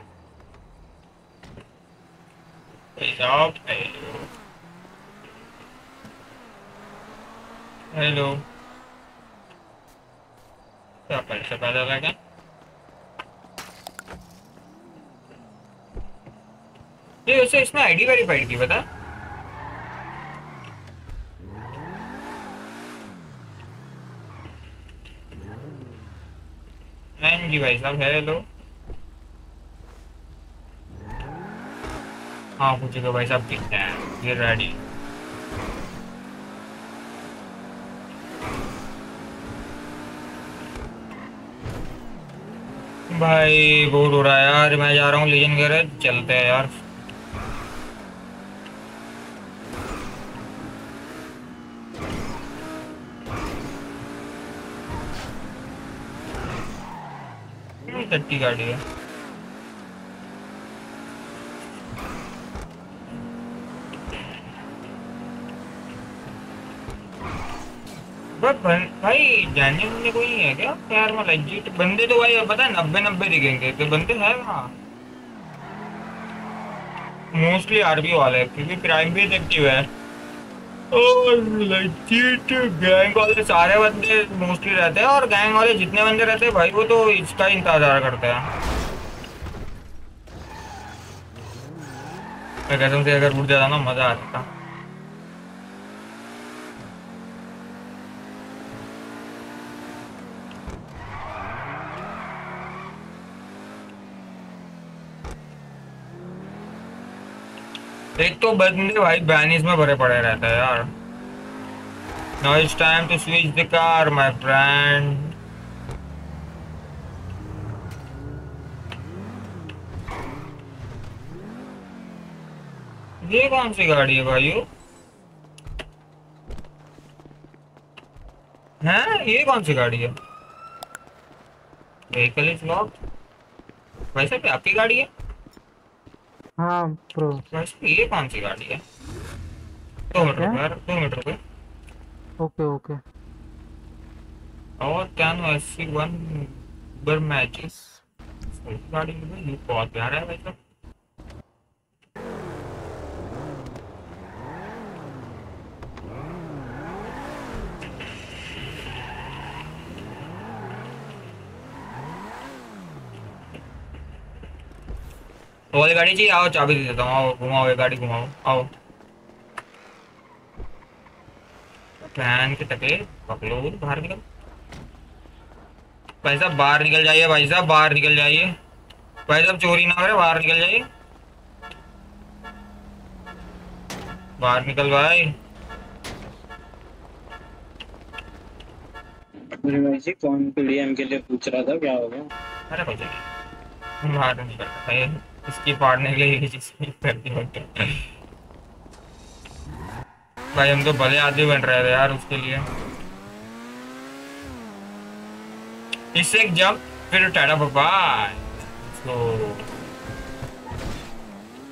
साहब, हेलो हेलो, क्या पैसा पैदा लगा? ये वैसे इसमें आईडी वेरीफाइड की बता। जी भाई साहब, हेलो। हाँ पूछेगा भाई साहब कितना है ये रेडी। भाई बोर हो रहा है यार, मैं जा रहा हूँ लीजन गैरेज, चलते हैं यार। टट्टी गाड़ी है। भाई जानने मुझे कोई नहीं है क्या यार? मैं लेजिट बंदे तो भाई पता है 90 दिखेंगे तो बंदे है वहाँ मोस्टली आरबी वाले क्योंकि क्राइम भी एक्टिव है और लेजिट गैंग वाले सारे बंदे मोस्टली रहते हैं। और गैंग वाले जितने बंदे रहते हैं भाई वो तो इसका इंतजार करते हैं। मैं कसम से अगर उठ जाता ना मजा आ जाता। एक तो बंदे भाई बैनिस में भरे पड़े रहते हैं यार। Now it's time to switch the car my friend. ये कौन सी गाड़ी है भाइयों? हैं ये कौन सी गाड़ी है? Vehicle is locked. वैसे क्या आपकी गाड़ी है?
हाँ प्रो।
वैसे ये कौन सी गाड़ी है? 2 मिनट रुको यार, 2 मिनट रुको।
Okay okay.
और क्या नो SC1 बर मैचेस गाड़ी में ये बहुत प्यारा है भाई साहब। वो वाली गाड़ी चाहिए? आओ चाबी दे देता हूँ, आओ घुमाओ ये गाड़ी घुमाओ, आओ। फैन के टकले पकड़ो, बाहर निकल भाई साहब, बाहर निकल जाइए भाई साहब, बाहर निकल जाइए भाई साहब, चोरी ना करे, बाहर निकल जाइए, बाहर निकल भाई।
मेरे भाई जी कौन पीडीएम के लिए पूछ रहा था, क्या हो गया?
अरे कोई नहीं, बाहर निकल भाई, इसकी फाड़ने के लिए चीज करती होती भाई। हम तो भले आदमी बन रहे थे यार उसके लिए। इससे एक जंप फिर टाटा bye.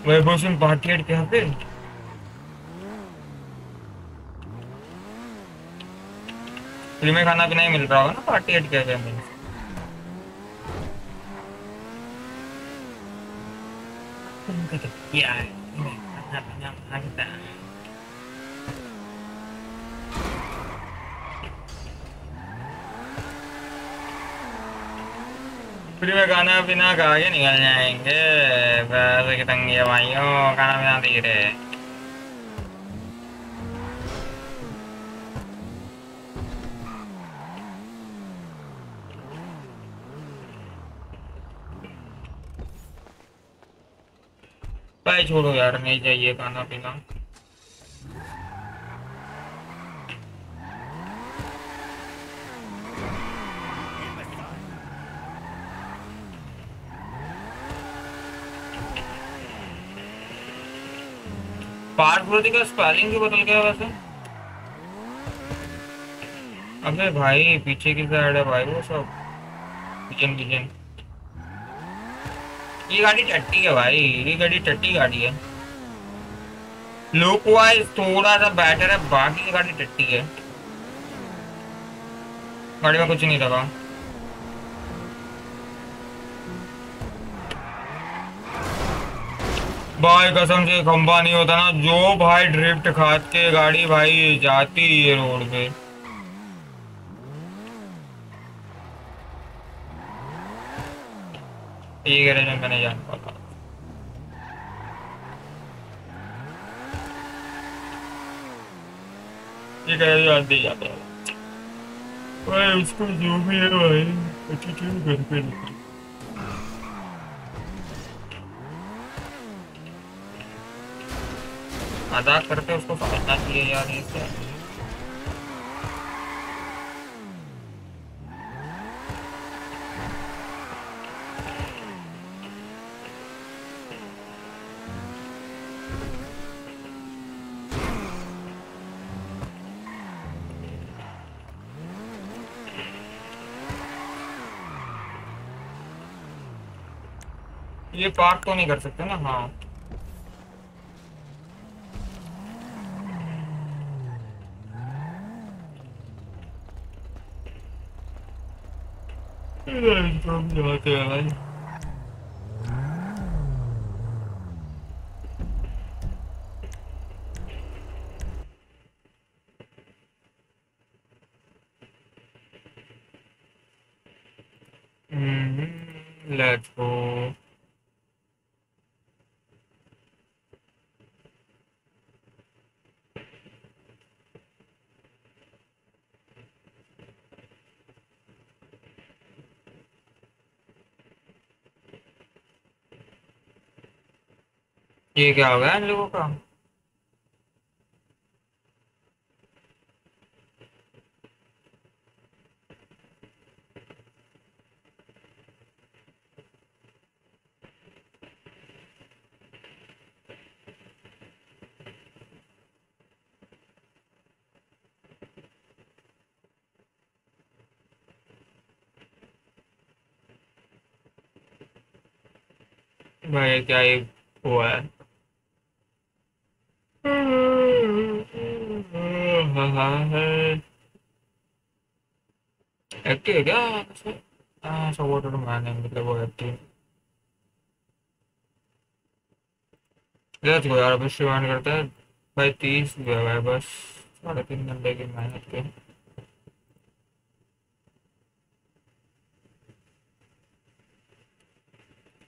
Vaibhav Singh party add क्या पे फ्री में खाना पीना ही मिल रहा होगा ना पार्टी एड क्या क्या मिल क्या है खाना पीना मांगता फ्री में खाना पीना खा के निकल जाएंगे पैसे की तंगी है भाइयों खाना पीना दे रहे भाई छोड़ो यार नहीं चाहिए खाना पीना पार्थ का स्पेलिंग क्यों बदल गया वैसे अबे भाई पीछे की साइड है भाई वो सब किचन किचन ये गाड़ी टट्टी है भाई ये गाड़ी टट्टी गाड़ी है लुक वाइज थोड़ा सा बेटर है बाकी गाड़ी टट्टी है गाड़ी में कुछ नहीं लगा भाई कसम से खंबा नहीं होता ना जो भाई ड्रिफ्ट खात के गाड़ी भाई जाती है रोड पे ये गैरेज में मैंने जान पाता ये गैरेज आते ही जाते हैं भाई उसको जो भी है भाई अच्छी चीज घर पे निकली अदा करते उसको समझना चाहिए यार ये क्या ये पार्क तो नहीं कर सकते ना हाँ जाते हैं भाई लेट्स गो ये क्या हो गया इन लोगों का भाई क्या ये हुआ है एक्टिव है क्या सपोर्टर मैंने मतलब वो एक्टिव लेट्स गो यार अब स्ट्रीम करते हैं भाई 30 हुआ है बस 3.5 घंटे की मेहनत के